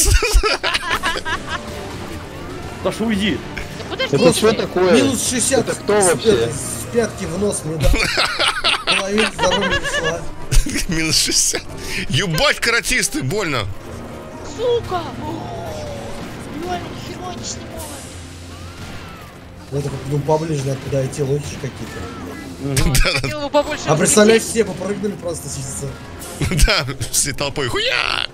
Саша, уйди. Да подожди. Это что такое? Минус 60. Это кто вообще? С пятки в нос мне дал. Половина здоровья ушла. Минус 60. Ебать, каратисты, больно. Сука. Реально, нихера не снимаю. Это как, ну, поближе надо подойти, лохи какие-то. Хотел бы побольше. А представляешь, улететь. все попрыгнули просто чисто. Да, всей толпой. Хуя!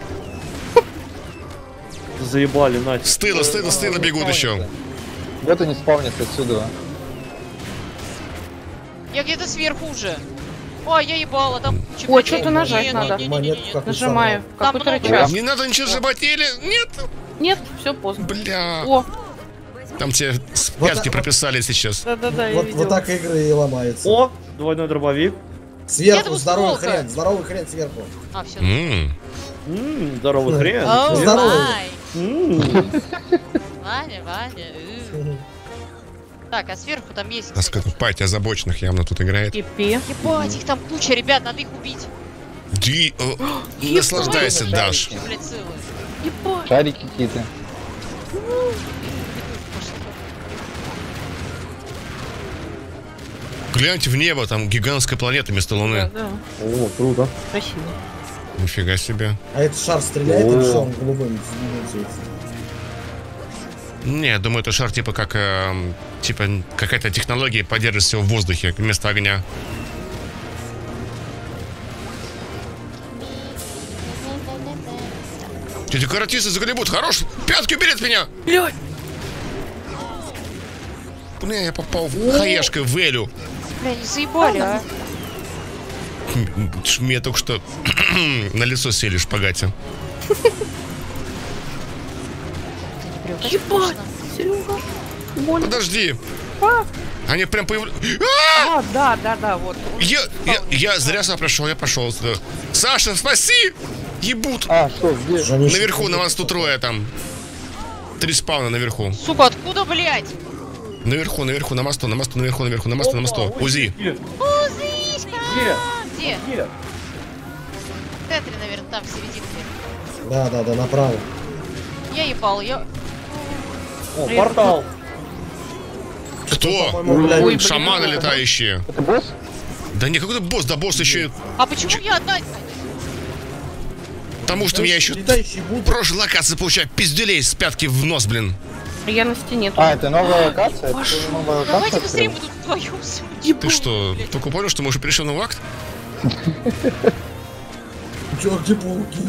Заебали, Надь. С тыла бегут еще. Вот они спавнятся отсюда. Я где-то сверху уже. Ой, я ебала, там куча Ой, людей. что-то нажать Нет, надо. нет, нет, Монетку нет, нет. какую-то Нажимаю. Там Какой-то много. рычаг. Не надо ничего сжимать или... Нет! Нет, все поздно. Бля. О, Там тебе с Вот пятки так- прописали сейчас. да-да-да, я Вот видела. так игры и ломаются. О, двойной дробовик. Сверху Нету здоровый сколка. хрен, здоровый хрен сверху. А, все. Здоровый хрен. Оу, Здорово. май. М. Ваня, Ваня. Так, а сверху там есть, А сколько пати озабоченных явно тут играет. Кипи. Ебать, их там куча, ребят, надо их убить. Ди... Наслаждайся, Даш. Они, блядь, целые. Ебать. Шарики какие-то. Гляньте в небо, там гигантская планета вместо Луны. Да, О, круто. красиво. Нифига себе. А этот шар стреляет или О. что он голубым светится? Не, я думаю, это шар типа как... типа какая-то технология поддерживает все в воздухе вместо огня. Эти каратисты загребут. Хорош! Пятки убери от меня! Блядь. Бля, я попал в хаешкой в Элю. Бля, не заебали, а. Мне только что на лицо сели в шпагате. Ебать. Серега. Больно. Подожди. А, Они прям появляются. да, вот. Я зря сюда прошел, я пошел сюда. Саша, спаси! Ебут. А, что, где? Жаниш, Наверху, на вас тут трое там. 3 спауна наверху. Сука, откуда, блядь? Наверху, на мосту, наверху, на мосту. УЗИ. Узишка! Где? Где? В центре, наверное, там, в серединке. Да, направо. Я ебал, я... О, портал. Кто? По-моему, блядь, Ой, блин. Шаманы летающие. Это босс? Да не какой-то босс, да босс еще и... А почему я одна? Потому что меня еще... летающий будут. Прошлой локации получаю пиздюлей с пятки в нос, блин. Я на стене. А, это новая локация? Это тоже новая Давайте локация? быстрее, мы тут вдвоем судим. Ты что, только понял, что мы уже пришли в новый акт? Чё, где пауки?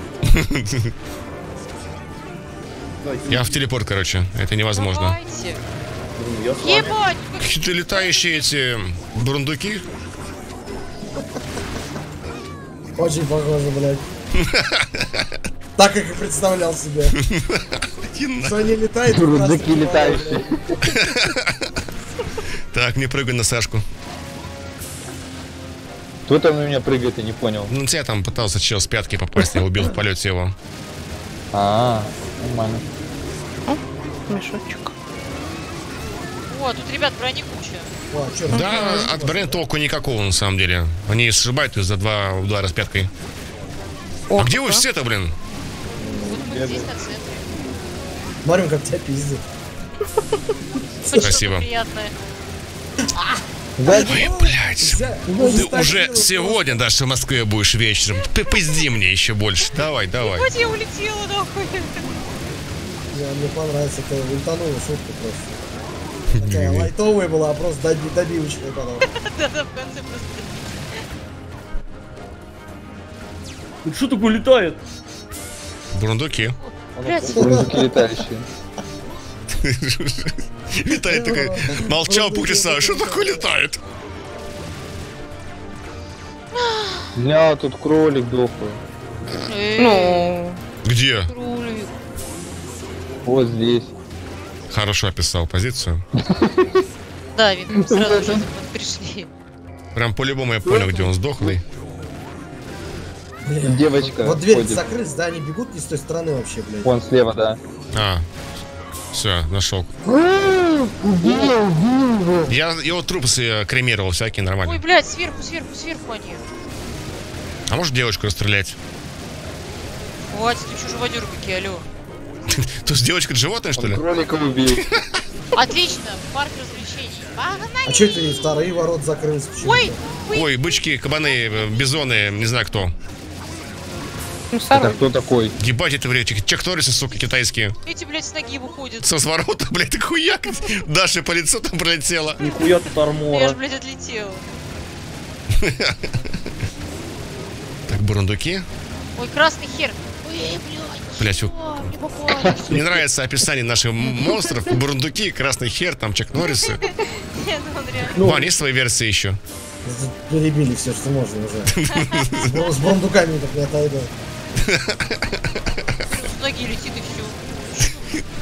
Я в телепорт, короче. Это невозможно. Давайте. Я с вами. Ебать! Какие-то летающие эти бурундуки. Очень похоже, блядь. Так, как и представлял себе. Что они летают, Рундуки красные летающие. Так, не прыгай на Сашку. Кто там на меня прыгает, я не понял. Ну, тебя там пытался чел с пятки попасть, я убил в полете его. А, нормально. Мешочек. О, тут, ребят, брони куча. О, чё, Да, от бренд толку никакого, на самом деле. Они сшибают ее за 2 удара с пяткой. А где вы все-то, блин? Вот здесь, на центре. Смотрим, как тебя пиздит. Спасибо. Приятное. Ой, блядь. Ты Ты уже сегодня даже в Москве будешь вечером. Ты пизди мне еще больше. Давай. Ебать, я улетела, нахуй. Мне понравится, это ультанула шутка просто. Такая лайтовая была, просто добивочная потом. Да-да, в конце просто. Тут что такое летает? Бурундуки. Блядь, Рундуки летающие. Летает такой. Молчал полчаса. Что такое летает? Бля, тут кролик дохлый. Ну, Где? кролик. Вот здесь. Хорошо описал позицию. Да, видно, сразу же пришли. Прям по-любому я понял, где он сдохлый. Блин, Девочка Вот дверь ходит. закрылась, да, они бегут не с той стороны вообще, блядь. Вон слева, да. А, все, нашел. Я его труп кремировал, всякий Ой, нормально. блядь, сверху они. А может девочку расстрелять? Хватит, ты что живодер какие, алло. То есть девочка животное, что ли? Кролика убил. Отлично, парк развлечений. А чё это и вторые ворот закрылись? Почему? Ой, Ой, бычки, кабаны, бизоны, не знаю кто. Ну, Это сорок. кто такой? Ебать, это, блядь, Чак Норрисы, сука, китайские. эти, блядь, с ноги выходят. Со сворота, блядь, так хуяк. Даша по лицу там пролетела. Нихуя тут Я армора. ж, блядь, отлетела. Так, бурундуки. Ой, красный хер. Ой, блядь, Блядь, не попали. мне нравится описание наших монстров. Бурундуки, красный хер, там Чак Норрисы. Нет, ну он реально. Вань, есть свои версии еще? Перебили все, что можно уже. С бурундуками так не отойдут. С ноги летит и все.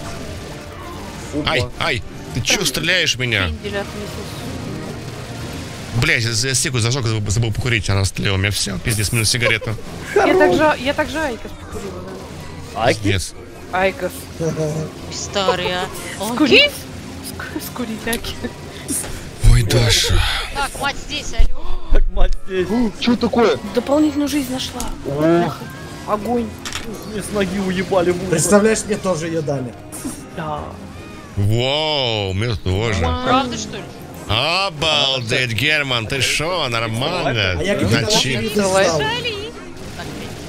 Ай, ай, ты чё стреляешь в меня? Пиндель отметился. Блядь, я стеку зажег, забыл покурить, она стреляла. У меня все, пиздец, минус сигарету. Я также Айкос покурила, да. Аки? Пиздец. Айкос. Старый, а. Скурить? Скурить Аки. Ой, Даша. Так, мать здесь, алло. Как мать здесь. Что такое? Дополнительную жизнь нашла. Огонь. Мне с ноги уебали в ухо. Представляешь, мне тоже ее дали. Да. Вау, мне тоже. Правда, что ли? Обалдеть, Герман, ты шо, нормально? А я какие-то Начи. лапки не знал. Жали. Так,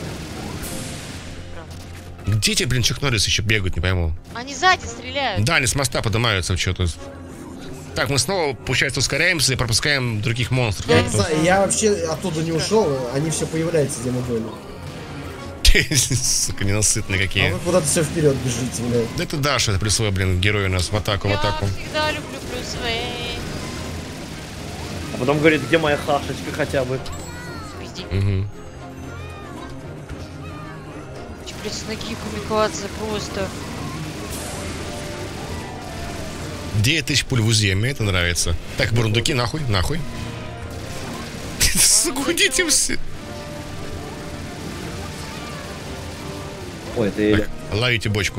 блядь. Где эти, блин, Чак Норрис еще бегают, не пойму. Они сзади стреляют. Да, они с моста поднимаются что-то. Так, мы снова, получается, ускоряемся и пропускаем других монстров. Я не знаю, я вообще оттуда не ушел, они все появляются, где мы были. Сука, ненасытные А какие. вы куда-то все вперед бежите, блядь. Да это Даша, это плюсовой, блин, герой у нас в атаку, в атаку. Я всегда люблю плюсовые. А потом говорит, где моя хашечка хотя бы. Пизди. Угу. Че, блядь, с ноги комикаться просто. 9000 пуль в УЗИ, мне это нравится. Так, бурундуки, нахуй, нахуй. Сука, уйдите все. Ой, это Эля. Ловите бочку.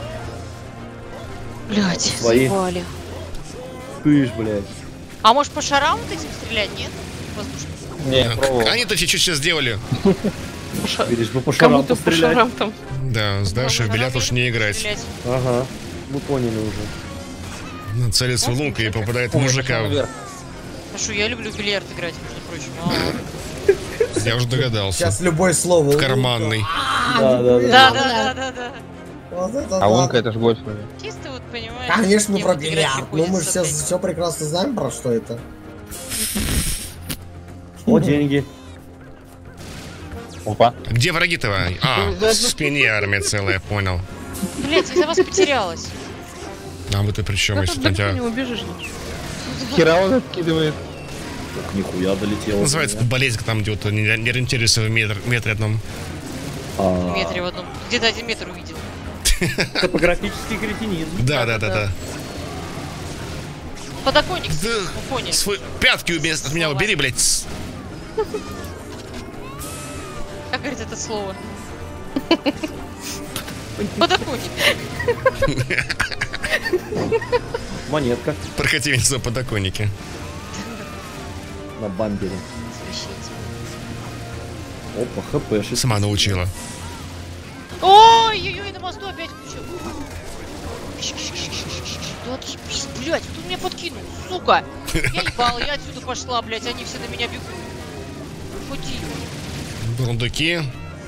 Блядь, Свои. заебали. Кыш, блядь. А может по шарам вот этим стрелять, нет? Воздушно. Не, пробовал. Они-то чуть-чуть сейчас сделали. Видишь, бы по шарам Кому-то по пострелять. шарам там. Да, с Дашей в бильярд уж не играть. Стрелять. Ага. Мы поняли уже. Целится в лунку и попадает в мужика. Наверх. А что, я люблю в бильярд играть, между прочим. Я уже догадался. Сейчас любое слово. В карманный. Да, да, да. Да. Вот это А да. лунка это ж гольф. наверное. Чисто вот, понимаешь. Конечно, мы с кем про вот играть бильярд. Ну мы приходится, все блядь. прекрасно знаем, про что это. О, деньги. Опа. Где враги-то? А, в спине армия целая, понял. Блядь, я за вас потерялась. А вы-то при чем, Да если тут там далеко тебя... не убежишь. Хера он откидывает. Ох, нихуя долетело. Называется болезнь, там где вот не ориентируешься в метре одном. В метре в одном. Где-то 1 метр увидел. Топографический кретинизм. Да. Подоконник Да. в фоне. Свой пятки от меня убери, блядь. Как говорит это слово? Подоконник. Монетка Прокати меня за подоконники. на бампере. Опа, хпшит. Сама научила. Ой-ой-ой, на мосту опять куча. Да отъебись, блядь, кто меня подкинул, сука. Я ебала, я отсюда пошла, блядь, они все на меня бегут. Ходи. Бурундуки.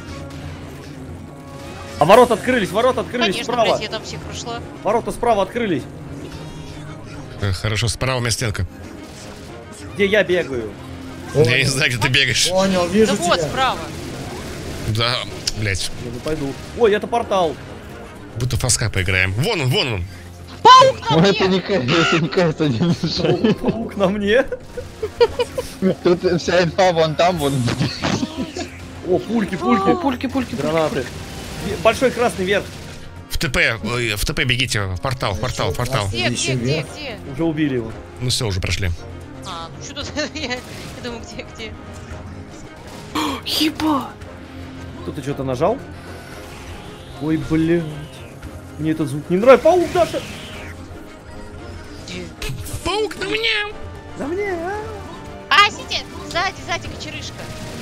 А ворота открылись Конечно, справа. блядь, я там всех прошла. Ворота справа открылись. Хорошо, справа у меня стенка. Где я бегаю? Я не знаю, где ты бегаешь. Понял, Да вижу вот, тебя. справа. Да, блядь. Я не пойду. Ой, это портал. Будто фаска поиграем. Вон он. Ну это не кажется, не мешает. Паук на мне. Тут вся инфа вон там, вон. О, пульки. Пульки. Гранаты. Большой красный верх. в ТП бегите, в портал, в портал, в портал. Где? Вверх. Уже убили его. Ну все, уже прошли. А, ну что тут? Я думаю, где? Еба! Кто-то что-то нажал? Ой, блядь. Мне этот звук не нравится. Паук, Даша! Паук на мне! На мне, а? А, сидит! Сзади, кочерышка.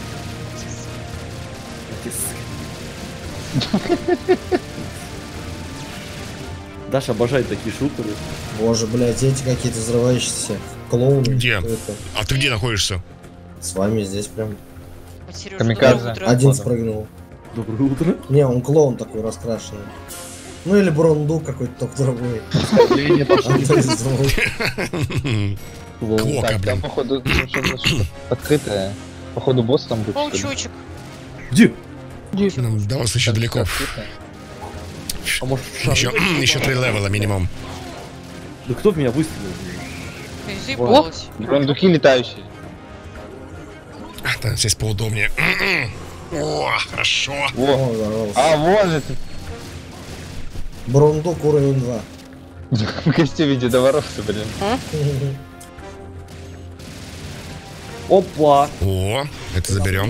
Даша обожает такие шутеры. Боже, блядь, эти какие-то взрывающиеся клоуны. Где? Кто это? А ты где находишься? С вами здесь прям. Сережа, Камикадзе. доброе утро. Один спрыгнул. Доброе утро. Не, он клоун такой раскрашенный. Ну или Брондук какой-то только другой. Клока, Так, там, блин. походу, что-то открытое. Походу, босс там будет. что ли? Паучочек. Где? До вас еще далеко. Открытое. А может в шар? Еще 3 левела минимум. Да кто в меня выстрелил? Ты заебалась. Брондуки летающие. Да, здесь поудобнее. О, хорошо. Во. О, здорово. А, вон это. Брондук уровень 2. В костюме Деда Мороза, блин. Опа. О, это заберем.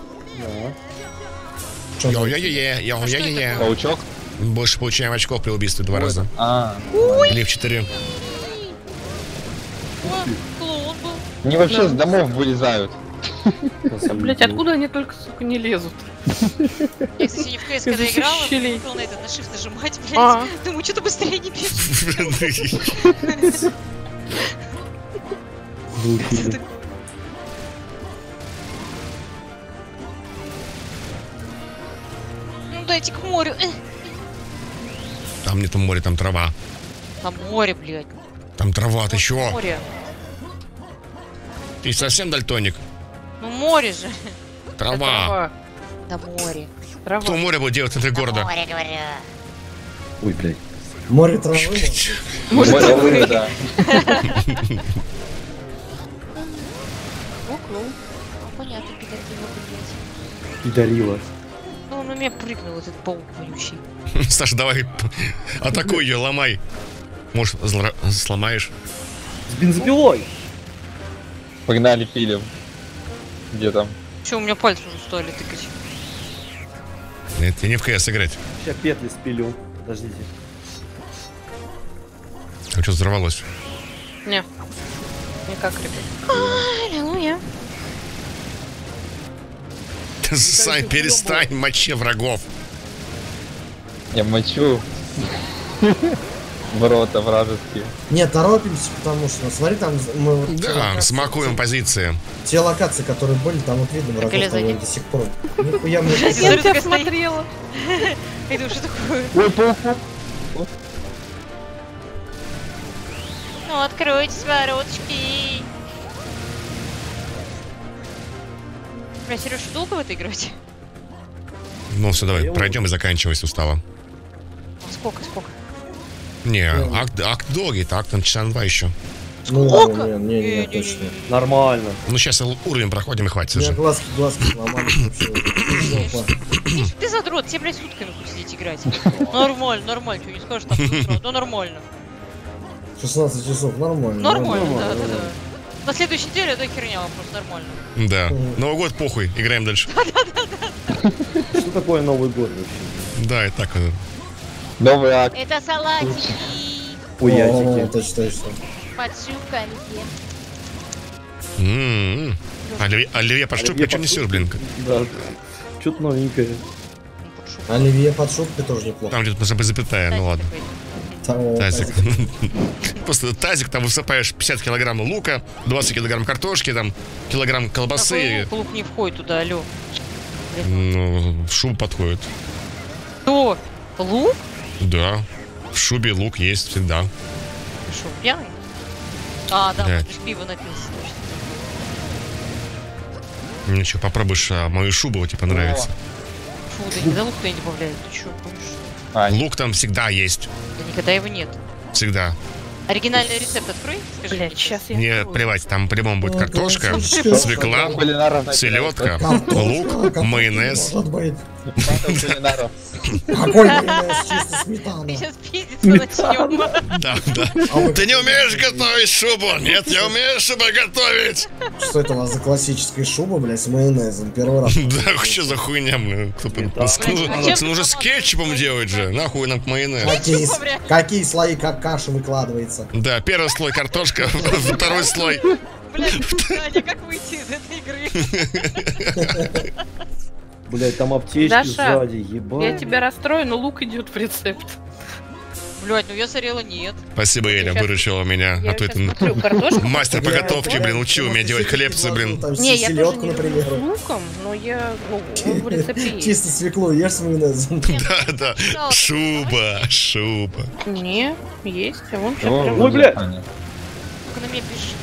Да. Йо-йо-йо-йо-йо-йо-йо. Паучок. Больше получаем очков при убийстве 2 раза. А, Или в 4. О, клоун был. они вообще с домов вылезают. Блять, откуда они только, сука, не лезут? Я, кстати, не в КС когда Из играла, щелей. был на этот на shift нажимать, А. блядь. Думаю, что-то быстрее не бежит. Ну дайте к морю. Там нету моря, там трава. Там море, блядь. Там трава, ты чё? Море. Ты совсем дальтоник? Ну море же. Трава. На море. Трава. Что море будет делать в центре города? Море, говорю. Ой, блядь. Море травы. Может, Море, такое. да. О, клоун. Ну, понятно, педагога, блядь. И дарила. Ну, он на меня прыгнул, этот паук вонючий. Саша, давай атакуй ее, ломай. Может, сломаешь? С бензопилой. Погнали, пилим. Где там? Че, у меня пальцы уже стали тыкать. Нет, я не в КС играть. Сейчас петли спилю. Подождите. А что взорвалось? Не. Никак, ребят. Аллилуйя. Сань, перестань, мочи врагов. Я мочу. Ворота вражеские. Не, торопимся, потому что, ну, смотри, там мы вот те Да, локации- смакуем позиции. Те локации, которые были, там вот видно врагов Или там сзади. до сих пор. Нихуя мне Блядь, не Я Смотри, тебя такая стоит. смотрела. Я думаю, что такое? Ой, паук. Ну, откройте вороточки. Бля, Сереж, долго в это играть? Ну все, давай, пройдем и заканчивай, если устала. А сколько? Не, акт долгий, так, там часа на 2 еще. Ну, Сколько? не, точно. Нормально. Ну сейчас уровень проходим и хватит У меня уже. глазки сломались вообще. Жопа. Ты задрот, тебе, блядь, сутками тут сидеть играть. Нормально, что не скажешь так быстро, но нормально. 16 часов, нормально. Нормально, да. На следующей неделе это херня, просто нормально. Да. Новый год похуй, играем дальше. Что такое Новый год вообще? Да, и так. Новый акт. Это салатики. О, Хуятики. точно. Под шубками. Оливье под штукой, что несешь, блин? Да. Что-то новенькое. Оливье под шубкой тоже неплохо. Там где-то должна быть запятая, ну ладно. Того, Тазик. Просто тазик, там высыпаешь 50 килограмм лука, 20 килограмм картошки, там килограмм колбасы. Лук не входит туда, алё. Ну, в шубу подходит. Что? Лук? Да. В шубе лук есть всегда. Ты что, пьяный? А, да, Да. вот пиво напился, точно. Ничего, попробуешь мою шубу, вот тебе понравится. Фу, да никогда лук-то не добавляют, ты чё, помнишь? Лук там всегда есть. Да никогда его нет. Всегда. Оригинальный рецепт открой, скажи. Блять, мне. сейчас я... Не открою. плевать, там по-любому будет картошка, Картошка. свекла, Кулинаров селедка, Картошка, лук, картошка майонез. может быть. Батл кулинаров. Какой майонез, чисто сметана. Мы сейчас пиздиться начнем. Да, да. Ты не умеешь готовить шубу? Нет, я умею шубу готовить. Что это у вас за классическая шуба, блядь, с майонезом? Первый раз. Да, что за хуйня, блин? Нужно с кетчупом делать же. Нахуй нам майонез. Какие слои, как каша выкладывается? Да, первый слой картошка, второй слой. Блядь, Аня, как выйти из этой игры? Блять, там аптечки Даша, сзади, Я ебать. тебя расстрою, но лук идет в рецепт. Блядь, ну я сорела нет. Спасибо, Эля, выручила меня. Я А то сейчас это смотрю картошку. мастер по готовке, блин, учил меня делать хлебцы, блин. Там Не, я тоже селедку, не люблю например. с луком, но я, он в рецепте есть. Чисто свеклу ешь с майонезом. Да, да. Шуба, шуба. Не, есть, а вон О, что прям... Ой, бля. Только на меня пишет.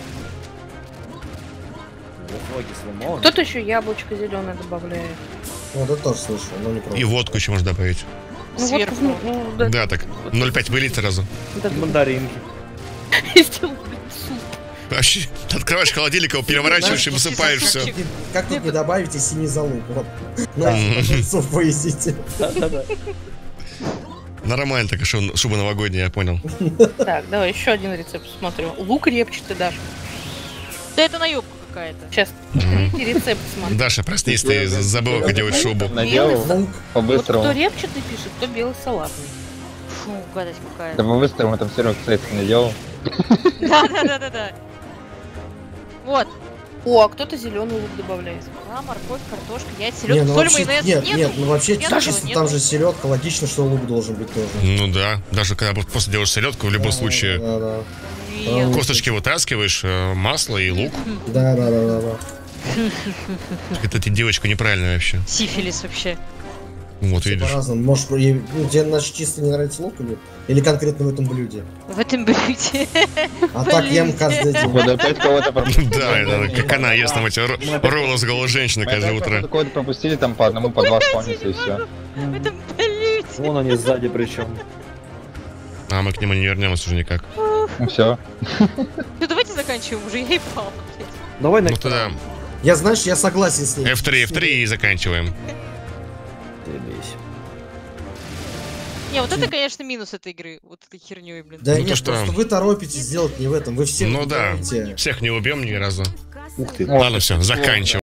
Кто-то еще яблочко зеленое добавляет. Вот это тоже слышал, но не И пробовал. водку еще можно добавить. Ну, Сверху. вот, ну, да. Да, так. 0,5 вылить сразу. Да, Мандаринки. И сделал, блин, суп. Вообще, открываешь холодильник, его переворачиваешь и высыпаешь все. Как тут не добавите синий залуп? Вот. Да. Ну, суп поедите. Да-да-да. Нормально, так шуба новогодняя, я понял. Так, давай еще один рецепт смотрю. Лук репчатый, Даша. Да это наебка какая-то. Сейчас третий рецепт смотрю. Даша, проснись, ты забыла, как делать шубу. Наделал Лук. Вот кто по-быстрому. репчатый пишет, кто белый салатный. Фу, гадость Да какая-то. по-быстрому там Серега, кстати, наделал. Да. Вот. О, а кто-то зеленый лук добавляет. Морковь, картошка, яйца, Не, селедка, ну соль, вообще, майонез. нет, Нету? нет, ну вообще Нету, чисто нету. там же селедка, логично, что лук должен быть тоже. Ну да, даже когда просто делаешь селедку, в любом случае Да. Нет. косточки вытаскиваешь, масло и лук. Да. Это ты девочка неправильная вообще. Сифилис вообще. Вот Все видишь. по-разному. Может, тебе значит чисто не нравится лук или конкретно в этом блюде? В этом блюде. А так ем каждый день. Вот опять кого-то пропустили. Да, это как она ест там эти роллы с голой женщины Мы каждое опять утро. кого-то пропустили там по одному, по два спавнится и все. В этом блюде. Вон они сзади причем. А мы к нему не вернемся уже никак. Ну все. Ну давайте заканчиваем уже, я ебал. Давай на Ну тогда Я, знаешь, я согласен с ней. F3 и заканчиваем. Не, вот это, конечно, минус этой игры. Вот этой херней, блин. Да Ну, нет, то, что- просто вы торопитесь сделать не в этом. Вы все Ну да, делаете. всех не убьем ни разу. Ух ты. Ладно, все, заканчиваем.